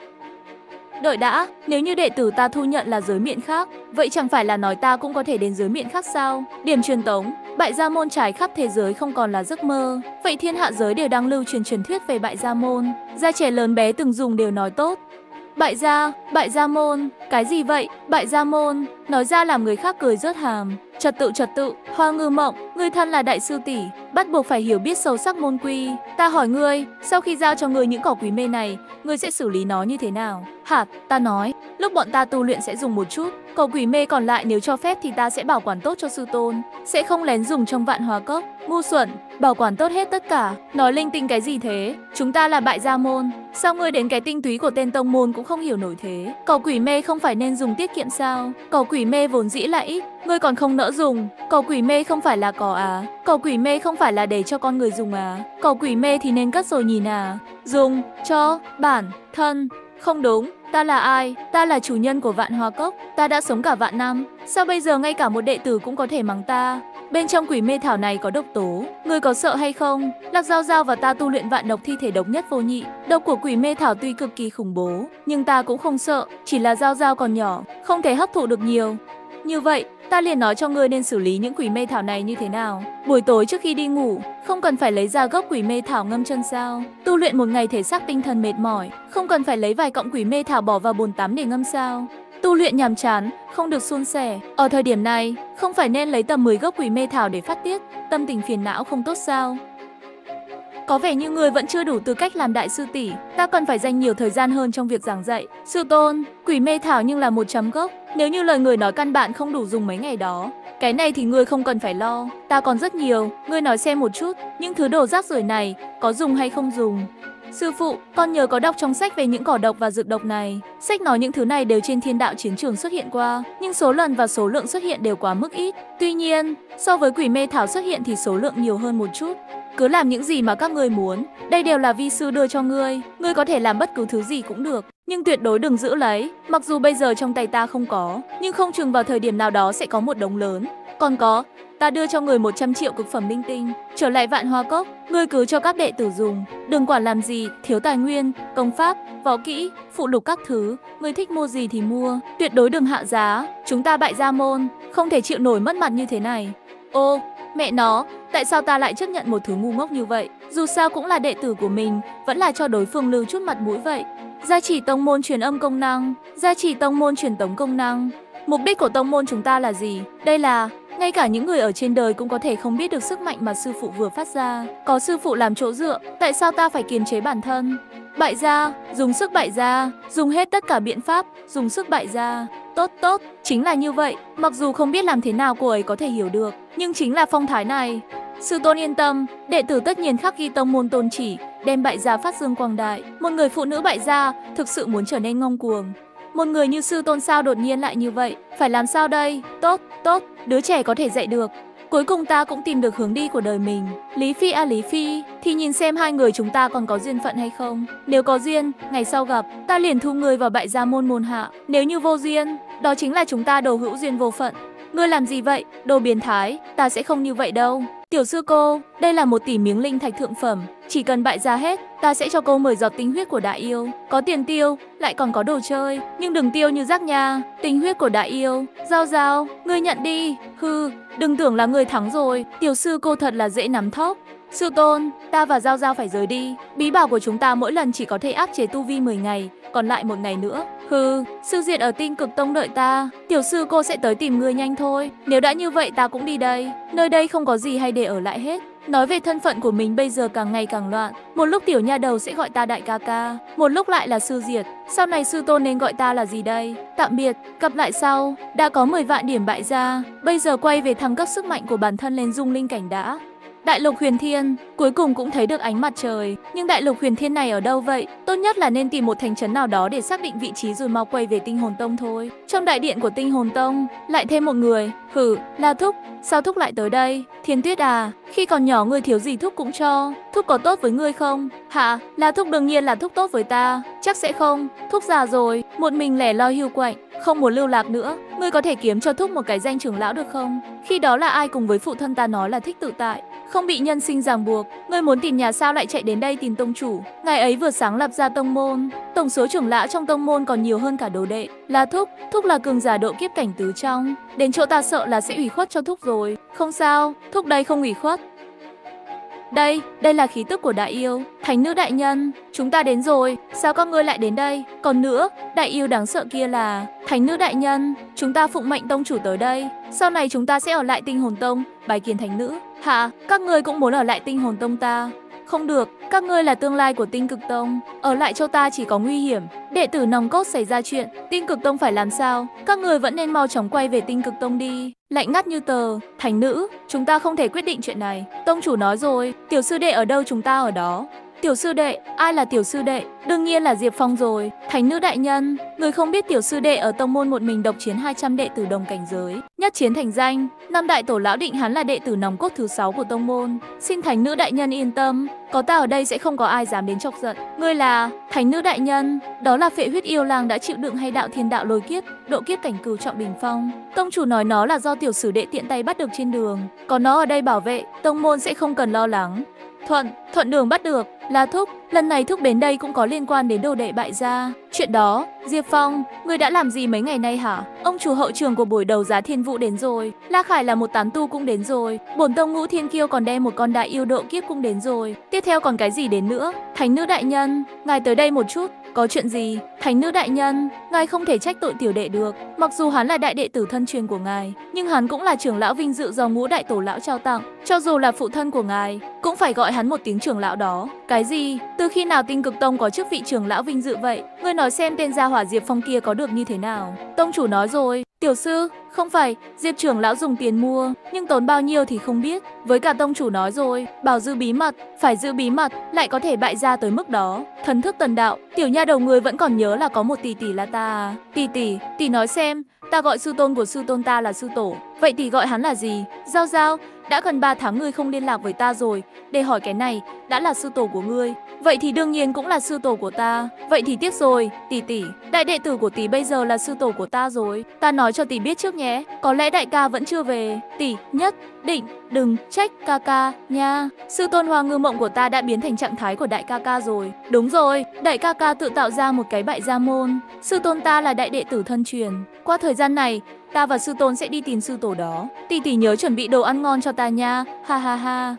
Đợi đã, nếu như đệ tử ta thu nhận là giới miện khác, vậy chẳng phải là nói ta cũng có thể đến giới miện khác sao? Điểm truyền tống, Bại Gia môn trải khắp thế giới không còn là giấc mơ. Vậy thiên hạ giới đều đang lưu truyền truyền thuyết về Bại Gia môn. Gia trẻ lớn bé từng dùng đều nói tốt. Bại Gia môn, cái gì vậy? Bại Gia môn, nói ra làm người khác cười rớt hàm. Trật tự, Hoa Ngữ Mộng, ngươi thân là đại sư tỷ, bắt buộc phải hiểu biết sâu sắc môn quy. Ta hỏi ngươi, sau khi giao cho ngươi những cỏ quý mê này, ngươi sẽ xử lý nó như thế nào? Hả? Ta nói, lúc bọn ta tu luyện sẽ dùng một chút, cỏ quỷ mê còn lại nếu cho phép thì ta sẽ bảo quản tốt cho sư tôn, sẽ không lén dùng trong Vạn Hoa Cốc. Ngu xuẩn, bảo quản tốt hết tất cả, nói linh tinh cái gì thế? Chúng ta là Bại Gia môn, sao ngươi đến cái tinh túy của tên tông môn cũng không hiểu nổi thế? Cỏ quỷ mê không phải nên dùng tiết kiệm sao? Cỏ quỷ mê vốn dĩ là ít, ngươi còn không nỡ dùng. Cỏ quỷ mê không phải là cỏ à? Cỏ quỷ mê không phải là để cho con người dùng à? Cỏ quỷ mê thì nên cất rồi nhìn à? Dùng cho bản thân. Không đúng, ta là ai? Ta là chủ nhân của Vạn Hoa Cốc, ta đã sống cả vạn năm, sao bây giờ ngay cả một đệ tử cũng có thể mắng ta? Bên trong quỷ mê thảo này có độc tố, ngươi có sợ hay không? Lạc Giao Giao và ta tu luyện vạn độc thi thể độc nhất vô nhị. Độc của quỷ mê thảo tuy cực kỳ khủng bố, nhưng ta cũng không sợ, chỉ là Giao Giao còn nhỏ, không thể hấp thụ được nhiều. Như vậy, ta liền nói cho ngươi nên xử lý những quỷ mê thảo này như thế nào. Buổi tối trước khi đi ngủ, không cần phải lấy ra gốc quỷ mê thảo ngâm chân sao? Tu luyện một ngày thể xác tinh thần mệt mỏi, không cần phải lấy vài cọng quỷ mê thảo bỏ vào bồn tắm để ngâm sao? Tu luyện nhàm chán, không được suôn sẻ. Ở thời điểm này, không phải nên lấy tầm 10 gốc quỷ mê thảo để phát tiết, tâm tình phiền não không tốt sao? Có vẻ như người vẫn chưa đủ tư cách làm đại sư tỷ, ta cần phải dành nhiều thời gian hơn trong việc giảng dạy. Sư tôn, quỷ mê thảo nhưng là 100 gốc, nếu như lời người nói căn bản không đủ dùng mấy ngày đó, cái này thì ngươi không cần phải lo, ta còn rất nhiều, ngươi nói xem một chút, những thứ đồ rác rưởi này có dùng hay không dùng? Sư phụ, con nhớ có đọc trong sách về những cỏ độc và dược độc này. Sách nói những thứ này đều trên thiên đạo chiến trường xuất hiện qua, nhưng số lần và số lượng xuất hiện đều quá mức ít. Tuy nhiên, so với quỷ mê thảo xuất hiện thì số lượng nhiều hơn một chút. Cứ làm những gì mà các ngươi muốn, đây đều là vi sư đưa cho ngươi. Ngươi có thể làm bất cứ thứ gì cũng được, nhưng tuyệt đối đừng giữ lấy. Mặc dù bây giờ trong tay ta không có, nhưng không chừng vào thời điểm nào đó sẽ có một đống lớn. Còn có, ta đưa cho người 100 triệu cực phẩm linh tinh. Trở lại Vạn Hoa Cốc, ngươi cứ cho các đệ tử dùng, đừng quản làm gì, thiếu tài nguyên, công pháp, võ kỹ, phụ lục các thứ, ngươi thích mua gì thì mua, tuyệt đối đừng hạ giá. Chúng ta Bại Gia môn, không thể chịu nổi mất mặt như thế này. Ô, mẹ nó, tại sao ta lại chấp nhận một thứ ngu ngốc như vậy? Dù sao cũng là đệ tử của mình, vẫn là cho đối phương lưu chút mặt mũi vậy. Gia trì tông môn truyền âm công năng, gia trì tông môn truyền tống công năng. Mục đích của tông môn chúng ta là gì? Đây là ngay cả những người ở trên đời cũng có thể không biết được sức mạnh mà sư phụ vừa phát ra. Có sư phụ làm chỗ dựa, tại sao ta phải kiềm chế bản thân? Bại gia, dùng sức bại gia, dùng hết tất cả biện pháp, dùng sức bại gia. Tốt, chính là như vậy. Mặc dù không biết làm thế nào cô ấy có thể hiểu được, nhưng chính là phong thái này. Sư tôn yên tâm, đệ tử tất nhiên khắc ghi tông môn tôn chỉ, đem Bại Gia phát dương quang đại. Một người phụ nữ Bại Gia thực sự muốn trở nên ngông cuồng. Một người như sư tôn sao đột nhiên lại như vậy? Phải làm sao đây? Tốt, đứa trẻ có thể dạy được. Cuối cùng ta cũng tìm được hướng đi của đời mình. Lý Phi à Lý Phi, thì nhìn xem hai người chúng ta còn có duyên phận hay không. Nếu có duyên, ngày sau gặp, ta liền thu người vào Bại Gia môn môn hạ. Nếu như vô duyên, đó chính là chúng ta đầu hữu duyên vô phận. Ngươi làm gì vậy? Đồ biến thái, ta sẽ không như vậy đâu. Tiểu sư cô, đây là 1 tỷ miếng linh thạch thượng phẩm, chỉ cần bại ra hết, ta sẽ cho cô 10 giọt tinh huyết của đại yêu. Có tiền tiêu, lại còn có đồ chơi, nhưng đừng tiêu như rác nha. Tinh huyết của đại yêu, Giao Giao, ngươi nhận đi. Hừ, đừng tưởng là ngươi thắng rồi, tiểu sư cô thật là dễ nắm thóp. Sư tôn, ta và Giao Giao phải rời đi. Bí bảo của chúng ta mỗi lần chỉ có thể áp chế tu vi 10 ngày, còn lại 1 ngày nữa. Hừ, sư diệt ở Tinh Cực Tông đợi ta, tiểu sư cô sẽ tới tìm ngươi nhanh thôi. Nếu đã như vậy ta cũng đi đây, nơi đây không có gì hay để ở lại hết. Nói về thân phận của mình bây giờ càng ngày càng loạn. Một lúc tiểu nha đầu sẽ gọi ta đại ca ca, một lúc lại là sư diệt. Sau này sư tôn nên gọi ta là gì đây? Tạm biệt, gặp lại sau. Đã có 10 vạn điểm bại ra, bây giờ quay về thăng cấp sức mạnh của bản thân lên dung linh cảnh đã. Đại lục huyền thiên, cuối cùng cũng thấy được ánh mặt trời. Nhưng đại lục huyền thiên này ở đâu vậy? Tốt nhất là nên tìm một thành trấn nào đó để xác định vị trí rồi mau quay về tinh hồn tông thôi. Trong đại điện của tinh hồn tông, lại thêm một người. Hử, là Thúc, sao Thúc lại tới đây? Thiên Tuyết à, khi còn nhỏ ngươi thiếu gì Thúc cũng cho. Thúc có tốt với ngươi không? Hả, là Thúc đương nhiên là Thúc tốt với ta. Chắc sẽ không, Thúc già rồi, một mình lẻ loi hưu quạnh, không muốn lưu lạc nữa. Ngươi có thể kiếm cho Thúc một cái danh trưởng lão được không? Khi đó là ai cùng với phụ thân ta nói là thích tự tại, không bị nhân sinh ràng buộc. Ngươi muốn tìm nhà sao lại chạy đến đây tìm tông chủ? Ngài ấy vừa sáng lập ra tông môn, tổng số trưởng lão trong tông môn còn nhiều hơn cả đồ đệ. Là Thúc, Thúc là cường giả độ kiếp cảnh tứ trong. Đến chỗ ta sợ là sẽ ủy khuất cho Thúc rồi. Không sao, Thúc đây không ủy khuất. Đây là khí tức của đại yêu. Thánh nữ đại nhân, chúng ta đến rồi. Sao các ngươi lại đến đây? Còn nữa, đại yêu đáng sợ kia là Thánh nữ đại nhân, chúng ta phụng mệnh tông chủ tới đây. Sau này chúng ta sẽ ở lại tinh hồn tông, bái kiến thánh nữ. Hả, các ngươi cũng muốn ở lại tinh hồn tông ta? Không được, các ngươi là tương lai của Tinh Cực Tông, ở lại châu ta chỉ có nguy hiểm. Đệ tử nòng cốt xảy ra chuyện, Tinh Cực Tông phải làm sao? Các người vẫn nên mau chóng quay về Tinh Cực Tông đi. Lạnh ngắt như tờ. Thánh nữ, chúng ta không thể quyết định chuyện này. Tông chủ nói rồi, tiểu sư đệ ở đâu chúng ta ở đó. Tiểu sư đệ, ai là tiểu sư đệ? Đương nhiên là Diệp Phong rồi. Thánh nữ đại nhân, người không biết tiểu sư đệ ở tông môn một mình độc chiến 200 đệ tử đồng cảnh giới, nhất chiến thành danh. Năm đại tổ lão định hắn là đệ tử nòng cốt thứ 6 của tông môn. Xin thánh nữ đại nhân yên tâm, có ta ở đây sẽ không có ai dám đến chọc giận. Ngươi là thánh nữ đại nhân, đó là phệ huyết yêu lang đã chịu đựng hay đạo thiên đạo lôi kiếp, độ kiếp cảnh cửu trọng đỉnh phong. Tông chủ nói nó là do tiểu sử đệ tiện tay bắt được trên đường, có nó ở đây bảo vệ, tông môn sẽ không cần lo lắng. Thuận đường bắt được. Là Thúc, lần này Thúc đến đây cũng có liên quan đến đồ đệ bại gia. Chuyện đó, Diệp Phong, ngươi đã làm gì mấy ngày nay hả? Ông chủ hậu trường của buổi đấu giá thiên vũ đến rồi, La Khải là một tán tu cũng đến rồi, bổn tông Ngũ Thiên Kiêu còn đem một con đại yêu độ kiếp cũng đến rồi. Tiếp theo còn cái gì đến nữa? Thánh nữ đại nhân, ngài tới đây một chút. Có chuyện gì? Thánh nữ đại nhân, ngài không thể trách tội tiểu đệ được. Mặc dù hắn là đại đệ tử thân truyền của ngài, nhưng hắn cũng là trưởng lão vinh dự do Ngũ đại tổ lão trao tặng. Cho dù là phụ thân của ngài, cũng phải gọi hắn một tiếng trưởng lão đó. Cái gì? Từ khi nào Tinh Cực Tông có chức vị trưởng lão vinh dự vậy? Ngươi nói xem tên gia hỏa Diệp Phong kia có được như thế nào? Tông chủ nói rồi, tiểu sư, không phải, Diệp trưởng lão dùng tiền mua, nhưng tốn bao nhiêu thì không biết. Với cả tông chủ nói rồi, bảo giữ bí mật, phải giữ bí mật, lại có thể bại gia tới mức đó. Thần thức tần đạo, tiểu nha đầu người vẫn còn nhớ là có một tỷ tỷ là ta à? Tỷ nói xem, ta gọi sư tôn của sư tôn ta là sư tổ, vậy tỷ gọi hắn là gì? Giao Giao, đã gần 3 tháng ngươi không liên lạc với ta rồi, để hỏi cái này, đã là sư tổ của ngươi, vậy thì đương nhiên cũng là sư tổ của ta. Vậy thì tiếc rồi, tỷ, đại đệ tử của tỷ bây giờ là sư tổ của ta rồi. Ta nói cho tỷ biết trước nhé, có lẽ đại ca vẫn chưa về. Tỷ nhất định đừng trách ca ca nha. Sư tôn Hoa Ngư Mộng của ta đã biến thành trạng thái của đại ca ca rồi. Đúng rồi, đại ca ca tự tạo ra một cái bại gia môn. Sư tôn ta là đại đệ tử thân truyền. Qua thời gian này, ta và sư tôn sẽ đi tìm sư tổ đó. Tỷ nhớ chuẩn bị đồ ăn ngon cho ta nha. Ha ha ha.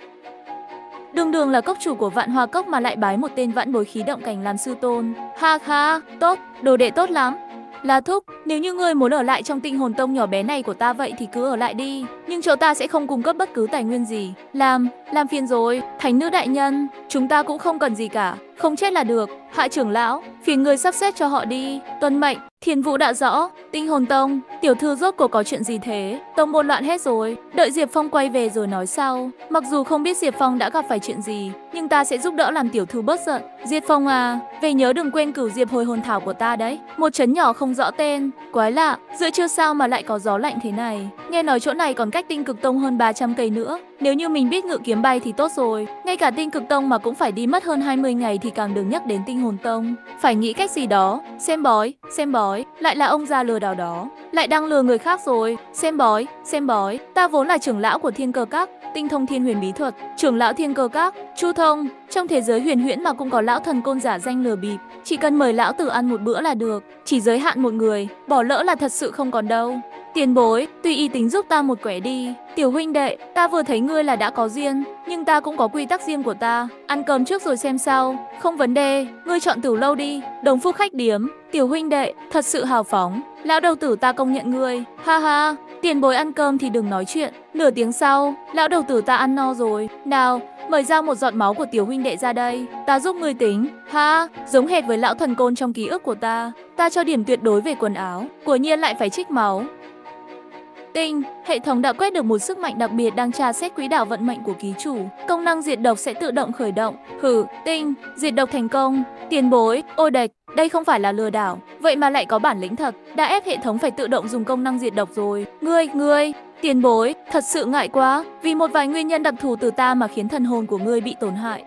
Đường là cốc chủ của Vạn Hoa Cốc mà lại bái một tên vãn bối khí động cảnh làm sư tôn. Ha ha, tốt, đồ đệ tốt lắm. Là Thúc, nếu như ngươi muốn ở lại trong tinh hồn tông nhỏ bé này của ta vậy thì cứ ở lại đi, nhưng chỗ ta sẽ không cung cấp bất cứ tài nguyên gì. Làm phiền rồi. Thánh nữ đại nhân, chúng ta cũng không cần gì cả, không chết là được. Hạ trưởng lão, phiền người sắp xếp cho họ đi. Tuân mệnh. Thiên Vũ đã rõ. Tinh hồn tông, tiểu thư rốt cuộc có chuyện gì thế? Tông môn loạn hết rồi, đợi Diệp Phong quay về rồi nói sau. Mặc dù không biết Diệp Phong đã gặp phải chuyện gì, nhưng ta sẽ giúp đỡ làm tiểu thư bớt giận. Diệp Phong à, về nhớ đừng quên cửu diệp hồi hồn thảo của ta đấy. Một trấn nhỏ không rõ tên, quái lạ, giữa trưa sao mà lại có gió lạnh thế này. Nghe nói chỗ này còn cách Tinh Cực Tông hơn 300 cây nữa. Nếu như mình biết ngự kiếm bay thì tốt rồi. Ngay cả tinh cực tông mà cũng phải đi mất hơn 20 ngày thì càng đừng nhắc đến tinh hồn tông. Phải nghĩ cách gì đó. Xem bói, lại là ông già lừa đảo đó. Lại đang lừa người khác rồi. Xem bói, ta vốn là trưởng lão của Thiên Cơ Các, tinh thông thiên huyền bí thuật, trưởng lão Thiên Cơ Các, Chu Thông. Trong thế giới huyền huyễn mà cũng có lão thần côn giả danh lừa bịp, chỉ cần mời lão tử ăn một bữa là được, chỉ giới hạn một người, bỏ lỡ là thật sự không còn đâu. Tiền bối, tùy ý tính giúp ta một quẻ đi. Tiểu huynh đệ, ta vừa thấy ngươi là đã có duyên, nhưng ta cũng có quy tắc riêng của ta. Ăn cơm trước rồi xem sau. Không vấn đề, ngươi chọn Tử Lâu đi. Đồng Phúc khách điếm. Tiểu huynh đệ, thật sự hào phóng. Lão đầu tử ta công nhận ngươi. Ha ha, tiền bối ăn cơm thì đừng nói chuyện. Nửa tiếng sau, lão đầu tử ta ăn no rồi. Nào, mời ra một giọt máu của tiểu huynh đệ ra đây. Ta giúp ngươi tính. Ha, giống hệt với lão thần côn trong ký ức của ta. Ta cho điểm tuyệt đối về quần áo, quả nhiên lại phải trích máu. Tinh, hệ thống đã quét được một sức mạnh đặc biệt đang tra xét quỹ đạo vận mệnh của ký chủ. Công năng diệt độc sẽ tự động khởi động. Tinh, diệt độc thành công. Tiền bối, ôi đệch, đây không phải là lừa đảo, vậy mà lại có bản lĩnh thật. Đã ép hệ thống phải tự động dùng công năng diệt độc rồi. Ngươi, tiền bối, thật sự ngại quá. Vì một vài nguyên nhân đặc thù từ ta mà khiến thần hồn của ngươi bị tổn hại.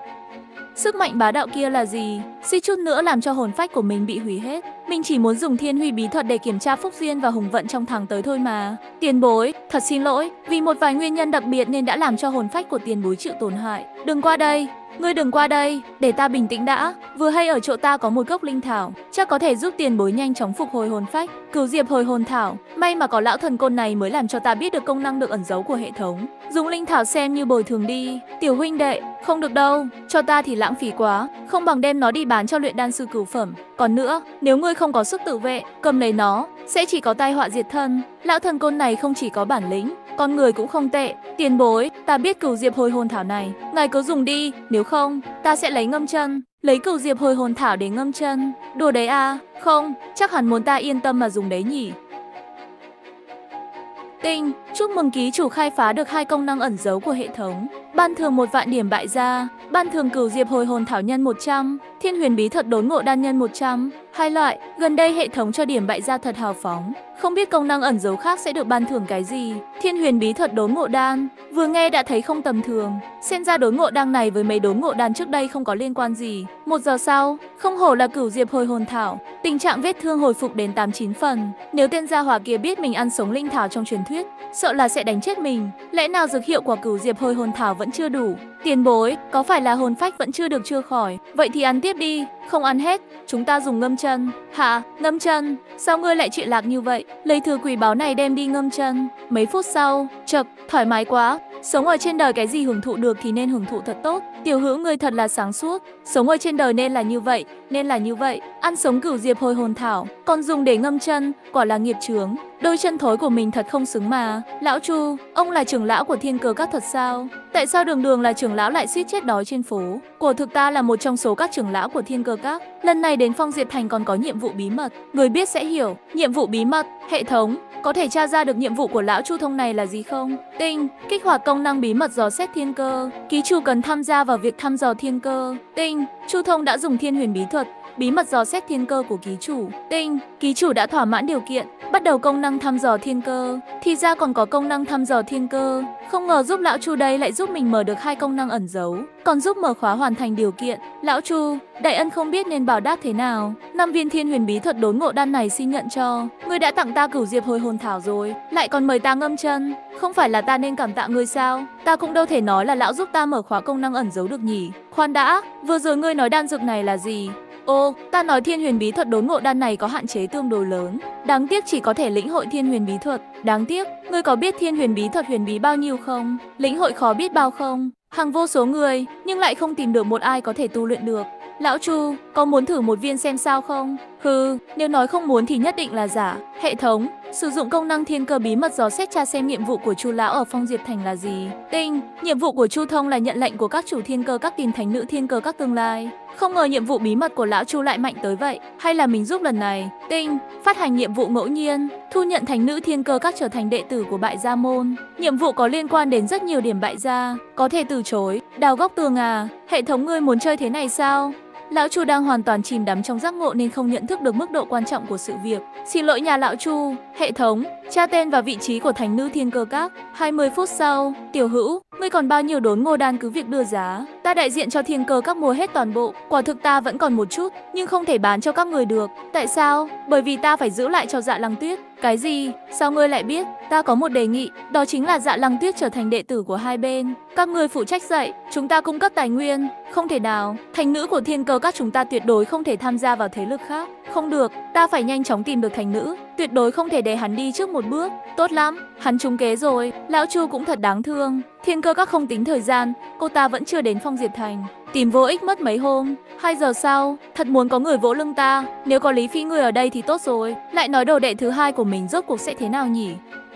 Sức mạnh bá đạo kia là gì? Suýt chút nữa làm cho hồn phách của mình bị hủy hết. Mình chỉ muốn dùng thiên huy bí thuật để kiểm tra phúc duyên và hùng vận trong tháng tới thôi mà. Tiền bối, thật xin lỗi, vì một vài nguyên nhân đặc biệt nên đã làm cho hồn phách của tiền bối chịu tổn hại. Đừng qua đây, ngươi đừng qua đây, để ta bình tĩnh đã. Vừa hay ở chỗ ta có một gốc linh thảo, chắc có thể giúp tiền bối nhanh chóng phục hồi hồn phách. Cửu diệp hồi hồn thảo, may mà có lão thần côn này mới làm cho ta biết được công năng được ẩn giấu của hệ thống. Dùng linh thảo xem như bồi thường đi. Tiểu huynh đệ, không được đâu, cho ta thì lãng phí quá, không bằng đem nó đi bán cho luyện đan sư cửu phẩm. Còn nữa, nếu ngươi không có sức tự vệ, cầm lấy nó, sẽ chỉ có tai họa diệt thân. Lão thần côn này không chỉ có bản lĩnh, con người cũng không tệ. Tiền bối, ta biết cửu diệp hồi hồn thảo này, ngài cứ dùng đi, nếu không, ta sẽ lấy ngâm chân. Lấy cửu diệp hồi hồn thảo để ngâm chân. Đùa đấy à? Không, chắc hẳn muốn ta yên tâm mà dùng đấy nhỉ. Tinh, chúc mừng ký chủ khai phá được 2 công năng ẩn giấu của hệ thống. Ban thưởng 1 vạn điểm bại gia, ban thưởng cửu diệp hồi hồn thảo nhân 100, thiên huyền bí thuật đốn ngộ đan nhân 100. Hai loại, gần đây hệ thống cho điểm bại gia thật hào phóng. Không biết công năng ẩn giấu khác sẽ được ban thưởng cái gì. Thiên huyền bí thuật đốn ngộ đan, vừa nghe đã thấy không tầm thường. Xem ra đốn ngộ đan này với mấy đốn ngộ đan trước đây không có liên quan gì. 1 giờ sau, không hổ là cửu diệp hồi hồn thảo, tình trạng vết thương hồi phục đến 8-9 phần. Nếu tên gia hỏa kia biết mình ăn sống linh thảo trong truyền thuyết, sợ là sẽ đánh chết mình. Lẽ nào dược hiệu của cửu diệp hồi hồn thảo vẫn chưa đủ? Tiền bối, có phải là hồn phách vẫn chưa được chữa khỏi? Vậy thì ăn tiếp đi, không ăn hết, chúng ta dùng ngâm chân. Hả? Ngâm chân? Sao ngươi lại chuyện lạc như vậy? Lấy thứ quý báu này đem đi ngâm chân. Mấy phút sau, chậc, thoải mái quá. Sống ở trên đời cái gì hưởng thụ được thì nên hưởng thụ thật tốt. Tiểu hữu ngươi thật là sáng suốt. Sống ở trên đời nên là như vậy. Ăn sống cửu diệp hồi hồn thảo, còn dùng để ngâm chân, quả là nghiệp chướng. Đôi chân thối của mình thật không xứng mà. Lão Chu, ông là trưởng lão của Thiên Cơ Các thật sao? Tại sao đường là trưởng lão lại suýt chết đói trên phố? Của thực ta là một trong số các trưởng lão của Thiên Cơ Các. Lần này đến Phong Diệp Thành còn có nhiệm vụ bí mật. Người biết sẽ hiểu. Nhiệm vụ bí mật, hệ thống có thể tra ra được nhiệm vụ của lão Chu Thông này là gì không? Tinh, kích hoạt công năng bí mật dò xét thiên cơ. Ký chủ cần tham gia vào việc thăm dò thiên cơ. Tinh, Chu Thông đã dùng thiên huyền bí thuật, bí mật dò xét thiên cơ của ký chủ. Tinh, ký chủ đã thỏa mãn điều kiện, bắt đầu công năng thăm dò thiên cơ. Thì ra còn có công năng thăm dò thiên cơ. Không ngờ giúp lão Chu đây lại giúp mình mở được 2 công năng ẩn giấu, còn giúp mở khóa hoàn thành điều kiện. Lão Chu, đại ân không biết nên bảo đáp thế nào. 5 viên thiên huyền bí thuật đốn ngộ đan này xin nhận cho. Ngươi đã tặng ta cửu diệp hồi hồn thảo rồi, lại còn mời ta ngâm chân. Không phải là ta nên cảm tạ ngươi sao? Ta cũng đâu thể nói là lão giúp ta mở khóa công năng ẩn giấu được nhỉ. Khoan đã, vừa rồi ngươi nói đan dược này là gì? Ô, ta nói thiên huyền bí thuật đốn ngộ đan này có hạn chế tương đối lớn. Đáng tiếc chỉ có thể lĩnh hội thiên huyền bí thuật. Đáng tiếc, ngươi có biết thiên huyền bí thuật huyền bí bao nhiêu không? Lĩnh hội khó biết bao không? Hàng vô số người, nhưng lại không tìm được một ai có thể tu luyện được. Lão Chu, có muốn thử một viên xem sao không? Hừ, nếu nói không muốn thì nhất định là giả. Hệ thống, sử dụng công năng thiên cơ bí mật dò xét tra xem nhiệm vụ của Chu lão ở Phong Diệp Thành là gì. Tinh, nhiệm vụ của Chu Thông là nhận lệnh của các chủ thiên cơ các tìm thánh nữ thiên cơ các tương lai. Không ngờ nhiệm vụ bí mật của lão Chu lại mạnh tới vậy, hay là mình giúp lần này? Tinh, phát hành nhiệm vụ ngẫu nhiên, thu nhận thánh nữ thiên cơ các trở thành đệ tử của bại gia môn. Nhiệm vụ có liên quan đến rất nhiều điểm bại gia, có thể từ chối. Đào góc tường à? Hệ thống ngươi muốn chơi thế này sao? Lão Chu đang hoàn toàn chìm đắm trong giác ngộ nên không nhận thức được mức độ quan trọng của sự việc. Xin lỗi nhà lão Chu, hệ thống, tra tên và vị trí của thánh nữ Thiên Cơ Các. 20 phút sau, Tiểu Hữu, ngươi còn bao nhiêu đốn ngô đan cứ việc đưa giá. Ta đại diện cho Thiên Cơ Các mua hết toàn bộ, quả thực ta vẫn còn một chút, nhưng không thể bán cho các người được. Tại sao? Bởi vì ta phải giữ lại cho Dạ Lăng Tuyết. Cái gì? Sao ngươi lại biết? Ta có một đề nghị, đó chính là Dạ Lăng Tuyết trở thành đệ tử của hai bên. Các ngươi phụ trách dạy, chúng ta cung cấp tài nguyên. Không thể nào, thánh nữ của Thiên Cơ Các chúng ta tuyệt đối không thể tham gia vào thế lực khác. Không được, ta phải nhanh chóng tìm được thánh nữ, tuyệt đối không thể để hắn đi trước một bước. Tốt lắm, hắn trúng kế rồi, lão Chu cũng thật đáng thương. Thiên Cơ Các không tính thời gian, cô ta vẫn chưa đến Phong Diệt Thành. Tìm vô ích mất mấy hôm. 2 giờ sau, thật muốn có người vỗ lưng ta. Nếu có Lý Phi ngươi ở đây thì tốt rồi. Lại nói đồ đệ thứ hai của mình rốt cuộc sẽ thế nào nhỉ?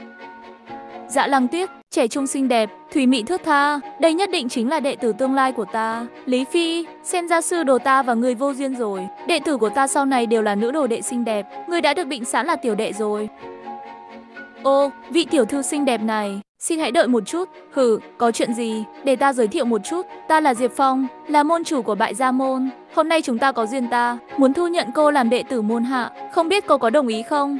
Dạ Lăng Tuyết, trẻ trung xinh đẹp, thùy mị thướt tha, đây nhất định chính là đệ tử tương lai của ta. Lý Phi, xem ra sư đồ ta và người vô duyên rồi. Đệ tử của ta sau này đều là nữ đồ đệ xinh đẹp, người đã được định sẵn là tiểu đệ rồi. Ô, vị tiểu thư xinh đẹp này, xin hãy đợi một chút. Hử, có chuyện gì? Để ta giới thiệu một chút. Ta là Diệp Phong, là môn chủ của Bại Gia Môn. Hôm nay chúng ta có duyên, ta muốn thu nhận cô làm đệ tử môn hạ. Không biết cô có đồng ý không?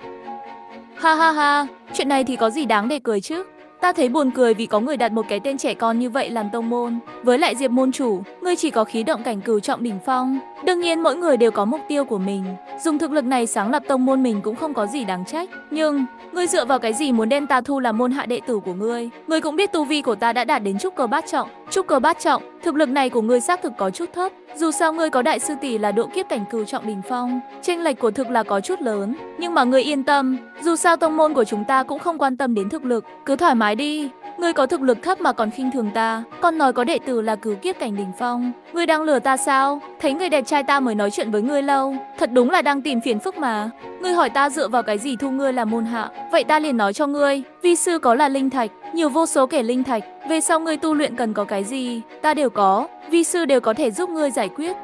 Ha ha ha, chuyện này thì có gì đáng để cười chứ? Ta thấy buồn cười vì có người đặt một cái tên trẻ con như vậy làm tông môn. Với lại Diệp môn chủ, ngươi chỉ có khí động cảnh cửu trọng đỉnh phong. Đương nhiên mỗi người đều có mục tiêu của mình. Dùng thực lực này sáng lập tông môn mình cũng không có gì đáng trách. Nhưng, ngươi dựa vào cái gì muốn đem ta thu làm môn hạ đệ tử của ngươi? Ngươi cũng biết tu vi của ta đã đạt đến trúc cơ bát trọng. Trúc cơ bát trọng, thực lực này của ngươi xác thực có chút thấp. Dù sao ngươi có đại sư tỷ là độ kiếp cảnh cửu trọng đỉnh phong, chênh lệch của thực là có chút lớn. Nhưng mà ngươi yên tâm, dù sao tông môn của chúng ta cũng không quan tâm đến thực lực, cứ thoải mái đi. Ngươi có thực lực thấp mà còn khinh thường ta, còn nói có đệ tử là cửu kiếp cảnh đỉnh phong. Ngươi đang lừa ta sao? Thấy người đẹp trai ta mới nói chuyện với ngươi lâu, thật đúng là đang tìm phiền phức mà. Ngươi hỏi ta dựa vào cái gì thu ngươi làm môn hạ, vậy ta liền nói cho ngươi, vi sư có là linh thạch, nhiều vô số kể linh thạch, về sau ngươi tu luyện cần có cái gì, ta đều có, vi sư đều có thể giúp ngươi giải quyết.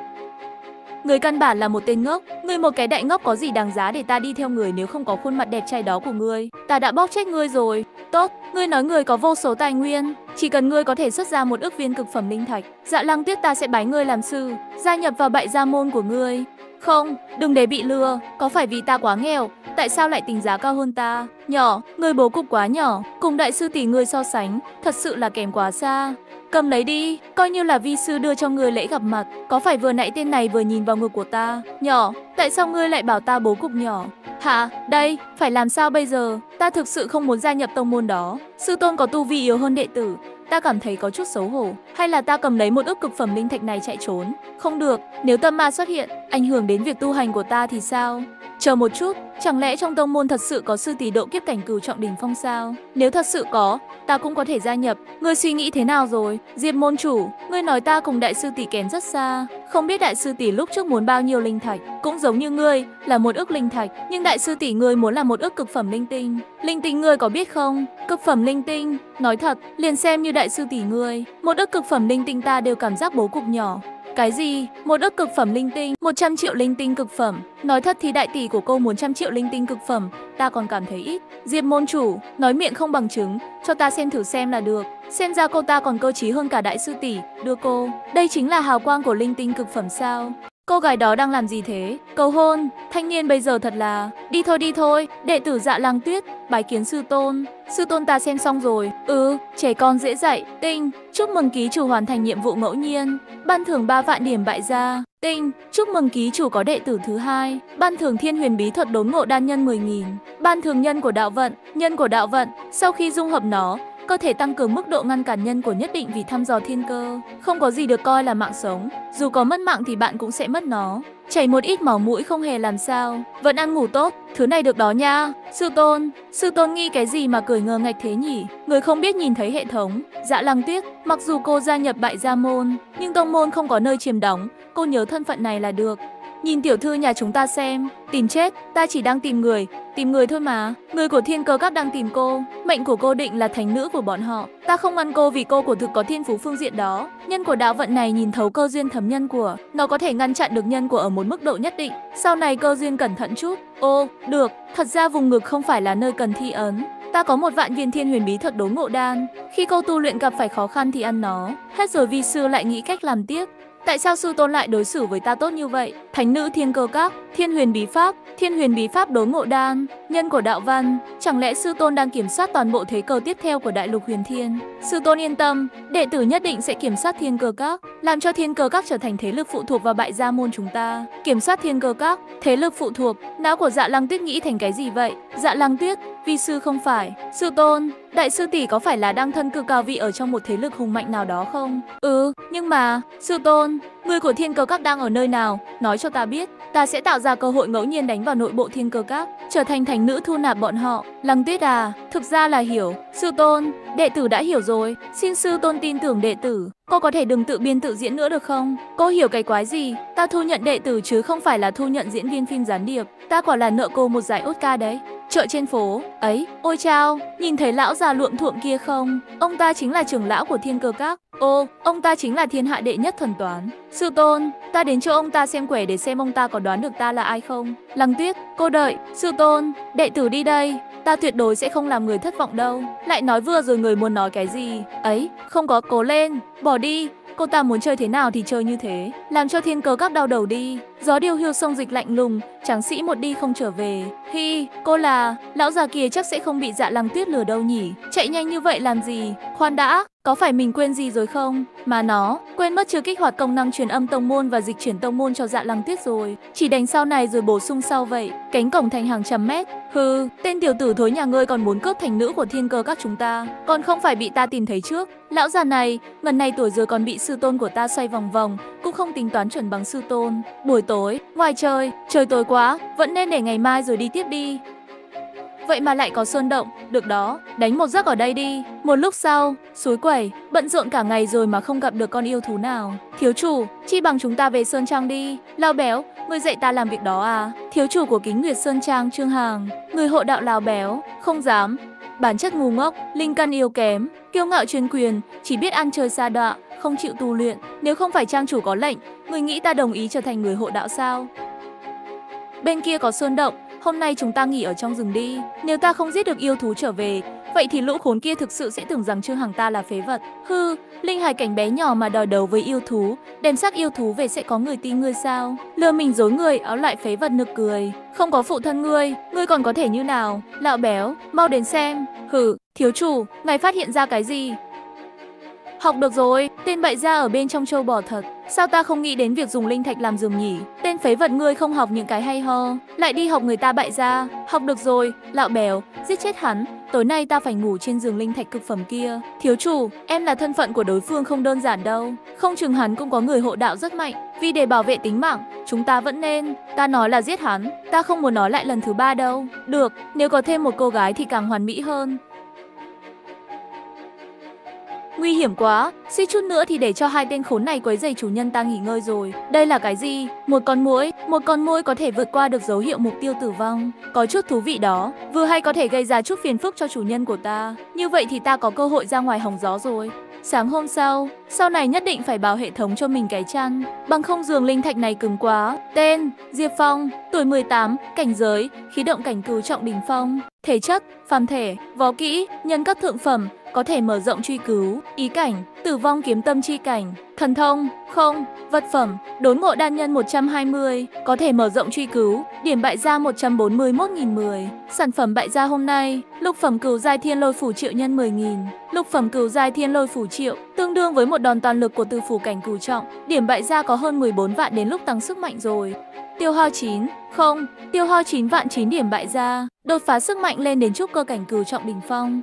Người căn bản là một tên ngốc, ngươi một cái đại ngốc có gì đáng giá để ta đi theo người nếu không có khuôn mặt đẹp trai đó của ngươi. Ta đã bóc chết ngươi rồi. Tốt, ngươi nói ngươi có vô số tài nguyên, chỉ cần ngươi có thể xuất ra một ức viên cực phẩm linh thạch, Dạ Lăng Tuyết ta sẽ bái ngươi làm sư, gia nhập vào Bại Gia Môn của ngươi. Không, đừng để bị lừa, có phải vì ta quá nghèo, tại sao lại tính giá cao hơn ta? Nhỏ, ngươi bố cục quá nhỏ, cùng đại sư tỷ ngươi so sánh, thật sự là kém quá xa. Cầm lấy đi, coi như là vi sư đưa cho ngươi lễ gặp mặt. Có phải vừa nãy tên này vừa nhìn vào ngực của ta? Nhỏ, tại sao ngươi lại bảo ta bố cục nhỏ? Hả? Đây, phải làm sao bây giờ? Ta thực sự không muốn gia nhập tông môn đó. Sư tôn có tu vi yếu hơn đệ tử, ta cảm thấy có chút xấu hổ. Hay là ta cầm lấy một ức cực phẩm linh thạch này chạy trốn? Không được, nếu tâm ma xuất hiện, ảnh hưởng đến việc tu hành của ta thì sao? Chờ một chút, chẳng lẽ trong tông môn thật sự có sư tỷ độ kiếp cảnh cửu trọng đỉnh phong sao? Nếu thật sự có, ta cũng có thể gia nhập. Ngươi suy nghĩ thế nào rồi? Diệp môn chủ, ngươi nói ta cùng đại sư tỷ kém rất xa. Không biết đại sư tỷ lúc trước muốn bao nhiêu linh thạch? Cũng giống như ngươi, là một ức linh thạch, nhưng đại sư tỷ ngươi muốn là một ức cực phẩm linh tinh. Linh tinh ngươi có biết không? Cực phẩm linh tinh, nói thật, liền xem như đại sư tỷ ngươi, một ức cực phẩm linh tinh ta đều cảm giác bố cục nhỏ. Cái gì? Một ức cực phẩm linh tinh, 100 triệu linh tinh cực phẩm. Nói thật thì đại tỷ của cô muốn 100 triệu linh tinh cực phẩm, ta còn cảm thấy ít. Diệp môn chủ, nói miệng không bằng chứng, cho ta xem thử xem là được. Xem ra cô ta còn cơ trí hơn cả đại sư tỷ, đưa cô. Đây chính là hào quang của linh tinh cực phẩm sao? Cô gái đó đang làm gì thế? Cầu hôn, thanh niên bây giờ thật là... Đi thôi, đệ tử Dạ Lăng Tuyết, bái kiến sư tôn. Sư tôn ta xem xong rồi. Trẻ con dễ dạy. Tinh, chúc mừng ký chủ hoàn thành nhiệm vụ ngẫu nhiên. Ban thưởng 3 vạn điểm Bại Gia. Tinh, chúc mừng ký chủ có đệ tử thứ hai. Ban thưởng thiên huyền bí thuật đốn ngộ đan nhân 10.000. Ban thưởng nhân của đạo vận. Sau khi dung hợp nó, cơ thể tăng cường mức độ ngăn cản nhân của nhất định vì thăm dò thiên cơ. Không có gì được coi là mạng sống, dù có mất mạng thì bạn cũng sẽ mất nó. Chảy một ít máu mũi không hề làm sao, vẫn ăn ngủ tốt, thứ này được đó nha. Sư tôn nghĩ cái gì mà cười ngơ ngạch thế nhỉ? Người không biết nhìn thấy hệ thống. Dạ Lăng Tuyết, mặc dù cô gia nhập Bại Gia Môn, nhưng tông môn không có nơi chiếm đóng, cô nhớ thân phận này là được. Nhìn tiểu thư nhà chúng ta xem, tìm chết, ta chỉ đang tìm người thôi mà. Người của Thiên Cơ Các đang tìm cô, mệnh của cô định là thánh nữ của bọn họ. Ta không ngăn cô vì cô của thực có thiên phú phương diện đó. Nhân của đạo vận này nhìn thấu cơ duyên thấm nhân của, nó có thể ngăn chặn được nhân của ở một mức độ nhất định. Sau này cơ duyên cẩn thận chút. Ô, được, thật ra vùng ngực không phải là nơi cần thi ấn. Ta có 1 vạn viên thiên huyền bí thuật đốn ngộ đan. Khi cô tu luyện gặp phải khó khăn thì ăn nó. Hết rồi vi sư lại nghĩ cách làm tiếp. Tại sao sư tôn lại đối xử với ta tốt như vậy? Thánh nữ Thiên Cơ Các, Thiên Huyền Bí Pháp đốn ngộ đan, nhân của đạo văn. Chẳng lẽ sư tôn đang kiểm soát toàn bộ thế cờ tiếp theo của Đại Lục Huyền Thiên? Sư tôn yên tâm, đệ tử nhất định sẽ kiểm soát Thiên Cơ Các, làm cho Thiên Cơ Các trở thành thế lực phụ thuộc vào Bại Gia môn chúng ta. Kiểm soát Thiên Cơ Các, thế lực phụ thuộc. Não của Dạ Lăng Tuyết nghĩ thành cái gì vậy? Dạ Lăng Tuyết, vi sư không phải. Sư tôn, đại sư tỷ có phải là đang thân cư cao vị ở trong một thế lực hùng mạnh nào đó không? Nhưng mà, sư tôn, người của Thiên Cơ Các đang ở nơi nào? Nói cho ta biết, ta sẽ tạo ra cơ hội ngẫu nhiên đánh vào nội bộ Thiên Cơ Các, trở thành thánh nữ thu nạp bọn họ. Lăng Tuyết à, thực ra là hiểu. Sư tôn, đệ tử đã hiểu rồi, xin sư tôn tin tưởng đệ tử. Cô có thể đừng tự biên tự diễn nữa được không? Cô hiểu cái quái gì? Ta thu nhận đệ tử chứ không phải là thu nhận diễn viên phim gián điệp. Ta quả là nợ cô một giải Oscar đấy. Chợ trên phố, ấy, ôi chao, nhìn thấy lão già luộm thuộm kia không? Ông ta chính là trưởng lão của Thiên Cơ Các. Ô, ông ta chính là thiên hạ đệ nhất thuần toán. Sư tôn, ta đến chỗ ông ta xem quẻ để xem ông ta có đoán được ta là ai không? Lăng Tuyết, cô đợi. Sư tôn, đệ tử đi đây. Ta tuyệt đối sẽ không làm người thất vọng đâu. Lại nói vừa rồi người muốn nói cái gì? Ấy, không có, cố lên, bỏ đi. Cô ta muốn chơi thế nào thì chơi như thế, làm cho Thiên Cơ Các đau đầu đi. Gió điêu hiu sông dịch lạnh lùng, tráng sĩ một đi không trở về. Hi, cô là, lão già kia chắc sẽ không bị Dạ Lăng Tuyết lừa đâu nhỉ? Chạy nhanh như vậy làm gì? Khoan đã, có phải mình quên gì rồi không? Mà nó, quên mất chưa kích hoạt công năng truyền âm tông môn và dịch chuyển tông môn cho Dạ Lăng Tuyết rồi. Chỉ đánh sau này rồi bổ sung sau vậy. Cánh cổng thành hàng trăm mét. Hừ, tên tiểu tử thối nhà ngươi còn muốn cướp thành nữ của Thiên Cơ Các chúng ta, còn không phải bị ta tìm thấy trước. Lão già này, ngần này tuổi rồi còn bị sư tôn của ta xoay vòng vòng, cũng không tính toán chuẩn bằng sư tôn. Buổi tối, ngoài trời, trời tối quá, vẫn nên để ngày mai rồi đi tiếp đi. Vậy mà lại có sơn động, được đó, đánh một giấc ở đây đi. Một lúc sau, suối quẩy, bận rộn cả ngày rồi mà không gặp được con yêu thú nào. Thiếu chủ, chi bằng chúng ta về Sơn Trang đi. Lao Béo, ngươi dạy ta làm việc đó à? Thiếu chủ của Kính Nguyệt Sơn Trang Trương Hàng, người hộ đạo Lao Béo, không dám. Bản chất ngu ngốc, linh căn yếu kém, kiêu ngạo chuyên quyền, chỉ biết ăn chơi sa đọa, không chịu tu luyện. Nếu không phải trang chủ có lệnh, người nghĩ ta đồng ý trở thành người hộ đạo sao? Bên kia có sơn động, hôm nay chúng ta nghỉ ở trong rừng đi. Nếu ta không giết được yêu thú trở về, vậy thì lũ khốn kia thực sự sẽ tưởng rằng Trương Hằng ta là phế vật. Hư, linh hài cảnh bé nhỏ mà đòi đấu với yêu thú, đem xác yêu thú về sẽ có người tin ngươi sao? Lừa mình dối người, áo lại phế vật nực cười. Không có phụ thân ngươi còn có thể như nào? Lão Béo, mau đến xem. Hử, thiếu chủ, ngài phát hiện ra cái gì? Học được rồi, tên bậy gia ở bên trong châu bò thật. Sao ta không nghĩ đến việc dùng linh thạch làm giường nhỉ? Tên phế vật ngươi không học những cái hay ho, lại đi học người ta bậy gia. Học được rồi, Lão Béo, giết chết hắn. Tối nay ta phải ngủ trên giường linh thạch cực phẩm kia. Thiếu chủ, em là thân phận của đối phương không đơn giản đâu. Không chừng hắn cũng có người hộ đạo rất mạnh. Vì để bảo vệ tính mạng, chúng ta vẫn nên. Ta nói là giết hắn, ta không muốn nói lại lần thứ ba đâu. Được, nếu có thêm một cô gái thì càng hoàn mỹ hơn. Nguy hiểm quá, suýt chút nữa thì để cho hai tên khốn này quấy rầy chủ nhân ta nghỉ ngơi rồi. Đây là cái gì? Một con muỗi có thể vượt qua được dấu hiệu mục tiêu tử vong. Có chút thú vị đó, vừa hay có thể gây ra chút phiền phức cho chủ nhân của ta. Như vậy thì ta có cơ hội ra ngoài hóng gió rồi. Sáng hôm sau này nhất định phải bảo hệ thống cho mình cái chăn, bằng không giường linh thạch này cứng quá. Tên, Diệp Phong, tuổi 18, cảnh giới, khí động cảnh cửu trọng đỉnh phong, thể chất, phàm thể, võ kỹ, nhân cấp thượng phẩm, có thể mở rộng truy cứu, ý cảnh, tử vong kiếm tâm chi cảnh, thần thông, không, vật phẩm, đốn ngộ đan nhân 120, có thể mở rộng truy cứu, điểm bại gia 141.010. Sản phẩm bại gia hôm nay, lục phẩm cửu giai thiên lôi phủ triệu nhân 10.000, lục phẩm cửu giai thiên lôi phủ triệu, tương đương với một đòn toàn lực của từ phủ cảnh cửu trọng, điểm bại gia có hơn 14 vạn đến lúc tăng sức mạnh rồi. Tiêu hao 9 vạn 9 điểm bại gia, đột phá sức mạnh lên đến trúc cơ cảnh cửu trọng đỉnh phong.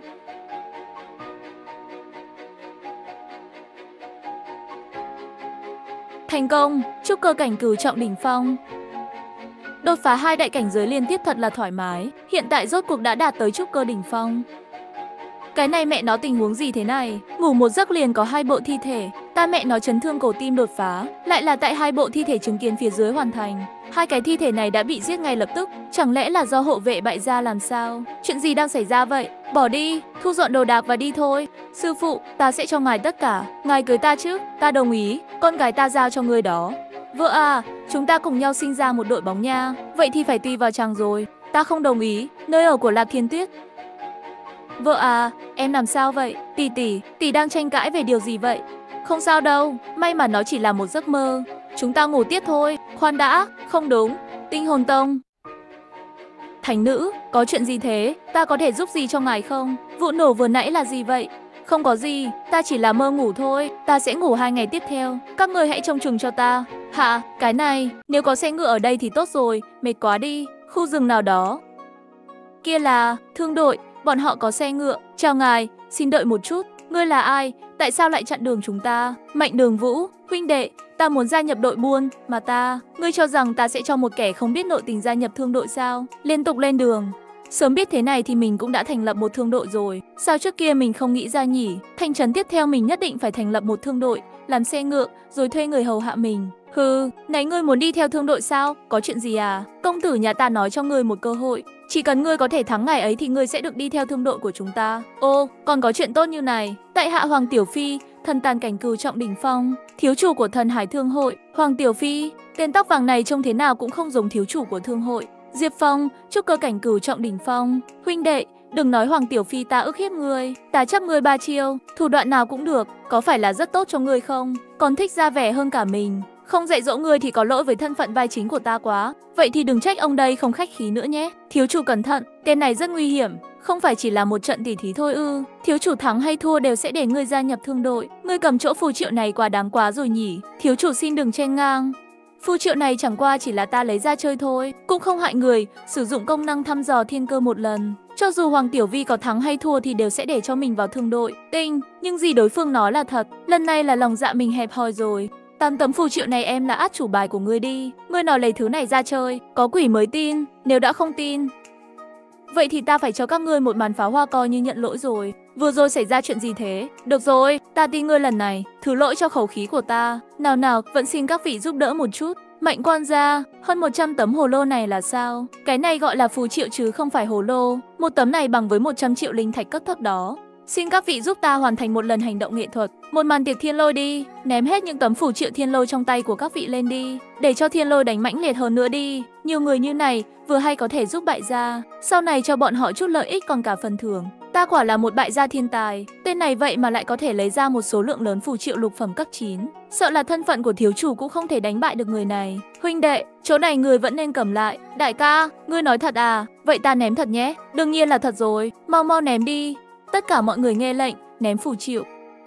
Thành công, trúc cơ cảnh cửu trọng đỉnh phong. Đột phá 2 đại cảnh giới liên tiếp thật là thoải mái, hiện tại rốt cuộc đã đạt tới trúc cơ đỉnh phong. Cái này mẹ nó tình huống gì thế này? Ngủ một giấc liền có 2 bộ thi thể, ta mẹ nó chấn thương cổ tim đột phá, lại là tại 2 bộ thi thể chứng kiến phía dưới hoàn thành. 2 cái thi thể này đã bị giết ngay lập tức, chẳng lẽ là do hộ vệ bại gia làm sao? Chuyện gì đang xảy ra vậy? Bỏ đi, thu dọn đồ đạc và đi thôi. Sư phụ, ta sẽ cho ngài tất cả, ngài cưới ta chứ? Ta đồng ý, con gái ta giao cho ngươi đó. Vợ à, chúng ta cùng nhau sinh ra một đội bóng nha. Vậy thì phải tùy vào chàng rồi. Ta không đồng ý, nơi ở của Lạc Thiên Tuyết. Vợ à, em làm sao vậy? Tỷ đang tranh cãi về điều gì vậy? Không sao đâu, may mà nó chỉ là một giấc mơ. Chúng ta ngủ tiếp thôi. Khoan đã, không đúng. Tinh hồn tông. Thánh nữ, có chuyện gì thế? Ta có thể giúp gì cho ngài không? Vụ nổ vừa nãy là gì vậy? Không có gì, ta chỉ là mơ ngủ thôi. Ta sẽ ngủ 2 ngày tiếp theo. Các người hãy trông chừng cho ta. Hả, cái này, nếu có xe ngựa ở đây thì tốt rồi. Mệt quá đi, khu rừng nào đó. Kia là, thương đội, bọn họ có xe ngựa. Chào ngài, xin đợi một chút. Ngươi là ai? Tại sao lại chặn đường chúng ta? Mạnh Đường Vũ, huynh đệ, ta muốn gia nhập đội buôn, mà ngươi cho rằng ta sẽ cho một kẻ không biết nội tình gia nhập thương đội sao? Liên tục lên đường. Sớm biết thế này thì mình cũng đã thành lập một thương đội rồi. Sao trước kia mình không nghĩ ra nhỉ? Thành trấn tiếp theo mình nhất định phải thành lập một thương đội, làm xe ngựa, rồi thuê người hầu hạ mình. Hừ, nãy ngươi muốn đi theo thương đội sao? Có chuyện gì à? Công tử nhà ta nói cho ngươi một cơ hội. Chỉ cần ngươi có thể thắng ngài ấy thì ngươi sẽ được đi theo thương đội của chúng ta. Ô, còn có chuyện tốt như này. Tại hạ Hoàng Tiểu Phi, thần tàn cảnh cửu trọng đỉnh phong, thiếu chủ của thần hải thương hội. Hoàng Tiểu Phi, tên tóc vàng này trông thế nào cũng không giống thiếu chủ của thương hội. Diệp Phong, trúc cơ cảnh cửu trọng đỉnh phong. Huynh đệ, đừng nói Hoàng Tiểu Phi ta ức hiếp ngươi. Ta chấp ngươi 3 chiêu, thủ đoạn nào cũng được. Có phải là rất tốt cho ngươi không? Còn thích ra vẻ hơn cả mình. Không dạy dỗ ngươi thì có lỗi với thân phận vai chính của ta quá. Vậy thì đừng trách ông đây không khách khí nữa nhé. Thiếu chủ cẩn thận, tên này rất nguy hiểm. Không phải chỉ là một trận tỉ thí thôi ư? Thiếu chủ thắng hay thua đều sẽ để ngươi gia nhập thương đội. Ngươi cầm chỗ phù triệu này quá đáng quá rồi nhỉ. Thiếu chủ xin đừng chen ngang. Phù triệu này chẳng qua chỉ là ta lấy ra chơi thôi, cũng không hại người, sử dụng công năng thăm dò thiên cơ một lần. Cho dù Hoàng Tiểu Vi có thắng hay thua thì đều sẽ để cho mình vào thương đội. Tinh, nhưng gì đối phương nói là thật, lần này là lòng dạ mình hẹp hòi rồi. 8 tấm phù triệu này em là át chủ bài của ngươi đi. Ngươi nói lấy thứ này ra chơi, có quỷ mới tin, nếu đã không tin. Vậy thì ta phải cho các ngươi một màn pháo hoa coi như nhận lỗi rồi. Vừa rồi xảy ra chuyện gì thế? Được rồi, ta tin ngươi lần này, thứ lỗi cho khẩu khí của ta. Nào nào, vẫn xin các vị giúp đỡ một chút. Mạnh quan gia, hơn 100 tấm hồ lô này là sao? Cái này gọi là phù triệu chứ không phải hồ lô. Một tấm này bằng với 100 triệu linh thạch cấp thấp đó. Xin các vị giúp ta hoàn thành một lần hành động nghệ thuật. Một màn tiệc thiên lôi đi. Ném hết những tấm phù triệu thiên lôi trong tay của các vị lên đi. Để cho thiên lôi đánh mãnh liệt hơn nữa đi. Nhiều người như này, vừa hay có thể giúp bại gia. Sau này cho bọn họ chút lợi ích còn cả phần thưởng. Ta quả là một bại gia thiên tài. Tên này vậy mà lại có thể lấy ra một số lượng lớn phù triệu lục phẩm cấp 9. Sợ là thân phận của thiếu chủ cũng không thể đánh bại được người này. Huynh đệ, chỗ này người vẫn nên cầm lại. Đại ca, ngươi nói thật à? Vậy ta ném thật nhé. Đương nhiên là thật rồi. Mau mau ném đi. Tất cả mọi người nghe lệnh, ném phù triệu.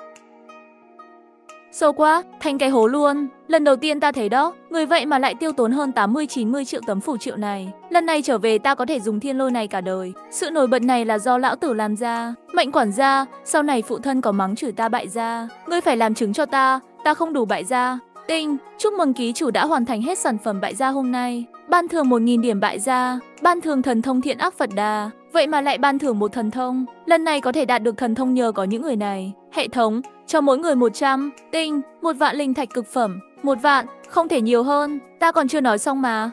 Sâu quá, thành cái hố luôn. Lần đầu tiên ta thấy đó, người vậy mà lại tiêu tốn hơn 80-90 triệu tấm phù triệu này. Lần này trở về ta có thể dùng thiên lôi này cả đời. Sự nổi bật này là do lão tử làm ra. Mạnh quản gia, sau này phụ thân có mắng chửi ta bại gia. Ngươi phải làm chứng cho ta không đủ bại gia. Tinh, chúc mừng ký chủ đã hoàn thành hết sản phẩm bại gia hôm nay. Ban thưởng 1000 điểm bại gia, ban thưởng thần thông thiện ác Phật Đà. Vậy mà lại ban thưởng một thần thông. Lần này có thể đạt được thần thông nhờ có những người này. Hệ thống, cho mỗi người 100. Tinh, 1 vạn linh thạch cực phẩm. 1 vạn, không thể nhiều hơn. Ta còn chưa nói xong mà.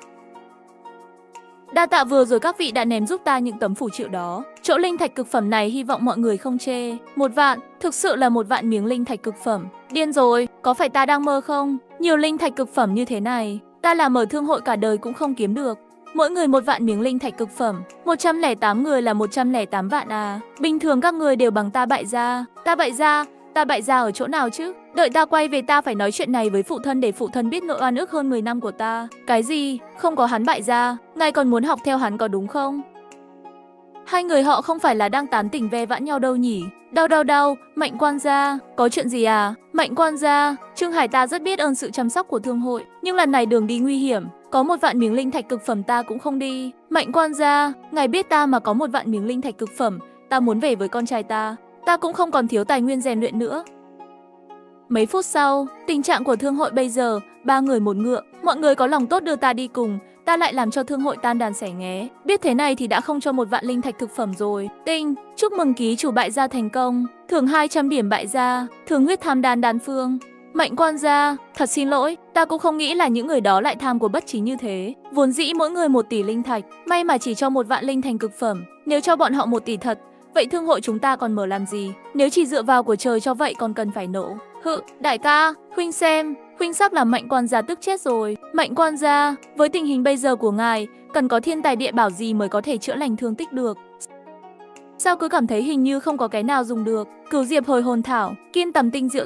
Đa tạ vừa rồi các vị đã ném giúp ta những tấm phù triệu đó. Chỗ linh thạch cực phẩm này hy vọng mọi người không chê. 1 vạn, thực sự là 1 vạn miếng linh thạch cực phẩm. Điên rồi, có phải ta đang mơ không? Nhiều linh thạch cực phẩm như thế này, ta làm mở thương hội cả đời cũng không kiếm được. Mỗi người 1 vạn miếng linh thạch cực phẩm, 108 người là 108 vạn à. Bình thường các người đều bằng ta bại gia. Ta bại gia ở chỗ nào chứ? Đợi ta quay về ta phải nói chuyện này với phụ thân để phụ thân biết nỗi oan ức hơn 10 năm của ta. Cái gì? Không có hắn bại gia, ngài còn muốn học theo hắn có đúng không? Hai người họ không phải là đang tán tỉnh ve vãn nhau đâu nhỉ? Đau, Mạnh quan gia, có chuyện gì à? Mạnh quan gia, Trương Hải ta rất biết ơn sự chăm sóc của thương hội, nhưng lần này đường đi nguy hiểm, có 1 vạn miếng linh thạch cực phẩm ta cũng không đi. Mạnh quan gia, ngài biết ta mà có 1 vạn miếng linh thạch cực phẩm, ta muốn về với con trai ta cũng không còn thiếu tài nguyên rèn luyện nữa. Mấy phút sau, tình trạng của thương hội bây giờ, 3 người 1 ngựa, mọi người có lòng tốt đưa ta đi cùng, ta lại làm cho thương hội tan đàn xẻ nghé. Biết thế này thì đã không cho 1 vạn linh thạch thực phẩm rồi. Tinh, chúc mừng ký chủ bại gia thành công, thưởng 200 điểm bại gia, thưởng huyết tham đan đan phương. Mạnh quan gia, thật xin lỗi, ta cũng không nghĩ là những người đó lại tham của bất trí như thế. Vốn dĩ mỗi người 1 tỷ linh thạch, may mà chỉ cho 1 vạn linh thành cực phẩm, nếu cho bọn họ 1 tỷ thật, vậy thương hội chúng ta còn mở làm gì? Nếu chỉ dựa vào của trời cho vậy còn cần phải nổ. Đại ca, huynh xem, huynh sắp làm Mạnh quan gia tức chết rồi. Mạnh quan gia, với tình hình bây giờ của ngài, cần có thiên tài địa bảo gì mới có thể chữa lành thương tích được? Sao cứ cảm thấy hình như không có cái nào dùng được? Cửu diệp hồi hồn thảo, kim tầm tinh diệu thạch,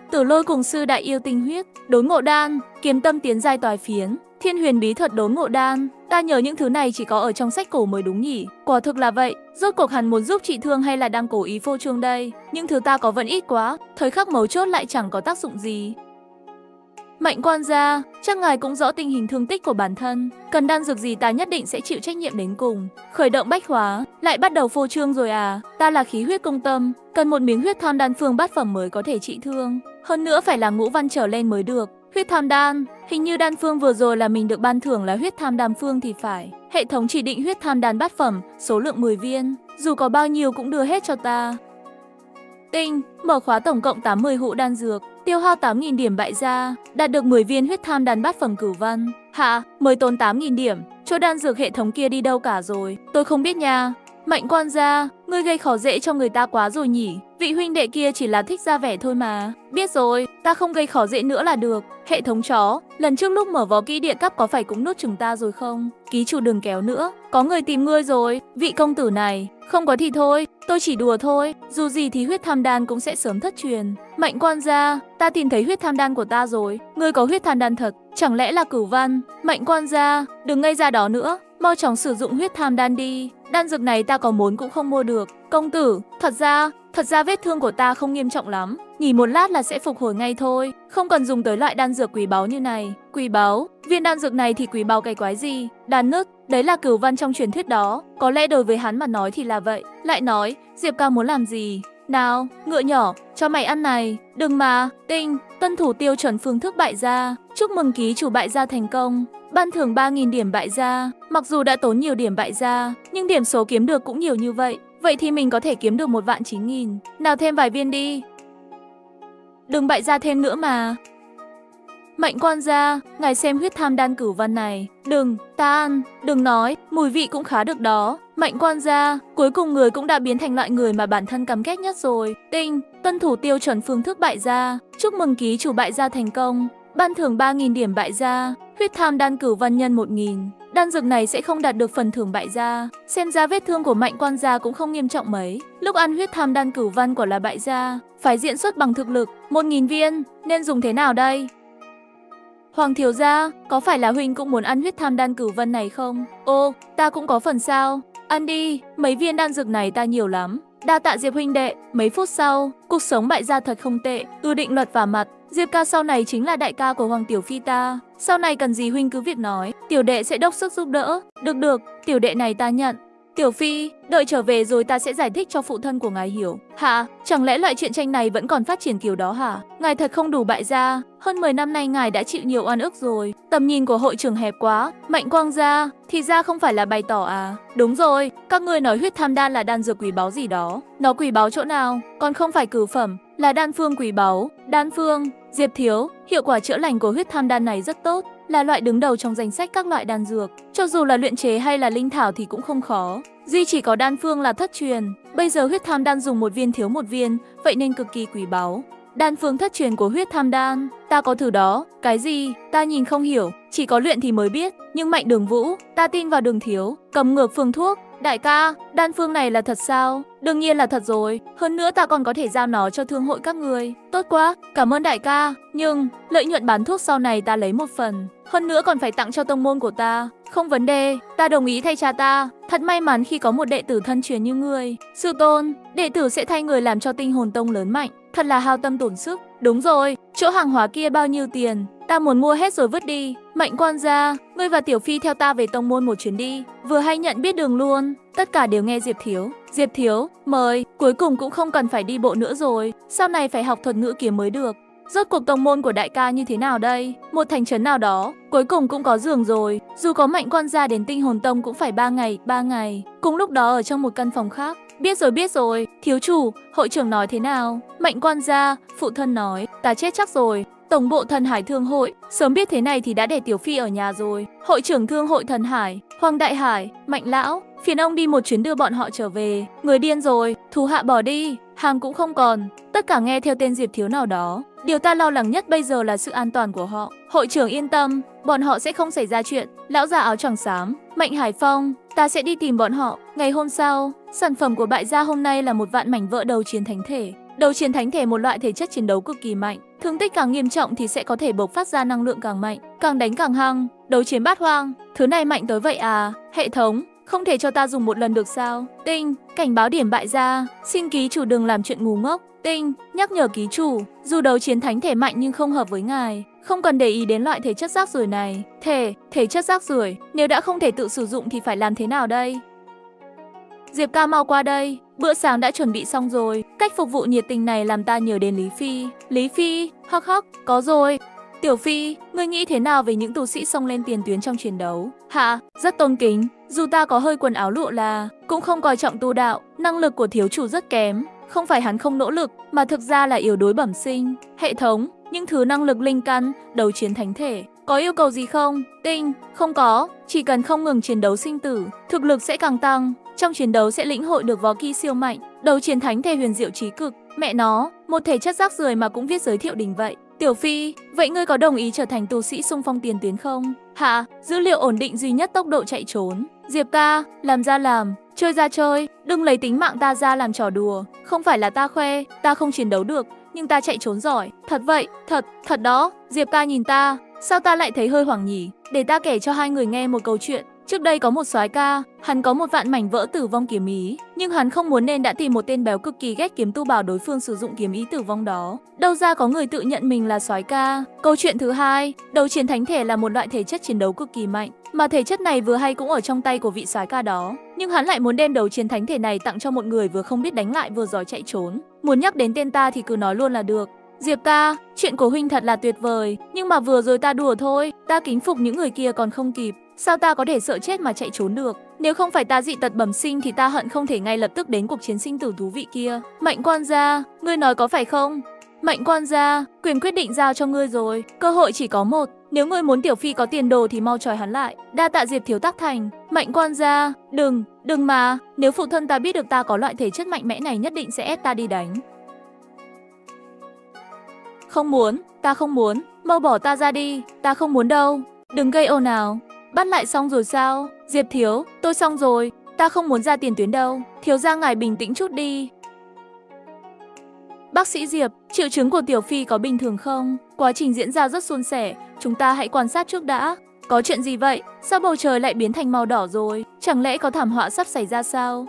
Tử Lôi cùng sư đại yêu tinh huyết, đốn ngộ đan, kiếm tâm tiến giai toái phiến, thiên huyền bí thuật đốn ngộ đan. Ta nhớ những thứ này chỉ có ở trong sách cổ mới đúng nhỉ? Quả thực là vậy, rốt cuộc hắn muốn giúp trị thương hay là đang cố ý phô trương đây? Những thứ ta có vẫn ít quá, thời khắc mấu chốt lại chẳng có tác dụng gì. Mạnh quan gia, chắc ngài cũng rõ tình hình thương tích của bản thân, cần đan dược gì ta nhất định sẽ chịu trách nhiệm đến cùng. Khởi động bách hóa, lại bắt đầu phô trương rồi à? Ta là khí huyết công tâm, cần một miếng huyết tham đan phương bát phẩm mới có thể trị thương, hơn nữa phải là ngũ văn trở lên mới được. Huyết tham đan, hình như đan phương vừa rồi là mình được ban thưởng là huyết tham đan phương thì phải. Hệ thống chỉ định huyết tham đan bát phẩm, số lượng 10 viên, dù có bao nhiêu cũng đưa hết cho ta. Tinh, mở khóa tổng cộng 80 hũ đan dược, tiêu hao 8.000 điểm bại gia, đạt được 10 viên huyết tham đan bát phẩm cửu văn. Hạ, mới tốn 8.000 điểm, chỗ đan dược hệ thống kia đi đâu cả rồi, tôi không biết nha. Mạnh quan gia, ngươi gây khó dễ cho người ta quá rồi nhỉ, vị huynh đệ kia chỉ là thích ra vẻ thôi mà. Biết rồi, ta không gây khó dễ nữa là được. Hệ thống chó, lần trước lúc mở võ kỹ địa cấp có phải cũng nuốt chửng ta rồi không? Ký chủ đừng kéo nữa, có người tìm ngươi rồi, vị công tử này. Không có thì thôi, tôi chỉ đùa thôi, dù gì thì huyết tham đan cũng sẽ sớm thất truyền. Mạnh quan gia, ta tìm thấy huyết tham đan của ta rồi, ngươi có huyết tham đan thật, chẳng lẽ là cửu văn? Mạnh quan gia, đừng ngây ra đó nữa, mau chóng sử dụng huyết tham đan đi, đan dược này ta có muốn cũng không mua được. Công tử, thật ra vết thương của ta không nghiêm trọng lắm, nghỉ một lát là sẽ phục hồi ngay thôi, không cần dùng tới loại đan dược quý báu như này. Quý báu? Viên đan dược này thì quý báu cái quái gì? Đan nứt, đấy là cửu văn trong truyền thuyết đó, có lẽ đối với hắn mà nói thì là vậy. Lại nói, Diệp ca muốn làm gì? Nào, ngựa nhỏ, cho mày ăn này, đừng mà. Tinh, tuân thủ tiêu chuẩn phương thức bại gia, chúc mừng ký chủ bại gia thành công, ban thưởng 3.000 điểm bại gia. Mặc dù đã tốn nhiều điểm bại gia, nhưng điểm số kiếm được cũng nhiều như vậy, vậy thì mình có thể kiếm được 1.900.000. Nào thêm vài viên đi. Đừng bại gia thêm nữa mà. Mạnh quan gia, ngài xem huyết tham đan cửu văn này. Đừng, ta ăn, đừng nói, mùi vị cũng khá được đó. Mạnh quan gia, cuối cùng người cũng đã biến thành loại người mà bản thân căm ghét nhất rồi. Tinh, tuân thủ tiêu chuẩn phương thức bại gia, chúc mừng ký chủ bại gia thành công, ban thưởng 3.000 điểm bại gia, huyết tham đan cửu văn nhân 1.000. Đan dược này sẽ không đạt được phần thưởng bại gia. Xem ra vết thương của mạnh quan gia cũng không nghiêm trọng mấy. Lúc ăn huyết tham đan cửu văn của là bại gia, phải diễn xuất bằng thực lực. 1.000 viên, nên dùng thế nào đây? Hoàng thiếu gia, có phải là huynh cũng muốn ăn huyết tham đan cửu văn này không? Ô, ta cũng có phần sao? Ăn đi, mấy viên đan dược này ta nhiều lắm. Đa tạ Diệp huynh đệ. Mấy phút sau, cuộc sống bại gia thật không tệ, định luật vào mặt. Diệp ca sau này chính là đại ca của Hoàng tiểu phi ta. Sau này cần gì huynh cứ việc nói, tiểu đệ sẽ đốc sức giúp đỡ. Được, tiểu đệ này ta nhận. Tiểu phi, đợi trở về rồi ta sẽ giải thích cho phụ thân của ngài hiểu. Hả? Chẳng lẽ loại truyện tranh này vẫn còn phát triển kiểu đó hả? Ngài thật không đủ bại gia, hơn 10 năm nay ngài đã chịu nhiều oan ức rồi. Tầm nhìn của hội trưởng hẹp quá. Mạnh quang gia, thì ra không phải là bày tỏ à? Đúng rồi, các ngươi nói huyết tham đan là đan dược quý báu gì đó. Nó quý báu chỗ nào? Còn không phải cửu phẩm, là đan phương quý báu. Đan phương, Diệp thiếu, hiệu quả chữa lành của huyết tham đan này rất tốt, là loại đứng đầu trong danh sách các loại đan dược. Cho dù là luyện chế hay là linh thảo thì cũng không khó. Duy chỉ có đan phương là thất truyền. Bây giờ huyết tham đan dùng một viên thiếu một viên, vậy nên cực kỳ quý báu. Đan phương thất truyền của huyết tham đan, ta có thử đó. Cái gì? Ta nhìn không hiểu, chỉ có luyện thì mới biết. Nhưng Mạnh Đường Vũ, ta tin vào Đường thiếu, cầm ngược phương thuốc. Đại ca, đan phương này là thật sao? Đương nhiên là thật rồi, hơn nữa ta còn có thể giao nó cho thương hội các người. Tốt quá, cảm ơn đại ca, nhưng lợi nhuận bán thuốc sau này ta lấy một phần, hơn nữa còn phải tặng cho tông môn của ta. Không vấn đề, ta đồng ý thay cha ta. Thật may mắn khi có một đệ tử thân truyền như ngươi. Sư tôn, đệ tử sẽ thay người làm cho Tinh Hồn Tông lớn mạnh, thật là hao tâm tổn sức. Đúng rồi, chỗ hàng hóa kia bao nhiêu tiền? Ta muốn mua hết rồi vứt đi. Mạnh quan gia, ngươi và Tiểu Phi theo ta về tông môn một chuyến đi, vừa hay nhận biết đường luôn. Tất cả đều nghe Diệp thiếu. Diệp thiếu, mời. Cuối cùng cũng không cần phải đi bộ nữa rồi, sau này phải học thuật ngữ kiếm mới được. Rốt cuộc tông môn của đại ca như thế nào đây? Một thành trấn nào đó, cuối cùng cũng có giường rồi. Dù có Mạnh quan gia đến Tinh Hồn Tông cũng phải 3 ngày. Cùng lúc đó ở trong một căn phòng khác. Biết rồi, thiếu chủ, hội trưởng nói thế nào? Mạnh quan gia, phụ thân nói, ta chết chắc rồi. Tổng bộ Thần Hải Thương hội, sớm biết thế này thì đã để Tiểu Phi ở nhà rồi. Hội trưởng Thương hội Thần Hải, Hoàng Đại Hải, Mạnh lão, phiền ông đi một chuyến đưa bọn họ trở về. Người điên rồi, thú hạ bỏ đi, hàng cũng không còn. Tất cả nghe theo tên Diệp thiếu nào đó. Điều ta lo lắng nhất bây giờ là sự an toàn của họ. Hội trưởng yên tâm, bọn họ sẽ không xảy ra chuyện. Lão già áo choàng xám, Mạnh Hải Phong, ta sẽ đi tìm bọn họ. Ngày hôm sau, sản phẩm của bại gia hôm nay là một vạn mảnh vỡ đầu chiến thánh thể. Đấu chiến thánh thể một loại thể chất chiến đấu cực kỳ mạnh, thương tích càng nghiêm trọng thì sẽ có thể bộc phát ra năng lượng càng mạnh, càng đánh càng hăng. Đấu chiến bát hoang, thứ này mạnh tới vậy à? Hệ thống, không thể cho ta dùng một lần được sao? Tinh, cảnh báo điểm bại ra, xin ký chủ đừng làm chuyện ngu ngốc. Tinh, nhắc nhở ký chủ, dù đấu chiến thánh thể mạnh nhưng không hợp với ngài, không cần để ý đến loại thể chất rác rưởi này. Thể chất rác rưởi, nếu đã không thể tự sử dụng thì phải làm thế nào đây? Diệp ca mau qua đây, bữa sáng đã chuẩn bị xong rồi. Cách phục vụ nhiệt tình này làm ta nhớ đến Lý Phi. Lý Phi, hắc hắc, có rồi. Tiểu Phi, ngươi nghĩ thế nào về những tu sĩ xông lên tiền tuyến trong chiến đấu? Hạ, rất tôn kính, dù ta có hơi quần áo lụa là, cũng không coi trọng tu đạo, năng lực của thiếu chủ rất kém. Không phải hắn không nỗ lực, mà thực ra là yếu đuối bẩm sinh. Hệ thống, những thứ năng lực linh căn, đấu chiến thánh thể, có yêu cầu gì không? Tinh, không có, chỉ cần không ngừng chiến đấu sinh tử, thực lực sẽ càng tăng. Trong chiến đấu sẽ lĩnh hội được võ kỹ siêu mạnh, đấu chiến thánh thể huyền diệu trí cực. Mẹ nó, một thể chất rác rưởi mà cũng viết giới thiệu đỉnh vậy. Tiểu Phi, vậy ngươi có đồng ý trở thành tu sĩ xung phong tiền tuyến không? Hạ, dữ liệu ổn định duy nhất tốc độ chạy trốn. Diệp ca, làm ra làm, chơi ra chơi, đừng lấy tính mạng ta ra làm trò đùa. Không phải là ta khoe, ta không chiến đấu được, nhưng ta chạy trốn giỏi. Thật vậy, thật đó. Diệp ca nhìn ta, sao ta lại thấy hơi hoảng nhỉ? Để ta kể cho hai người nghe một câu chuyện. Trước đây có một soái ca, hắn có một vạn mảnh vỡ tử vong kiếm ý, nhưng hắn không muốn nên đã tìm một tên béo cực kỳ ghét kiếm tu bảo đối phương sử dụng kiếm ý tử vong đó. Đâu ra có người tự nhận mình là soái ca. Câu chuyện thứ hai, đấu chiến thánh thể là một loại thể chất chiến đấu cực kỳ mạnh, mà thể chất này vừa hay cũng ở trong tay của vị soái ca đó, nhưng hắn lại muốn đem đấu chiến thánh thể này tặng cho một người vừa không biết đánh lại vừa giỏi chạy trốn. Muốn nhắc đến tên ta thì cứ nói luôn là được. Diệp ca, chuyện của huynh thật là tuyệt vời, nhưng mà vừa rồi ta đùa thôi, ta kính phục những người kia còn không kịp. Sao ta có thể sợ chết mà chạy trốn được? Nếu không phải ta dị tật bẩm sinh thì ta hận không thể ngay lập tức đến cuộc chiến sinh tử thú vị kia. Mạnh quan gia, ngươi nói có phải không? Mạnh quan gia, quyền quyết định giao cho ngươi rồi, cơ hội chỉ có một. Nếu ngươi muốn Tiểu Phi có tiền đồ thì mau trói hắn lại. Đa tạ Diệp thiếu tác thành. Mạnh quan gia, đừng mà, nếu phụ thân ta biết được ta có loại thể chất mạnh mẽ này nhất định sẽ ép ta đi đánh. Không muốn, ta không muốn, mau bỏ ta ra đi, ta không muốn đâu. Đừng gây ồn ào. Bắt lại xong rồi sao? Diệp thiếu, tôi xong rồi, ta không muốn ra tiền tuyến đâu. Thiếu gia ngài bình tĩnh chút đi. Bác sĩ Diệp, triệu chứng của Tiểu Phi có bình thường không? Quá trình diễn ra rất suôn sẻ, chúng ta hãy quan sát trước đã. Có chuyện gì vậy? Sao bầu trời lại biến thành màu đỏ rồi? Chẳng lẽ có thảm họa sắp xảy ra sao?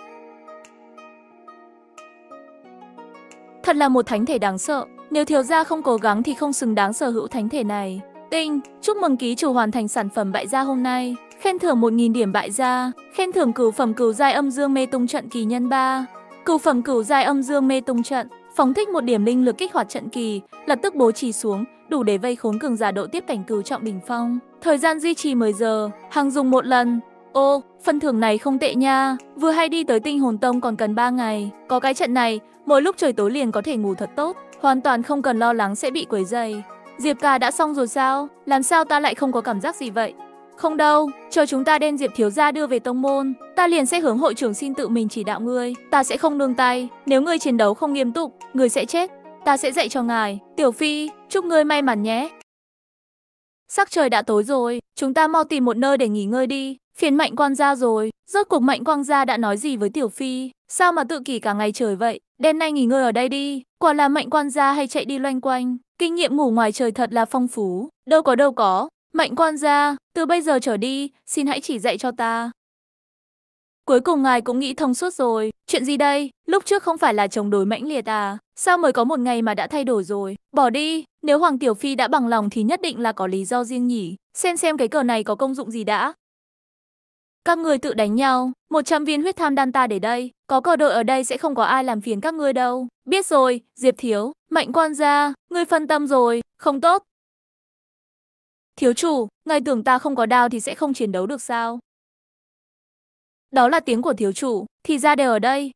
Thật là một thánh thể đáng sợ, nếu thiếu gia không cố gắng thì không xứng đáng sở hữu thánh thể này. Tinh, chúc mừng ký chủ hoàn thành sản phẩm bại gia hôm nay. Khen thưởng 1000 điểm bại gia, khen thưởng cửu phẩm cửu giai âm dương mê tung trận kỳ nhân 3. Cửu phẩm cửu giai âm dương mê tung trận, phóng thích một điểm linh lực kích hoạt trận kỳ, lập tức bố trì xuống, đủ để vây khốn cường giả độ tiếp cảnh cửu trọng đỉnh phong. Thời gian duy trì 10 giờ, hàng dùng một lần. Ô, phần thưởng này không tệ nha, vừa hay đi tới Tinh Hồn Tông còn cần 3 ngày. Có cái trận này, mỗi lúc trời tối liền có thể ngủ thật tốt, hoàn toàn không cần lo lắng sẽ bị quấy rầy. Diệp ca đã xong rồi sao? Làm sao ta lại không có cảm giác gì vậy? Không đâu, chờ chúng ta đem Diệp thiếu gia đưa về tông môn, ta liền sẽ hướng hội trưởng xin tự mình chỉ đạo ngươi. Ta sẽ không nương tay, nếu ngươi chiến đấu không nghiêm túc, ngươi sẽ chết. Ta sẽ dạy cho ngài. Tiểu Phi, chúc ngươi may mắn nhé. Sắc trời đã tối rồi, chúng ta mau tìm một nơi để nghỉ ngơi đi. Phiền Mạnh quan gia rồi, rốt cuộc Mạnh quan gia đã nói gì với Tiểu Phi? Sao mà tự kỷ cả ngày trời vậy? Đêm nay nghỉ ngơi ở đây đi. Quả là Mạnh quan gia hay chạy đi loanh quanh. Kinh nghiệm ngủ ngoài trời thật là phong phú. Đâu có. Mạnh quan gia, từ bây giờ trở đi, xin hãy chỉ dạy cho ta. Cuối cùng ngài cũng nghĩ thông suốt rồi. Chuyện gì đây? Lúc trước không phải là chống đối mãnh liệt à? Sao mới có một ngày mà đã thay đổi rồi? Bỏ đi, nếu Hoàng Tiểu Phi đã bằng lòng thì nhất định là có lý do riêng nhỉ. Xem cái cờ này có công dụng gì đã. Các người tự đánh nhau, 100 viên huyết tham đan ta để đây. Có cờ đội ở đây sẽ không có ai làm phiền các ngươi đâu. Biết rồi, Diệp thiếu, Mạnh quan gia, ngươi phân tâm rồi, không tốt. Thiếu chủ, ngài tưởng ta không có đao thì sẽ không chiến đấu được sao? Đó là tiếng của thiếu chủ, thì ra đều ở đây.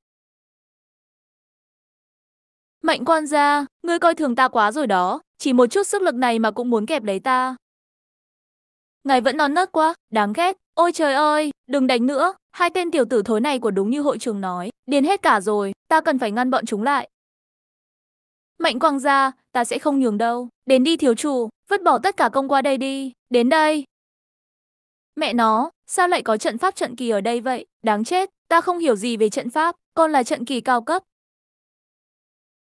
Mạnh quan gia, ngươi coi thường ta quá rồi đó, chỉ một chút sức lực này mà cũng muốn kẹp lấy ta. Ngài vẫn non nớt quá, đáng ghét. Ôi trời ơi, đừng đánh nữa, hai tên tiểu tử thối này của đúng như hội trưởng nói, điên hết cả rồi, ta cần phải ngăn bọn chúng lại. Mạnh quang gia, ta sẽ không nhường đâu. Đến đi thiếu chủ, vứt bỏ tất cả công qua đây đi, đến đây. Mẹ nó, sao lại có trận pháp trận kỳ ở đây vậy? Đáng chết, ta không hiểu gì về trận pháp, còn là trận kỳ cao cấp.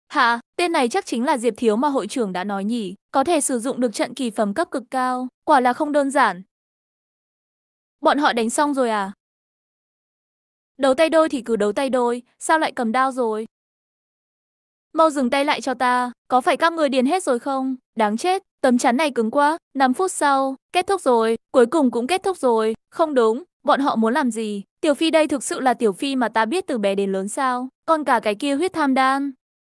Hả, tên này chắc chính là Diệp Thiếu mà hội trưởng đã nói nhỉ, có thể sử dụng được trận kỳ phẩm cấp cực cao, quả là không đơn giản. Bọn họ đánh xong rồi à? Đấu tay đôi thì cứ đấu tay đôi, sao lại cầm đao rồi? Mau dừng tay lại cho ta, có phải các người điền hết rồi không? Đáng chết, tấm chắn này cứng quá. 5 phút sau, kết thúc rồi, cuối cùng cũng kết thúc rồi. Không đúng, bọn họ muốn làm gì? Tiểu Phi đây thực sự là Tiểu Phi mà ta biết từ bé đến lớn sao? Còn cả cái kia huyết tham đan.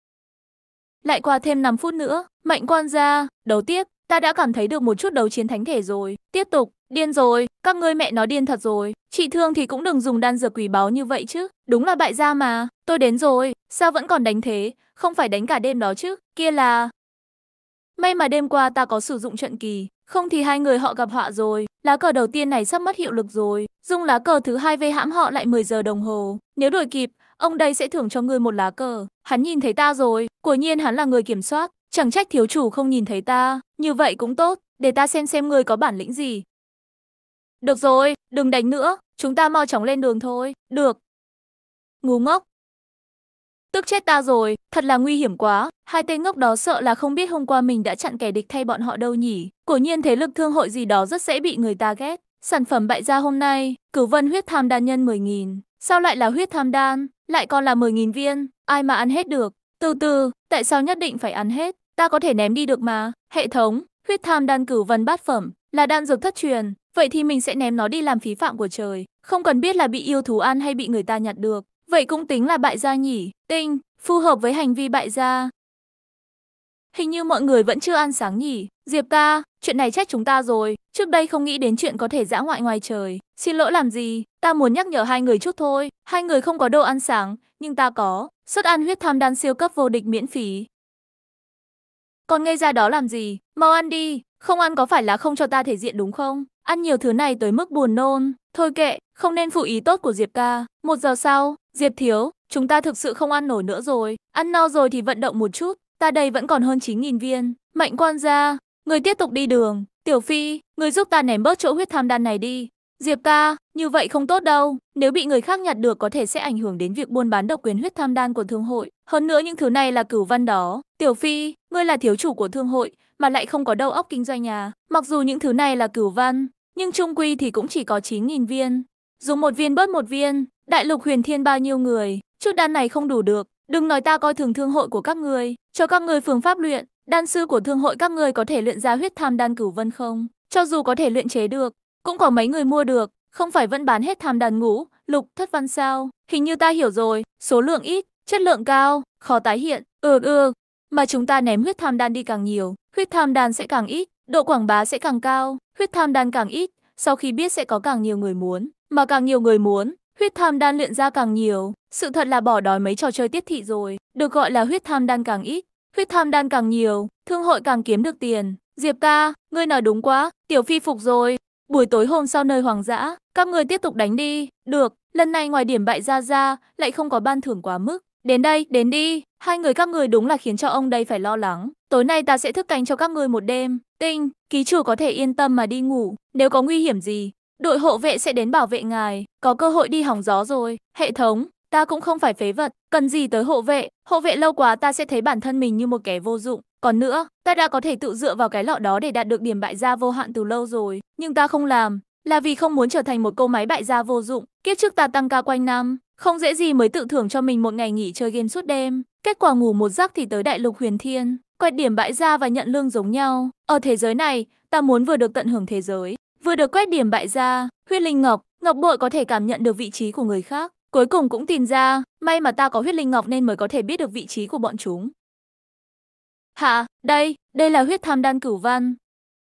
Lại qua thêm 5 phút nữa, Mệnh Quan gia, đấu tiếp, ta đã cảm thấy được một chút đấu chiến thánh thể rồi. Tiếp tục, điên rồi, các ngươi mẹ nó điên thật rồi. Trị thương thì cũng đừng dùng đan dược quý báu như vậy chứ. Đúng là bại gia mà, tôi đến rồi, sao vẫn còn đánh thế? Không phải đánh cả đêm đó chứ, kia là... May mà đêm qua ta có sử dụng trận kỳ, không thì hai người họ gặp họa rồi. Lá cờ đầu tiên này sắp mất hiệu lực rồi, dùng lá cờ thứ hai vây hãm họ lại 10 giờ đồng hồ. Nếu đuổi kịp, ông đây sẽ thưởng cho ngươi một lá cờ. Hắn nhìn thấy ta rồi, quả nhiên hắn là người kiểm soát, chẳng trách thiếu chủ không nhìn thấy ta. Như vậy cũng tốt, để ta xem ngươi có bản lĩnh gì. Được rồi, đừng đánh nữa, chúng ta mau chóng lên đường thôi. Được. Ngu ngốc. Tức chết ta rồi, thật là nguy hiểm quá. Hai tên ngốc đó sợ là không biết hôm qua mình đã chặn kẻ địch thay bọn họ đâu nhỉ. Quả nhiên thế lực thương hội gì đó rất dễ bị người ta ghét. Sản phẩm bại gia hôm nay, Cửu Vân huyết tham đan nhân 10.000. Sao lại là huyết tham đan, lại còn là 10.000 viên, ai mà ăn hết được. Từ từ, tại sao nhất định phải ăn hết? Ta có thể ném đi được mà. Hệ thống, huyết tham đan Cửu Vân bát phẩm, là đan dược thất truyền. Vậy thì mình sẽ ném nó đi làm phí phạm của trời. Không cần biết là bị yêu thú ăn hay bị người ta nhặt được. Vậy cũng tính là bại gia nhỉ? Tinh, phù hợp với hành vi bại gia. Hình như mọi người vẫn chưa ăn sáng nhỉ? Diệp ca, chuyện này trách chúng ta rồi. Trước đây không nghĩ đến chuyện có thể dã ngoại ngoài trời. Xin lỗi làm gì? Ta muốn nhắc nhở hai người chút thôi. Hai người không có đồ ăn sáng, nhưng ta có. Suất ăn huyết tham đan siêu cấp vô địch miễn phí. Còn ngây ra đó làm gì? Mau ăn đi. Không ăn có phải là không cho ta thể diện đúng không? Ăn nhiều thứ này tới mức buồn nôn. Thôi kệ, không nên phụ ý tốt của Diệp ca. 1 giờ sau, Diệp thiếu, chúng ta thực sự không ăn nổi nữa rồi. Ăn no rồi thì vận động một chút. Ta đây vẫn còn hơn 9.000 viên. Mệnh Quan gia, người tiếp tục đi đường. Tiểu Phi, người giúp ta ném bớt chỗ huyết tham đan này đi. Diệp ca, như vậy không tốt đâu. Nếu bị người khác nhặt được có thể sẽ ảnh hưởng đến việc buôn bán độc quyền huyết tham đan của thương hội. Hơn nữa những thứ này là cửu văn đó. Tiểu Phi, ngươi là thiếu chủ của thương hội mà lại không có đầu óc kinh doanh nhà. Mặc dù những thứ này là cửu văn, nhưng chung quy thì cũng chỉ có 9.000 viên. Dùng một viên bớt một viên, đại lục huyền thiên bao nhiêu người, chút đan này không đủ được. Đừng nói ta coi thường thương hội của các người, cho các người phương pháp luyện. Đan sư của thương hội các người có thể luyện ra huyết tham đan cửu vân không? Cho dù có thể luyện chế được, cũng có mấy người mua được, không phải vẫn bán hết tham đan ngũ, lục, thất văn sao? Hình như ta hiểu rồi, số lượng ít, chất lượng cao, khó tái hiện. Mà chúng ta ném huyết tham đan đi càng nhiều, huyết tham đan sẽ càng ít, độ quảng bá sẽ càng cao, huyết tham đan càng ít, sau khi biết sẽ có càng nhiều người muốn, mà càng nhiều người muốn, huyết tham đan luyện ra càng nhiều, sự thật là bỏ đói mấy trò chơi tiếp thị rồi, được gọi là huyết tham đan càng ít, huyết tham đan càng nhiều, thương hội càng kiếm được tiền. Diệp ca, ngươi nói đúng quá, Tiểu Phi phục rồi. Buổi tối hôm sau nơi hoang dã, các người tiếp tục đánh đi. Được, lần này ngoài điểm bại ra lại không có ban thưởng quá mức. Đến đây, đến đi. Hai người các người đúng là khiến cho ông đây phải lo lắng. Tối nay ta sẽ thức canh cho các người một đêm. Tinh, ký chủ có thể yên tâm mà đi ngủ. Nếu có nguy hiểm gì, đội hộ vệ sẽ đến bảo vệ ngài. Có cơ hội đi hóng gió rồi. Hệ thống, ta cũng không phải phế vật. Cần gì tới hộ vệ? Hộ vệ lâu quá ta sẽ thấy bản thân mình như một kẻ vô dụng. Còn nữa, ta đã có thể tự dựa vào cái lọ đó để đạt được điểm bại gia vô hạn từ lâu rồi. Nhưng ta không làm, là vì không muốn trở thành một cô máy bại gia vô dụng. Kiếp trước ta tăng ca quanh năm, không dễ gì mới tự thưởng cho mình một ngày nghỉ chơi game suốt đêm. Kết quả ngủ một giấc thì tới đại lục huyền thiên, quét điểm bại gia và nhận lương giống nhau. Ở thế giới này, ta muốn vừa được tận hưởng thế giới, vừa được quét điểm bại gia. Huyết linh ngọc, ngọc bội có thể cảm nhận được vị trí của người khác. Cuối cùng cũng tìm ra, may mà ta có huyết linh ngọc nên mới có thể biết được vị trí của bọn chúng. Hả, đây là huyết tham đan cửu văn.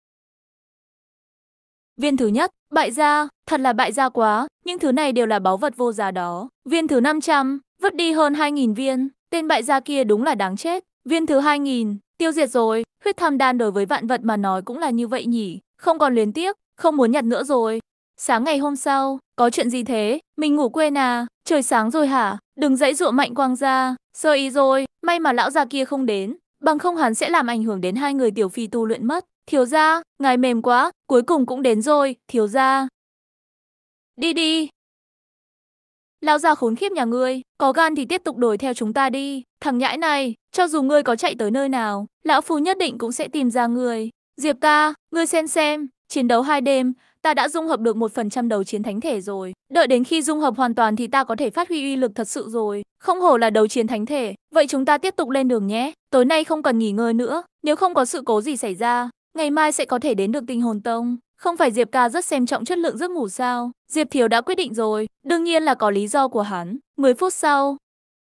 Viên thứ nhất, bại gia, thật là bại gia quá, những thứ này đều là báu vật vô giá đó. Viên thứ 500, vứt đi hơn 2.000 viên, tên bại gia kia đúng là đáng chết. Viên thứ 2.000, tiêu diệt rồi, huyết tham đan đối với vạn vật mà nói cũng là như vậy nhỉ, không còn luyến tiếc, không muốn nhặt nữa rồi. Sáng ngày hôm sau, có chuyện gì thế? Mình ngủ quên à? Trời sáng rồi hả? Đừng dãy dụa Mạnh Quang gia, sơ ý rồi, may mà lão già kia không đến, bằng không hắn sẽ làm ảnh hưởng đến hai người Tiểu Phi tu luyện mất. Thiếu gia, ngài mềm quá, cuối cùng cũng đến rồi, thiếu gia. Đi đi. Lão già khốn khiếp nhà ngươi, có gan thì tiếp tục đuổi theo chúng ta đi. Thằng nhãi này, cho dù ngươi có chạy tới nơi nào, lão phu nhất định cũng sẽ tìm ra ngươi. Diệp ca, ngươi xem, chiến đấu 2 đêm, ta đã dung hợp được 1% đấu chiến thánh thể rồi. Đợi đến khi dung hợp hoàn toàn thì ta có thể phát huy uy lực thật sự rồi. Không hổ là đấu chiến thánh thể. Vậy chúng ta tiếp tục lên đường nhé. Tối nay không cần nghỉ ngơi nữa. Nếu không có sự cố gì xảy ra, ngày mai sẽ có thể đến được Tinh Hồn Tông. Không phải Diệp ca rất xem trọng chất lượng giấc ngủ sao? Diệp Thiếu đã quyết định rồi. Đương nhiên là có lý do của hắn. 10 phút sau.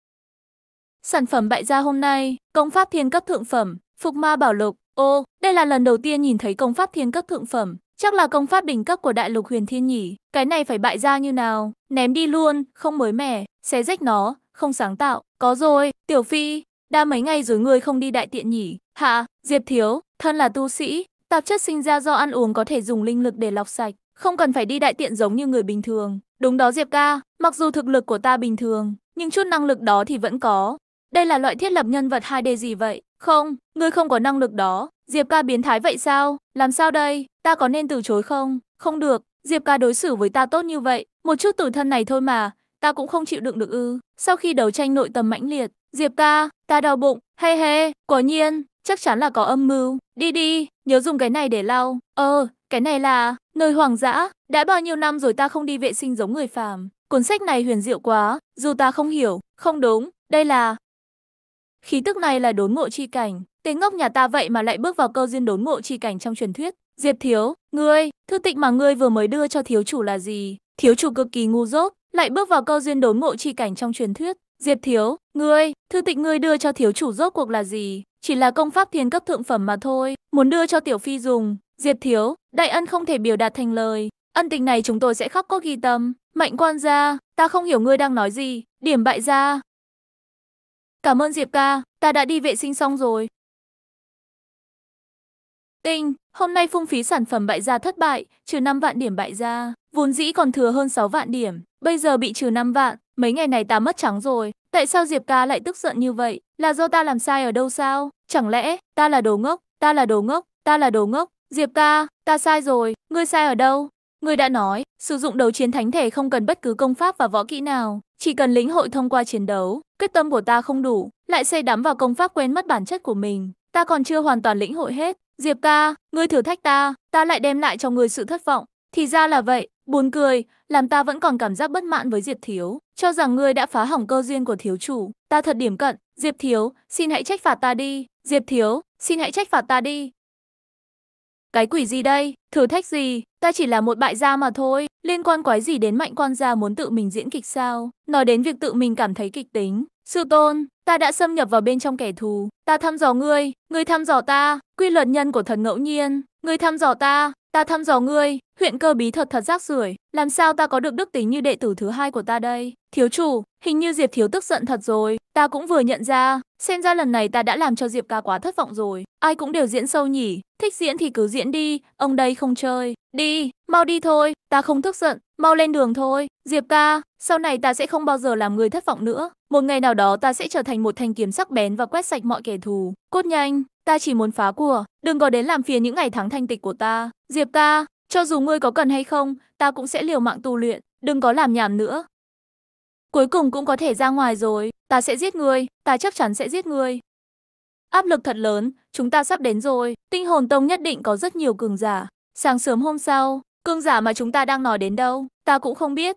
Sản phẩm bại gia hôm nay, công pháp thiên cấp thượng phẩm, Phục Ma Bảo Lục. Ô, đây là lần đầu tiên nhìn thấy công pháp thiên cấp thượng phẩm. Chắc là công pháp đỉnh cấp của Đại Lục Huyền Thiên nhỉ. Cái này phải bại gia như nào? Ném đi luôn, không mới mẻ, xé rách nó, không sáng tạo. Có rồi, Tiểu Phi, đã mấy ngày rồi ngươi không đi đại tiện nhỉ? Hạ, Diệp Thiếu, thân là tu sĩ, tạp chất sinh ra do ăn uống có thể dùng linh lực để lọc sạch, không cần phải đi đại tiện giống như người bình thường. Đúng đó Diệp ca, mặc dù thực lực của ta bình thường, nhưng chút năng lực đó thì vẫn có. Đây là loại thiết lập nhân vật 2D gì vậy? Không, ngươi không có năng lực đó. Diệp ca biến thái vậy sao? Làm sao đây? Ta có nên từ chối không? Không được, Diệp ca đối xử với ta tốt như vậy, một chút tủi thân này thôi mà, ta cũng không chịu đựng được ư? Sau khi đấu tranh nội tâm mãnh liệt, Diệp ca, ta đau bụng, he, quả nhiên, chắc chắn là có âm mưu. Đi đi, nhớ dùng cái này để lau. Cái này là nơi hoang dã, đã bao nhiêu năm rồi ta không đi vệ sinh giống người phàm. Cuốn sách này huyền diệu quá, dù ta không hiểu, không đúng, đây là khí tức này là đốn ngộ chi cảnh. Tên ngốc nhà ta vậy mà lại bước vào câu duyên đốn ngộ chi cảnh trong truyền thuyết. Diệp Thiếu, ngươi, thư tịch mà ngươi vừa mới đưa cho thiếu chủ là gì? Thiếu chủ cực kỳ ngu dốt, lại bước vào câu duyên đốn ngộ chi cảnh trong truyền thuyết. Diệp Thiếu, ngươi, thư tịch ngươi đưa cho thiếu chủ rốt cuộc là gì? Chỉ là công pháp thiên cấp thượng phẩm mà thôi, muốn đưa cho Tiểu Phi dùng. Diệp Thiếu, đại ân không thể biểu đạt thành lời. Ân tình này chúng tôi sẽ khắc cốt ghi tâm. Mạnh quan gia, ta không hiểu ngươi đang nói gì. Điểm bại gia. Cảm ơn Diệp ca, ta đã đi vệ sinh xong rồi. Tinh, hôm nay phung phí sản phẩm bại gia thất bại, trừ 5 vạn điểm bại gia, vốn dĩ còn thừa hơn 6 vạn điểm, bây giờ bị trừ 5 vạn, mấy ngày này ta mất trắng rồi. Tại sao Diệp ca lại tức giận như vậy? Là do ta làm sai ở đâu sao? Chẳng lẽ ta là đồ ngốc, ta là đồ ngốc, ta là đồ ngốc? Diệp ca, ta sai rồi, ngươi sai ở đâu? Ngươi đã nói, sử dụng đấu chiến thánh thể không cần bất cứ công pháp và võ kỹ nào, chỉ cần lĩnh hội thông qua chiến đấu. Quyết tâm của ta không đủ, lại say đắm vào công pháp quên mất bản chất của mình. Ta còn chưa hoàn toàn lĩnh hội hết. Diệp ca, ngươi thử thách ta lại đem lại cho ngươi sự thất vọng. Thì ra là vậy, buồn cười, làm ta vẫn còn cảm giác bất mãn với Diệp Thiếu, cho rằng ngươi đã phá hỏng cơ duyên của thiếu chủ. Ta thật điểm cận, Diệp Thiếu, xin hãy trách phạt ta đi. Diệp Thiếu, xin hãy trách phạt ta đi. Cái quỷ gì đây? Thử thách gì? Ta chỉ là một bại gia mà thôi. Liên quan quái gì đến Mạnh quan gia muốn tự mình diễn kịch sao? Nói đến việc tự mình cảm thấy kịch tính. Sư tôn, ta đã xâm nhập vào bên trong kẻ thù. Ta thăm dò ngươi thăm dò ta. Quy luật nhân của thần ngẫu nhiên. Ngươi thăm dò ta thăm dò ngươi. Huyện cơ bí thuật thật rác rưởi. Làm sao ta có được đức tính như đệ tử thứ hai của ta đây? Thiếu chủ, hình như Diệp Thiếu tức giận thật rồi. Ta cũng vừa nhận ra. Xem ra lần này ta đã làm cho Diệp ca quá thất vọng rồi. Ai cũng đều diễn sâu nhỉ. Thích diễn thì cứ diễn đi. Ông đây không chơi. Đi, mau đi thôi. Ta không tức giận. Mau lên đường thôi. Diệp ca, sau này ta sẽ không bao giờ làm người thất vọng nữa. Một ngày nào đó ta sẽ trở thành một thanh kiếm sắc bén và quét sạch mọi kẻ thù. Cốt nhanh, ta chỉ muốn phá của. Đừng có đến làm phiền những ngày tháng thanh tịch của ta. Diệp ca, cho dù ngươi có cần hay không, ta cũng sẽ liều mạng tu luyện. Đừng có làm nhảm nữa. Cuối cùng cũng có thể ra ngoài rồi. Ta sẽ giết ngươi, ta chắc chắn sẽ giết ngươi. Áp lực thật lớn, chúng ta sắp đến rồi. Tinh Hồn Tông nhất định có rất nhiều cường giả. Sáng sớm hôm sau, cường giả mà chúng ta đang nói đến đâu, ta cũng không biết.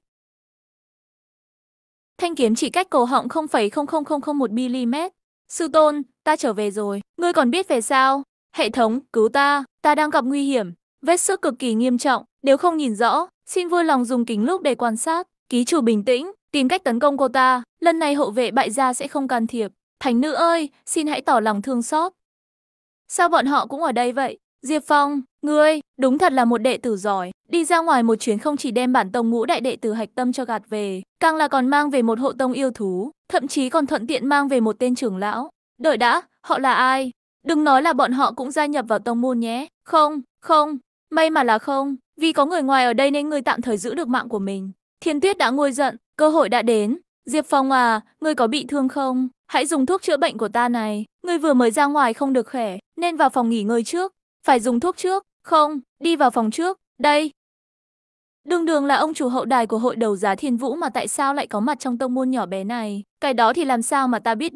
Thanh kiếm chỉ cách cổ họng 0,00001 mm. Sư tôn, ta trở về rồi. Ngươi còn biết về sao? Hệ thống, cứu ta đang gặp nguy hiểm. Vết xước cực kỳ nghiêm trọng, nếu không nhìn rõ, xin vui lòng dùng kính lúp để quan sát. Ký chủ bình tĩnh, tìm cách tấn công cô ta. Lần này hộ vệ bại gia sẽ không can thiệp. Thánh nữ ơi, xin hãy tỏ lòng thương xót. Sao bọn họ cũng ở đây vậy? Diệp Phong, ngươi, đúng thật là một đệ tử giỏi. Đi ra ngoài một chuyến không chỉ đem bản tông ngũ đại đệ tử hạch tâm cho gạt về, càng là còn mang về một hộ tông yêu thú, thậm chí còn thuận tiện mang về một tên trưởng lão. Đợi đã, họ là ai? Đừng nói là bọn họ cũng gia nhập vào tông môn nhé. Không, may mà là không. Vì có người ngoài ở đây nên ngươi tạm thời giữ được mạng của mình. Thiên Tuyết đã nguôi giận, cơ hội đã đến. Diệp Phong à, ngươi có bị thương không? Hãy dùng thuốc chữa bệnh của ta này. Ngươi vừa mới ra ngoài không được khỏe, nên vào phòng nghỉ ngơi trước. Phải dùng thuốc trước. Không, đi vào phòng trước. Đây. Đường là ông chủ hậu đài của hội đấu giá Thiên Vũ mà tại sao lại có mặt trong tông môn nhỏ bé này? Cái đó thì làm sao mà ta biết được.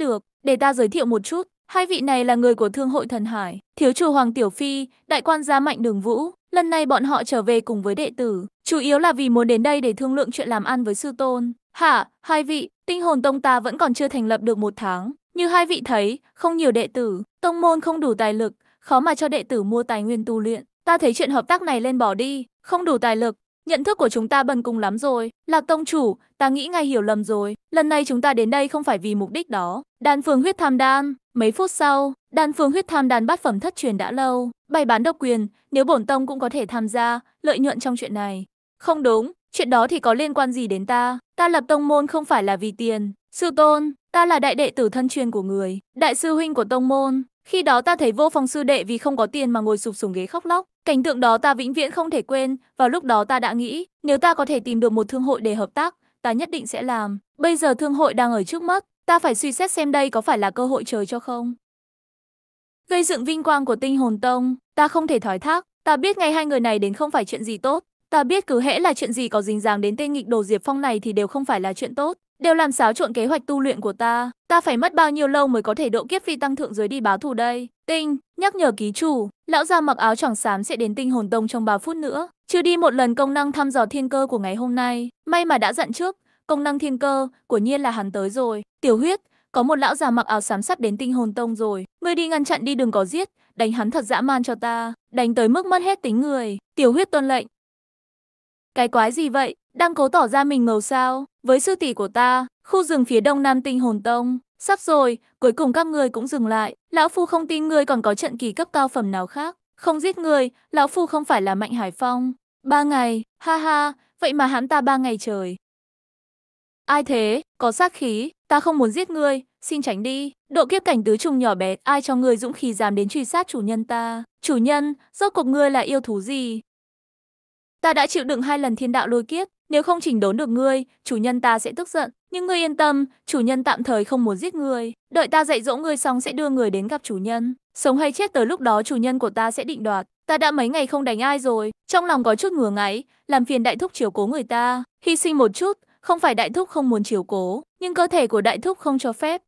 để ta giới thiệu một chút. Hai vị này là người của Thương hội Thần Hải, thiếu chủ Hoàng Tiểu Phi, đại quan gia Mạnh Đường Vũ. Lần này bọn họ trở về cùng với đệ tử, chủ yếu là vì muốn đến đây để thương lượng chuyện làm ăn với sư tôn. Hả, hai vị, Tinh Hồn Tông ta vẫn còn chưa thành lập được 1 tháng. Như hai vị thấy, không nhiều đệ tử, tông môn không đủ tài lực, khó mà cho đệ tử mua tài nguyên tu luyện. Ta thấy chuyện hợp tác này lên bỏ đi, không đủ tài lực. Nhận thức của chúng ta bần cùng lắm rồi. Lạc tông chủ, ta nghĩ ngài hiểu lầm rồi. Lần này chúng ta đến đây không phải vì mục đích đó. Đan phương huyết tham đan. Mấy phút sau, đan phương huyết tham đan bát phẩm thất truyền đã lâu. Bày bán độc quyền, nếu bổn tông cũng có thể tham gia, lợi nhuận trong chuyện này. Không đúng, chuyện đó thì có liên quan gì đến ta? Ta lập tông môn không phải là vì tiền. Sư tôn, ta là đại đệ tử thân truyền của người, đại sư huynh của tông môn. Khi đó ta thấy Vô Phong sư đệ vì không có tiền mà ngồi sụp xuống ghế khóc lóc. Cảnh tượng đó ta vĩnh viễn không thể quên. Vào lúc đó ta đã nghĩ, nếu ta có thể tìm được một thương hội để hợp tác, ta nhất định sẽ làm. Bây giờ thương hội đang ở trước mắt, ta phải suy xét xem đây có phải là cơ hội trời cho không. Gây dựng vinh quang của Tinh Hồn Tông, ta không thể thoái thác. Ta biết ngay hai người này đến không phải chuyện gì tốt. Ta biết cứ hễ là chuyện gì có dính dáng đến tên nghịch đồ Diệp Phong này thì đều không phải là chuyện tốt. Đều làm xáo trộn kế hoạch tu luyện của ta. Ta phải mất bao nhiêu lâu mới có thể độ kiếp phi tăng thượng giới đi báo thù đây? Tinh, nhắc nhở ký chủ, lão già mặc áo choàng xám sẽ đến Tinh Hồn Tông trong 3 phút nữa. Chưa đi một lần công năng thăm dò thiên cơ của ngày hôm nay. May mà đã dặn trước, công năng thiên cơ, của nhiên là hắn tới rồi. Tiểu Huyết, có một lão già mặc áo xám sắp đến Tinh Hồn Tông rồi. Ngươi đi ngăn chặn đi, đừng có giết, đánh hắn thật dã man cho ta, đánh tới mức mất hết tính người. Tiểu Huyết tuân lệnh. Cái quái gì vậy? Đang cố tỏ ra mình ngầu sao? Với sư tỷ của ta, khu rừng phía đông nam Tinh Hồn Tông. Sắp rồi, cuối cùng các người cũng dừng lại. Lão Phu không tin ngươi còn có trận kỳ cấp cao phẩm nào khác. Không giết người, Lão Phu không phải là Mạnh Hải Phong. 3 ngày, ha ha, vậy mà hắn ta 3 ngày trời. Ai thế? Có sát khí, ta không muốn giết ngươi, xin tránh đi. Độ kiếp cảnh tứ trùng nhỏ bé, ai cho ngươi dũng khí dám đến truy sát chủ nhân ta? Chủ nhân, rốt cuộc ngươi là yêu thú gì? Ta đã chịu đựng 2 lần thiên đạo lôi kiếp, nếu không chỉnh đốn được ngươi, chủ nhân ta sẽ tức giận. Nhưng ngươi yên tâm, chủ nhân tạm thời không muốn giết ngươi. Đợi ta dạy dỗ ngươi xong sẽ đưa người đến gặp chủ nhân. Sống hay chết tới lúc đó chủ nhân của ta sẽ định đoạt. Ta đã mấy ngày không đánh ai rồi, trong lòng có chút ngứa ngáy, làm phiền đại thúc chiếu cố người ta. Hy sinh một chút, không phải đại thúc không muốn chiếu cố, nhưng cơ thể của đại thúc không cho phép.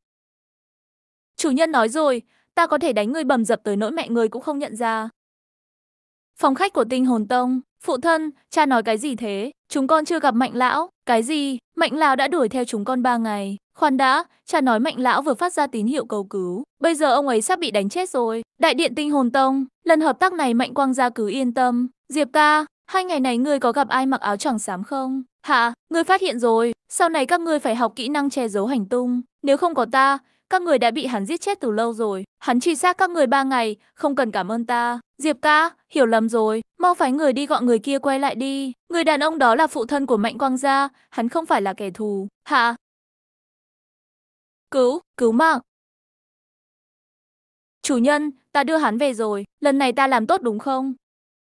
Chủ nhân nói rồi, ta có thể đánh ngươi bầm dập tới nỗi mẹ ngươi cũng không nhận ra. Phòng khách của Tinh Hồn Tông. Phụ thân, cha nói cái gì thế? Chúng con chưa gặp Mạnh lão. Cái gì? Mạnh lão đã đuổi theo chúng con 3 ngày. Khoan đã, cha nói Mạnh lão vừa phát ra tín hiệu cầu cứu. Bây giờ ông ấy sắp bị đánh chết rồi. Đại điện Tinh Hồn Tông, lần hợp tác này Mạnh Quang gia cứ yên tâm. Diệp ca, 2 ngày này ngươi có gặp ai mặc áo choàng xám không? Hả, ngươi phát hiện rồi. Sau này các ngươi phải học kỹ năng che giấu hành tung. Nếu không có ta, các người đã bị hắn giết chết từ lâu rồi. Hắn truy sát các người 3 ngày, không cần cảm ơn ta. Diệp ca, hiểu lầm rồi, mau phái người đi gọi người kia quay lại đi. Người đàn ông đó là phụ thân của Mạnh Quang gia, hắn không phải là kẻ thù. Hả? Cứu mạng. Chủ nhân, ta đưa hắn về rồi, lần này ta làm tốt đúng không?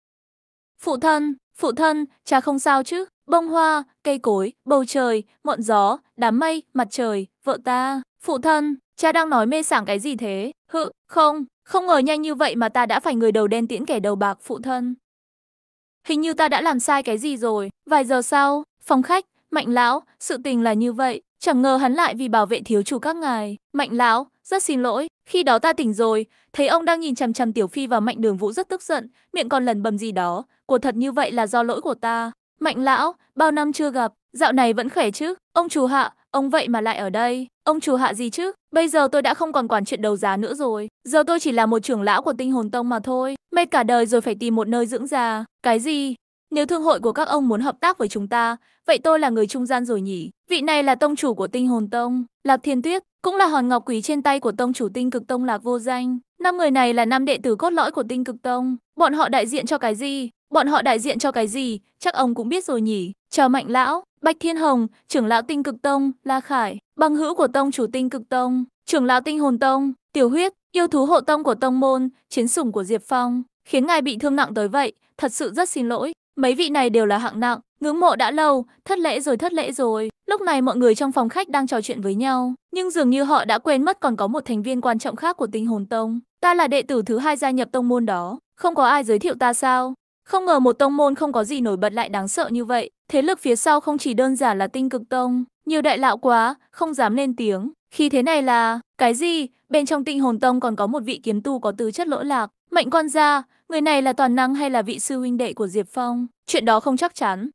Phụ thân, cha không sao chứ? Bông hoa, cây cối, bầu trời, ngọn gió, đám mây, mặt trời, vợ ta. Phụ thân, cha đang nói mê sảng cái gì thế? Không ngờ nhanh như vậy mà ta đã phải người đầu đen tiễn kẻ đầu bạc. Phụ thân, hình như ta đã làm sai cái gì rồi. Vài giờ sau, phòng khách, Mạnh lão, sự tình là như vậy, chẳng ngờ hắn lại vì bảo vệ thiếu chủ các ngài. Mạnh lão, rất xin lỗi, khi đó ta tỉnh rồi, thấy ông đang nhìn chằm chằm Tiểu Phi và Mạnh Đường Vũ rất tức giận, miệng còn lẩm bẩm gì đó, quả thật như vậy là do lỗi của ta. Mạnh lão, bao năm chưa gặp, dạo này vẫn khỏe chứ? Ông chủ hạ, ông vậy mà lại ở đây. Ông chủ hạ gì chứ? Bây giờ tôi đã không còn quản chuyện đấu giá nữa rồi. Giờ tôi chỉ là một trưởng lão của Tinh Hồn Tông mà thôi. Mệt cả đời rồi phải tìm một nơi dưỡng già. Cái gì? Nếu thương hội của các ông muốn hợp tác với chúng ta, vậy tôi là người trung gian rồi nhỉ? Vị này là tông chủ của Tinh Hồn Tông, Lạc Thiên Tuyết, cũng là hòn ngọc quý trên tay của tông chủ Tinh Cực Tông Lạc Vô Danh. 5 người này là 5 đệ tử cốt lõi của Tinh Cực Tông. Bọn họ đại diện cho cái gì? Chắc ông cũng biết rồi nhỉ? Chào Mạnh lão, Bạch Thiên Hồng, trưởng lão Tinh Cực Tông, La Khải, bằng hữu của tông chủ Tinh Cực Tông, trưởng lão Tinh Hồn Tông, Tiểu Huyết, yêu thú hộ tông của tông môn, chiến sủng của Diệp Phong, khiến ngài bị thương nặng tới vậy, thật sự rất xin lỗi. Mấy vị này đều là hạng nặng, ngưỡng mộ đã lâu, thất lễ rồi. Lúc này mọi người trong phòng khách đang trò chuyện với nhau, nhưng dường như họ đã quên mất còn có một thành viên quan trọng khác của Tinh Hồn Tông. Ta là đệ tử thứ 2 gia nhập tông môn đó, không có ai giới thiệu ta sao? Không ngờ một tông môn không có gì nổi bật lại đáng sợ như vậy. Thế lực phía sau không chỉ đơn giản là Tinh Cực Tông, nhiều đại lão quá, không dám lên tiếng. Khi thế này là, cái gì? Bên trong Tinh Hồn Tông còn có một vị kiếm tu có tư chất lỗi lạc. Mệnh quan gia, người này là toàn năng hay là vị sư huynh đệ của Diệp Phong? Chuyện đó không chắc chắn.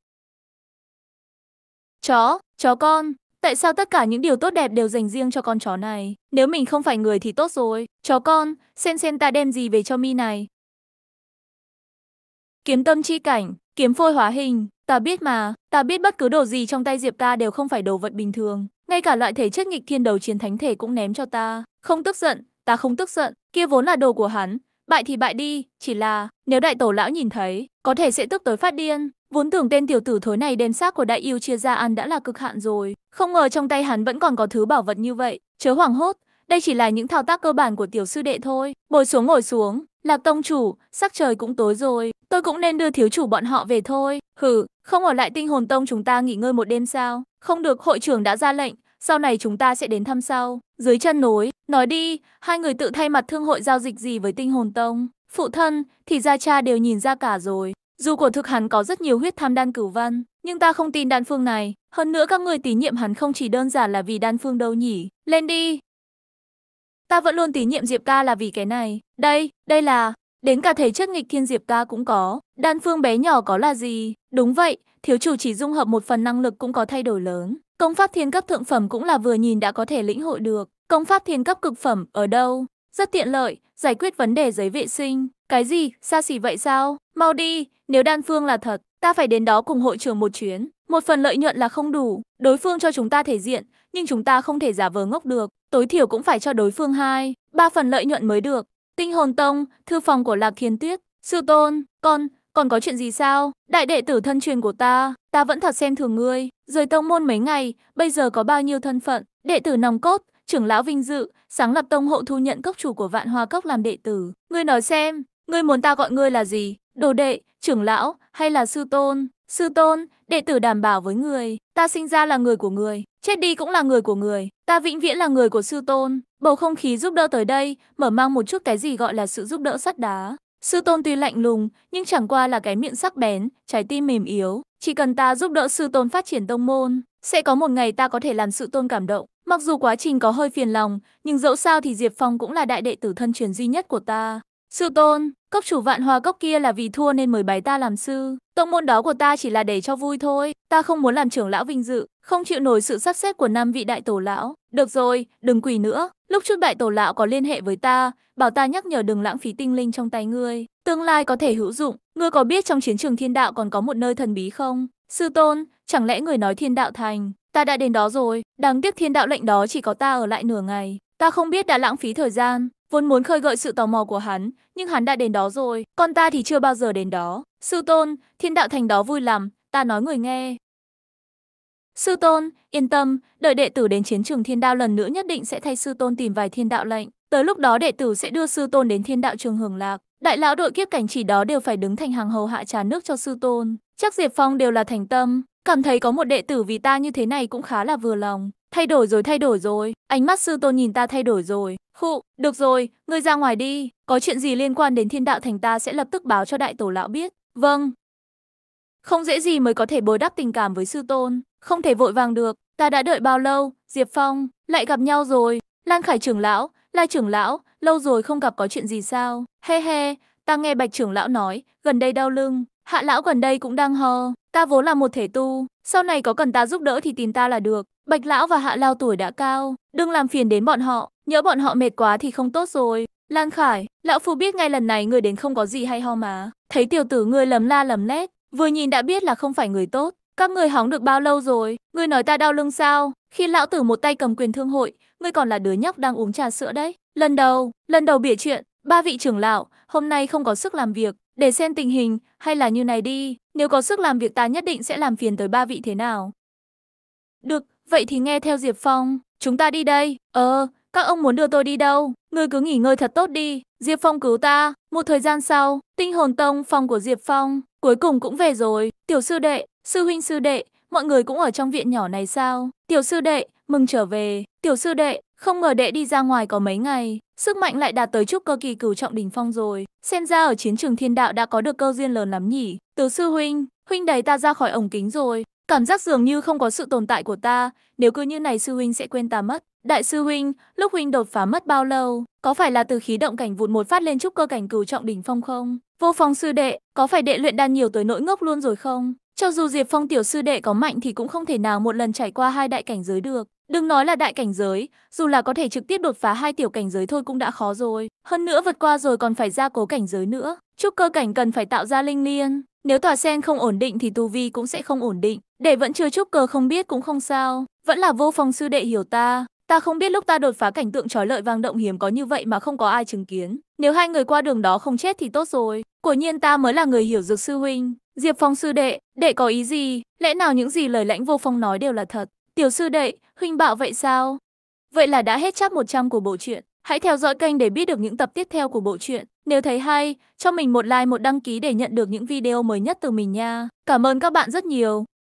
Chó con, tại sao tất cả những điều tốt đẹp đều dành riêng cho con chó này? Nếu mình không phải người thì tốt rồi. Chó con, xem ta đem gì về cho mi này. Kiếm tâm chi cảnh, kiếm phôi hóa hình, ta biết mà, ta biết bất cứ đồ gì trong tay Diệp ca đều không phải đồ vật bình thường. Ngay cả loại thể chất nghịch thiên đấu chiến thánh thể cũng ném cho ta. Không tức giận, ta không tức giận, kia vốn là đồ của hắn. Bại thì bại đi, chỉ là, nếu đại tổ lão nhìn thấy, có thể sẽ tức tới phát điên. Vốn tưởng tên tiểu tử thối này đem xác của đại yêu chia ra ăn đã là cực hạn rồi. Không ngờ trong tay hắn vẫn còn có thứ bảo vật như vậy. Chớ hoảng hốt, đây chỉ là những thao tác cơ bản của tiểu sư đệ thôi. Ngồi xuống. Lạc tông chủ, sắc trời cũng tối rồi, tôi cũng nên đưa thiếu chủ bọn họ về thôi. Hử, không ở lại Tinh Hồn Tông chúng ta nghỉ ngơi một đêm sao? Không được, hội trưởng đã ra lệnh, sau này chúng ta sẽ đến thăm sau. Dưới chân núi, nói đi, hai người tự thay mặt thương hội giao dịch gì với Tinh Hồn Tông? Phụ thân, thì ra cha đều nhìn ra cả rồi. Dù của thực hắn có rất nhiều huyết tham đan cửu văn, nhưng ta không tin đan phương này. Hơn nữa các người tín nhiệm hắn không chỉ đơn giản là vì đan phương đâu nhỉ. Lên đi! Ta vẫn luôn tín nhiệm Diệp ca là vì cái này. Đây là... Đến cả thể chất nghịch thiên Diệp ca cũng có. Đan phương bé nhỏ có là gì? Đúng vậy, thiếu chủ chỉ dung hợp một phần năng lực cũng có thay đổi lớn. Công pháp thiên cấp thượng phẩm cũng là vừa nhìn đã có thể lĩnh hội được. Công pháp thiên cấp cực phẩm ở đâu? Rất tiện lợi, giải quyết vấn đề giấy vệ sinh. Cái gì? Xa xỉ vậy sao? Mau đi, nếu đan phương là thật, ta phải đến đó cùng hội trưởng một chuyến. Một phần lợi nhuận là không đủ. Đối phương cho chúng ta thể diện, nhưng chúng ta không thể giả vờ ngốc được. Tối thiểu cũng phải cho đối phương 2-3 phần lợi nhuận mới được. Tinh Hồn Tông, thư phòng của Lạc Thiên Tuyết. Sư tôn, còn có chuyện gì sao? Đại đệ tử thân truyền của ta vẫn thật xem thường ngươi. Rời tông môn mấy ngày, bây giờ có bao nhiêu thân phận? Đệ tử nòng cốt, trưởng lão vinh dự, sáng lập tông hộ thu nhận cốc chủ của Vạn Hoa Cốc làm đệ tử. Ngươi nói xem, ngươi muốn ta gọi ngươi là gì? Đồ đệ, trưởng lão hay là sư tôn? Sư tôn, đệ tử đảm bảo với người, ta sinh ra là người của người, chết đi cũng là người của người, ta vĩnh viễn là người của sư tôn. Bầu không khí giúp đỡ tới đây, mở mang một chút cái gì gọi là sự giúp đỡ sắt đá. Sư tôn tuy lạnh lùng, nhưng chẳng qua là cái miệng sắc bén, trái tim mềm yếu. Chỉ cần ta giúp đỡ sư tôn phát triển tông môn, sẽ có một ngày ta có thể làm sư tôn cảm động. Mặc dù quá trình có hơi phiền lòng, nhưng dẫu sao thì Diệp Phong cũng là đại đệ tử thân truyền duy nhất của ta. Sư tôn, cốc chủ Vạn Hoa Cốc kia là vì thua nên mời bái ta làm sư. Tông môn đó của ta chỉ là để cho vui thôi. Ta không muốn làm trưởng lão vinh dự, không chịu nổi sự sắp xếp của 5 vị đại tổ lão. Được rồi, đừng quỳ nữa. Lúc trước đại tổ lão có liên hệ với ta, bảo ta nhắc nhở đừng lãng phí tinh linh trong tay ngươi. Tương lai có thể hữu dụng. Ngươi có biết trong chiến trường thiên đạo còn có một nơi thần bí không? Sư tôn, chẳng lẽ người nói thiên đạo thành? Ta đã đến đó rồi. Đáng tiếc thiên đạo lệnh đó chỉ có ta ở lại nửa ngày. Ta không biết đã lãng phí thời gian. Vốn muốn khơi gợi sự tò mò của hắn, nhưng hắn đã đến đó rồi, còn ta thì chưa bao giờ đến đó. Sư tôn, thiên đạo thành đó vui lắm, ta nói người nghe. Sư tôn, yên tâm, đợi đệ tử đến chiến trường thiên đạo lần nữa nhất định sẽ thay sư tôn tìm vài thiên đạo lệnh. Tới lúc đó đệ tử sẽ đưa sư tôn đến thiên đạo trường hưởng lạc. Đại lão đội kiếp cảnh chỉ đó đều phải đứng thành hàng hầu hạ trà nước cho sư tôn. Chắc Diệp Phong đều là thành tâm, cảm thấy có một đệ tử vì ta như thế này cũng khá là vừa lòng. Thay đổi rồi, ánh mắt sư tôn nhìn ta thay đổi rồi. Được rồi, ngươi ra ngoài đi, có chuyện gì liên quan đến thiên đạo thành ta sẽ lập tức báo cho đại tổ lão biết. Vâng. Không dễ gì mới có thể bồi đắp tình cảm với sư tôn, không thể vội vàng được, ta đã đợi bao lâu, Diệp Phong, lại gặp nhau rồi. Lan Khải trưởng lão, Lai trưởng lão, lâu rồi không gặp có chuyện gì sao? He, ta nghe Bạch trưởng lão nói, gần đây đau lưng, Hạ lão gần đây cũng đang ho, ta vốn là một thể tu, sau này có cần ta giúp đỡ thì tìm ta là được. Bạch lão và Hạ lão tuổi đã cao, đừng làm phiền đến bọn họ, nhỡ bọn họ mệt quá thì không tốt rồi. Lan Khải, lão phu biết ngay lần này người đến không có gì hay ho mà, thấy tiểu tử người lấm la lấm lét, vừa nhìn đã biết là không phải người tốt. Các người hóng được bao lâu rồi? Ngươi nói ta đau lưng sao? Khi lão tử một tay cầm quyền thương hội, ngươi còn là đứa nhóc đang uống trà sữa đấy. Lần đầu bịa chuyện, ba vị trưởng lão, hôm nay không có sức làm việc, để xem tình hình, hay là như này đi, nếu có sức làm việc ta nhất định sẽ làm phiền tới ba vị thế nào. Được, vậy thì nghe theo Diệp Phong, chúng ta đi đây. Các ông muốn đưa tôi đi đâu? Ngươi cứ nghỉ ngơi thật tốt đi. Diệp Phong cứu ta. Một thời gian sau, Tinh Hồn Tông phòng của Diệp Phong cuối cùng cũng về rồi. Tiểu sư đệ, sư huynh sư đệ, mọi người cũng ở trong viện nhỏ này sao? Tiểu sư đệ, mừng trở về. Tiểu sư đệ, không ngờ đệ đi ra ngoài có mấy ngày, sức mạnh lại đạt tới trúc cơ kỳ cửu trọng đỉnh phong rồi. Xem ra ở chiến trường thiên đạo đã có được cơ duyên lớn lắm nhỉ. Tiểu sư huynh, huynh đẩy ta ra khỏi ổng kính rồi. Cảm giác dường như không có sự tồn tại của ta, nếu cứ như này sư huynh sẽ quên ta mất. Đại sư huynh, lúc huynh đột phá mất bao lâu? Có phải là từ khí động cảnh vụt một phát lên trúc cơ cảnh cửu trọng đỉnh phong không? Vô Phong sư đệ, có phải đệ luyện đan nhiều tới nỗi ngốc luôn rồi không? Cho dù Diệp Phong tiểu sư đệ có mạnh thì cũng không thể nào một lần trải qua hai đại cảnh giới được. Đừng nói là đại cảnh giới, dù là có thể trực tiếp đột phá hai tiểu cảnh giới thôi cũng đã khó rồi. Hơn nữa vượt qua rồi còn phải gia cố cảnh giới nữa. Trúc cơ cảnh cần phải tạo ra linh liên. Nếu tòa sen không ổn định thì tu vi cũng sẽ không ổn định. Để vẫn chưa trúc cơ không biết cũng không sao. Vẫn là Vô Phong sư đệ hiểu ta. Ta không biết lúc ta đột phá cảnh tượng chói lọi vang động hiếm có như vậy mà không có ai chứng kiến. Nếu hai người qua đường đó không chết thì tốt rồi. Quả nhiên ta mới là người hiểu Dược sư huynh. Diệp Phong sư đệ, đệ có ý gì? Lẽ nào những gì lời Lãnh Vô Phong nói đều là thật? Tiểu sư đệ, huynh bảo vậy sao? Vậy là đã hết chap 100 của bộ truyện. Hãy theo dõi kênh để biết được những tập tiếp theo của bộ truyện. Nếu thấy hay, cho mình một like một đăng ký để nhận được những video mới nhất từ mình nha. Cảm ơn các bạn rất nhiều.